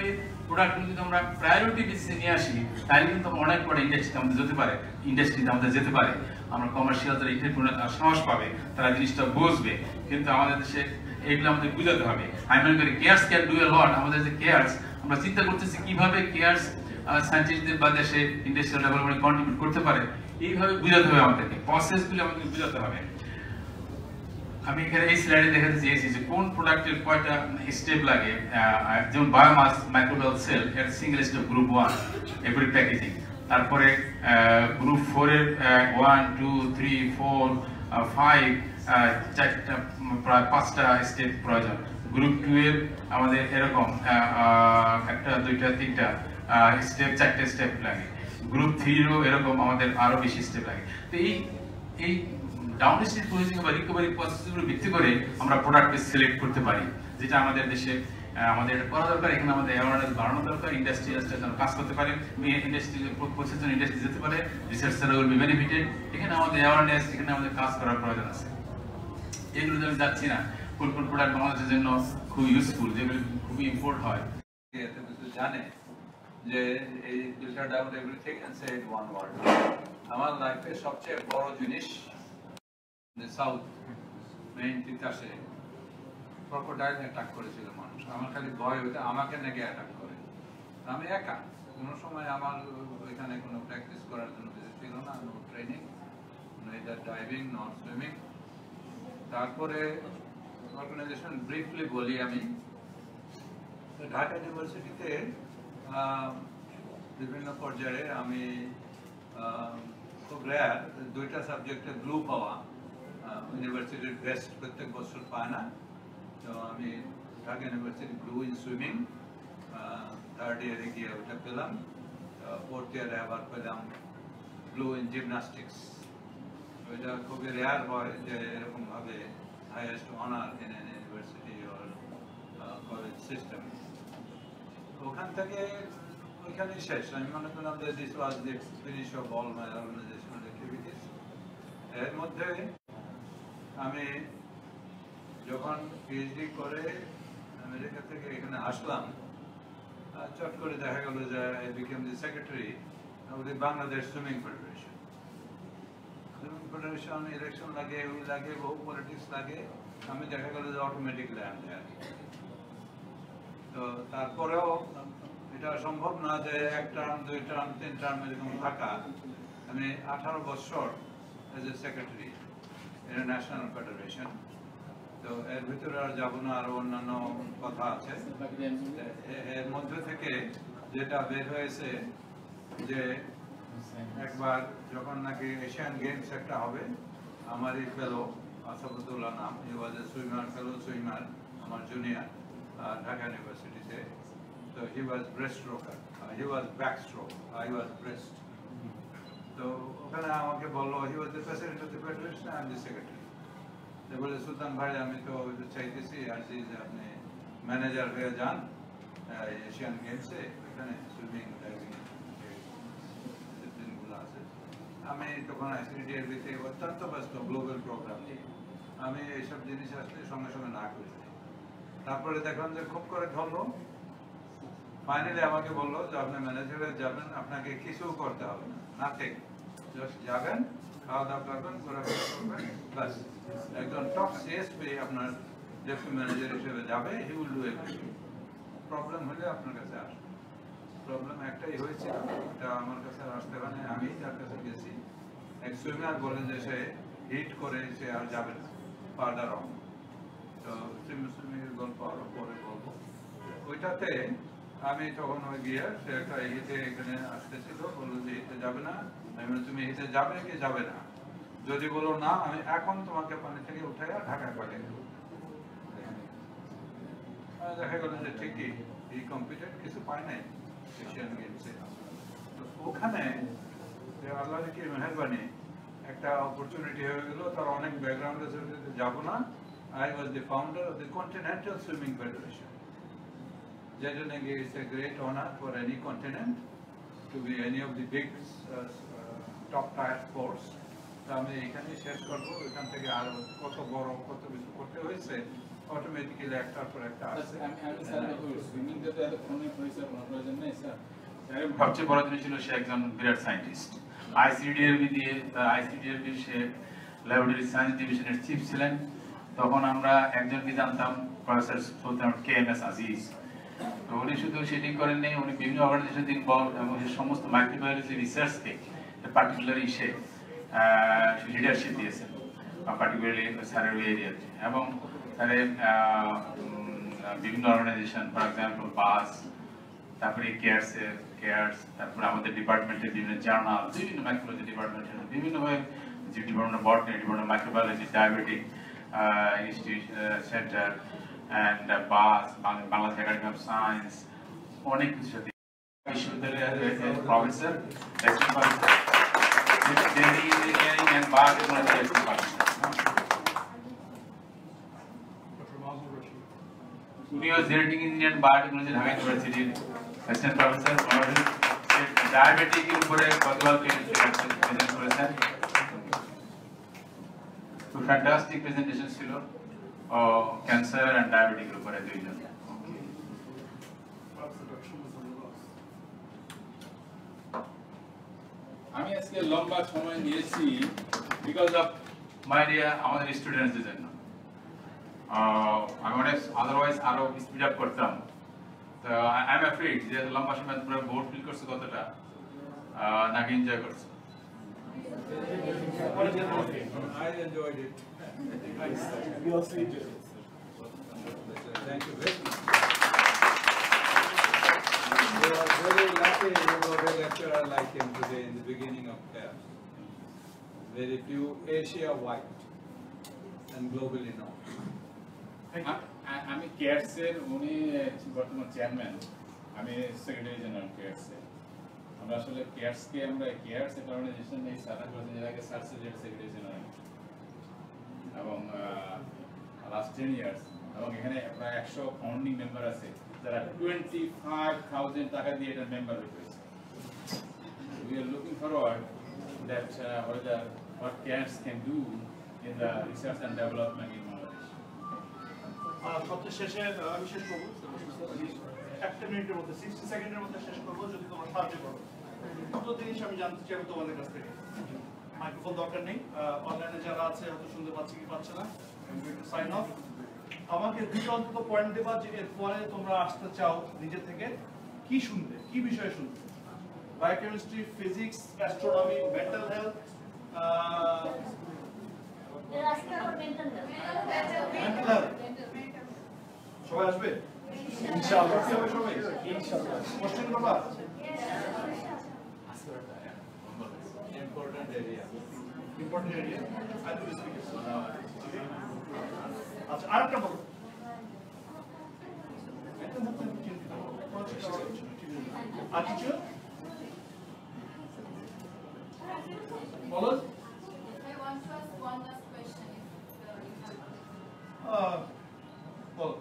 প্রোডাক্টগুলো যদি আমরা প্রায়োরিটি বেসিসে নিয়ে আসি তাহলে কিন্তু অনেক বড় ইন্ডাস্ট্রিতে আমাদের যেতে পারে ইন্ডাস্ট্রিতে আমাদের যেতে পারে আমরা কমার্শিয়াল যারা এন্টারপ্রেনার তারা সাহস পাবে তারা জিনিসটা বুঝবে কিন্তু আমাদের দেশে এইগুলো আমাদের বুঝাতে হবে আমি মনে করি CARES can do a lot আমাদের যে কেয়ারস আমরা চিন্তা করতেছি কিভাবে কেয়ারস সায়েন্টিস্টদের বা দেশে ইন্ডাস্ট্রিয়াল ডেভেলপমেন্ট কন্ট্রিবিউট করতে পারে এইভাবে বুঝাতে হবে আমাদেরকে প্রসেসগুলো আমাদেরকে বুঝাতে হবে আমি এখানে এই স্লাইডে দেখাতে চেয়েছি যে কোন প্রোডাক্টের কয়টা স্টেপ লাগে যেমন বায়োমাস মাইক্রোবিয়াল সেল এর single step group one every packaging তারপরে গ্রুপ ফোর এর one two three four five চারটা প্রায় পাঁচটা স্টেপ প্রয়োজন গ্রুপ টু এর আমাদের এরকম একটা দুইটা তিনটা স্টেপ চারটে স্টেপ লাগে গ্রুপ থ্রিরও এরকম আমাদের আরো বেশি স্টেপ লাগে তো এই এই ডাউনস্ট্রিম প্রসেসিং বা রিকভারি প্রসেসগুলো ভিত্তি করে আমরা প্রোডাক্টকে সিলেক্ট করতে পারি যেটা আমাদের দেশে আমাদের করা দরকার এখানে আমাদের অ্যাওয়ারনেস বাড়ানো দরকার ইন্ডাস্ট্রি যেন কাজ করতে পারে ইন্ডাস্ট্রি প্রসেস জন্য ইন্ডাস্ট্রি যেতে পারে রিসার্চাররা উইল বি বেনিফিটেড এখানে আমাদের অ্যাওয়ারনেস এখানে আমাদের কাজ করার প্রয়োজন আছে এগুলো আমি যাচ্ছি না কোন কোন প্রোডাক্ট বাংলাদেশের জন্য খুব ইউজফুল যেগুলো খুবই ইম্পোর্ট হয় এত কিছু জানে যে এই ফিল্টার্ড আউট এভরিথিং এন্ড সে ইট ওয়ান ওয়ার্ড আমার লাইফে সবচেয়ে বড় জিনিস সাউথ মেইন তিতাসে ক্রোকোডাইল অ্যাটাক করেছিল মানুষ আমার খালি ভয় হইতে আমাকে নাকি অ্যাটাক করে আমি একা কোনো সময় আমার ওইখানে কোনো প্র্যাকটিস করার জন্য কিছু ছিল না no training neither diving not swimming তারপরে অর্গানাইজেশন ব্রিফলি বলি আমি ঢাকা ইউনিভার্সিটিতে বিভিন্ন পর্যায়ে আমি খুব রেয়ার দুইটা সাবজেক্টে ব্লু পাওয়া ইউনিভার্সিটির বেস্ট প্রত্যেক বছর পায় না তো আমি Dhaka university blue in swimming third ইয়ারে গিয়ে ওটা পেলাম ফোর্থ ইয়ারে আবার পেলাম ব্লু ইন জিমনাস্টিক্স ওইটা খুবই রেয়ার হয় যে এরকম ভাবে highest honour in an university or college system ওখান থেকে ওইখানে শেষ আমি মনে করলাম যে this was the finish of all my organizational activities এর মধ্যে আমি যখন পিএইচডি করে আমেরিকা থেকে এখানে আসলাম চট করে দেখা গেল যে I became the secretary of the Bangladesh swimming federation swimming federation election লাগে ওই লাগে বহু পলিটিক্স লাগে আমি দেখা গেল যে অটোমেটিক ল্যান্ড তো তারপরেও এটা সম্ভব না যে এক টার্ম দুই টার্ম তিন টার্ম এরকম থাকা আমি আঠারো বছর age a secretary international federation তো এর ভিতরে আর যাবো না আরো অন্যান্য কথা আছে এর মধ্যে থেকে যেটা বের হয়েছে যে একবার যখন নাকি এশিয়ান গেমস একটা হবে আমারই ফেলো আসাদুল্লাহ নাম he was a swimmer fellow swimmer আমার জুনিয়র ঢাকা ইউনিভার্সিটিতে তো he was breast stroker he was back stroke I was breast তো ওখানে আমাকে বললো he was the president of the federation I am the secretary বলে সুলতান ভাই আমি তো চাইতেছি আর আপনি ম্যানেজার হয়ে যান এশিয়ান গেমসে এখানে সুইমিং ডাইভিং ডিসিপ্লিনগুলো আছে আমি তখন আইসিডিএফবিতে অত্যন্ত ব্যস্ত গ্লোবাল প্রোগ্রাম নিয়ে আমি এইসব জিনিস আসলে সঙ্গে সঙ্গে না করি তারপরে দেখলাম যে খুব করে ধরলো ফাইনালি আমাকে বললো যে আপনি ম্যানেজারে যাবেন আপনাকে কিছু করতে হবে না নাথিং জাস্ট যাবেন খাওয়া দাওয়া করবেন ঘোরাফেরা করবেন বাস একজন টপ সিএসপি আপনার ডেপুটি ম্যানেজার হিসেবে যাবে he will do everything problem হলে আপনার কাছে আসবে প্রবলেম একটাই হয়েছে এটা আমার কাছে আসতে মানে আমি যার কাছে গেছি এক সুইমার বলে যে সে হিট করে সে আর যাবে না ফার্দার অন তো সুইমিংয়ের গল্প আরো পরে বলবো ওইটাতে আমি তখন ওই গিয়ে সে একটা হিতে এখানে আসতেছিল বললো যে হিতে যাবে না আমি বলি তুমি হিতে যাবে কি যাবে না যদি বলো না আমি এখন তোমাকে পানি থেকে উঠাইয়া ঢাকায় পাঠিয়ে দেবো দেখা গেল যে ঠিকই এই কম্পিউটার কিছু পায় নাই এশিয়ান গেমসে তো ওখানে আল্লাহর কি মেহরবানি একটা অপরচুনিটি হয়ে গেল তার অনেক ব্যাকগ্রাউন্ড আছে যাবো না I was the founder of the Continental Swimming Federation. Generally, it's a great honor for any continent to be any of the big uh, uh, top tier sports. So, আমি এখানে শেষ করব এখান থেকে আর কত বড় কত কিছু করতে হয়েছে অটোমেটিক্যালি একটার পর একটা আসছে। সবচেয়ে বড় জিনিস ছিল সে একজন বিরাট সায়েন্টিস্ট। আইসিডিআরবি দিয়ে আইসিডিআরবি সে ল্যাবরেটরি সায়েন্স ডিভিশনের চিফ ছিলেন। তখন আমরা একজনকে জানতাম, professor Sultan K M S Aziz. তো উনি শুধু সেটিং করেননি, উনি বিভিন্ন অর্গানাইজেশন ইনভলভ এবং সমস্ত মাইক্রোবায়োলজি রিসার্চকে পার্টিকুলারলি সে লিডারশিপ দিয়েছেন, পার্টিকুলারলি স্যারের এরিয়াতে। এবং স্যারের বিভিন্ন অর্গানাইজেশন, ফর এক্সাম্পল বাস, তারপরে কেয়ারসের কেয়ারস, তারপরে আমাদের ডিপার্টমেন্টের বিভিন্ন জার্নাল, বিভিন্ন মাইক্রোবায়োলজি ডিপার্টমেন্টের বিভিন্নভাবে যে department botany, department microbiology, diabetic institution centre and বাস, বাংলাদেশ একাডেমি অফ সায়েন্স, অনেক কিছুর সাথে বিশ্ববিদ্যালয়ের প্রফেসর, ইঞ্জিনিয়ারিং অ্যান্ড বায়োটেকনোলজি উনিও জেনেটিক ইঞ্জিনিয়ারিং বায়োটেকনোলজি ঢাকা ইউনিভার্সিটির অ্যাসিস্ট্যান্ট প্রফেসর। ডায়াবেটিকের উপরে গতকাল প্রেজেন্ট করেছেন, খুব ফ্যান্টাস্টিক প্রেজেন্টেশন ছিল, ক্যান্সার অ্যান্ড ডায়াবেটিকের উপরে দুইজন। আমি আজকে লম্বা সময় নিয়েছি বিকজ অফ মাই ডিয়া আমাদের স্টুডেন্টসদের জন্য। আমি অনেক আদারওয়াইজ আরো স্পিড আপ করতাম, তো আই এম অ্যাফ্রেড যে লম্বা সময় পুরো বোর্ড ফিল করছে কতটা নাকি এনজয় করছে। I enjoyed it. We also enjoyed it. Thank you very much. We are very lucky you got a lecturer like him today in the beginning of class. Very few Asia-wide and globally known. আমি কেয়ারসের, উনি বর্তমান chairman, আমি secretary general কেয়ারসের। আমরা আসলে কেয়ারসকে আমরা cares একটা organisation এই সারা বছর আগে সার্সেজের সেক্রেটারি জেনারেল এবং লাস্ট টেন ইয়ার্স, এবং এখানে প্রায় একশো ফাউন্ডিং মেম্বার আছে যারা টোয়েন্টি ফাইভ থাউজেন্ড টাকা দিয়ে এটা মেম্বার হয়েছে। We are looking forward that whether what CARES can do in the research and development in Bangladesh. সবচেয়ে শেষে আমি শেষ করবো একটা মিনিটের মধ্যে, সিক্সটি সেকেন্ডের মধ্যে শেষ করবো, যদি তোমার সাহায্য করো। দুটো জিনিস আমি জানতে চাই তোমাদের কাছ থেকে। মাইক্রোফোন দরকার নেই, অনলাইনে যারা আছে হয়তো শুনতে পাচ্ছে কি পাচ্ছে না, সাইন অফ। আমাকে দুটো অন্তত পয়েন্ট দেবা যে এরপরে তোমরা আসতে চাও নিজে থেকে কি শুনতে, কি বিষয়ে শুনতে। Biochemistry, physics, astronomy, mental health, সবাই আসবে ইনশাআল্লাহ। সবাই ইনশাআল্লাহ কোশ্চেন করবা। Important area. Important area. I do speak. আচ্ছা আরেকটা বলো। আচ্ছা বলো। I want to ask one last question. আহ বলো।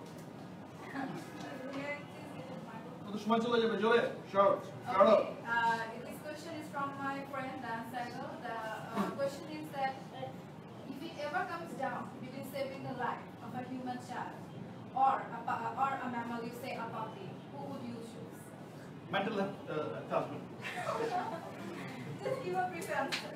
কত সময় চলে যাবে জোরে short short. Uh, this question is from my friend Dan Sago. The uh, question is that uh, if it ever comes down between saving the life of a human child or a, pu- or a mammal, you say a puppy, who would you choose? Mental health uh, husband. Just give a brief answer.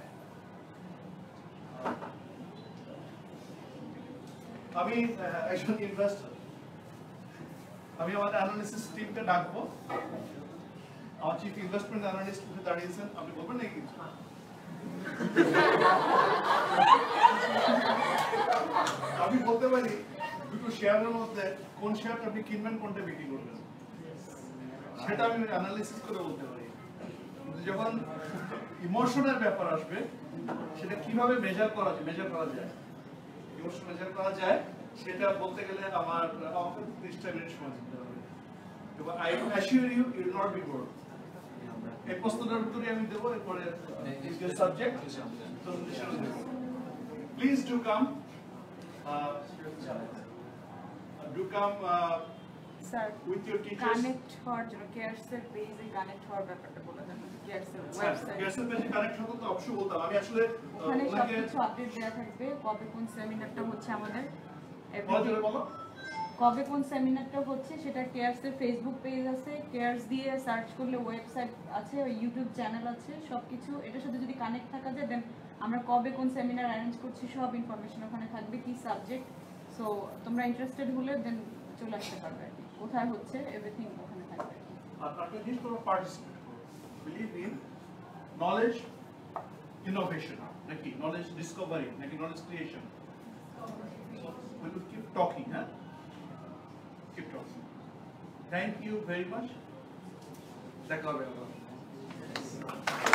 আমি একজন investor, আমি আমার analysis টিমকে ডাকবো। আমার chief investment analyst উঠে দাঁড়িয়েছেন, আপনি বলবেন নাকি? আমি বলতে পারি দুটো শেয়ারের মধ্যে কোন শেয়ারটা আপনি কিনবেন, কোনটা বিক্রি করবেন, সেটা আমি অ্যানালিসিস করে বলতে পারি। কিন্তু যখন ইমোশনের ব্যাপার আসবে, সেটা কিভাবে মেজার করা যায় মেজার করা যায় ইমোশন মেজার করা যায় সেটা বলতে গেলে আমার আমাকে ত্রিশটা মিনিট সময় দিতে হবে। এবং I assure you you will not be bored. এই প্রশ্নটার উত্তরে আমি দেবো, এরপরে সাবজেক্ট প্রেজেন্টেশন দেবো। Please do come do come sir with your teachers. Connect হওয়ার জন্য কেয়ারসের পেজে কানেক্ট হওয়ার ব্যাপারটা বলে দেন। কেয়ারসের ওয়েবসাইট কেয়ারসের পেজে কানেক্ট হতে তো অবশ্যই বলতাম। আমি আসলে ওখানে সবকিছু আপডেট দেওয়া থাকবে, কবে কোন সেমিনারটা হচ্ছে আমাদের। বলো বলো কবে কোন সেমিনারটা হচ্ছে সেটা কেয়ারসের ফেসবুক পেজ আছে, কেয়ারস দিয়ে সার্চ করলে ওয়েবসাইট আছে, ইউটিউব চ্যানেল আছে, সব কিছু এটার সাথে যদি কানেক্ট থাকা যায় দেন আমরা কবে কোন সেমিনার অ্যারেঞ্জ করছি সব ইনফরমেশন ওখানে থাকবে, কি সাবজেক্ট। সো তোমরা ইন্টারেস্টেড হলে দেন চলে আসতে পারবে আর কি, কোথায় হচ্ছে এভরিথিং ওখানে থাকবে। আর একটা জিনিস তোমরা পার্টিসিপেট করো, বিলিভ ইন নলেজ ইনোভেশন নাকি নলেজ ডিসকভারি নাকি knowledge creation. We will keep talking, huh? Keep talking. Thank you very much. দেখা হবে আবার।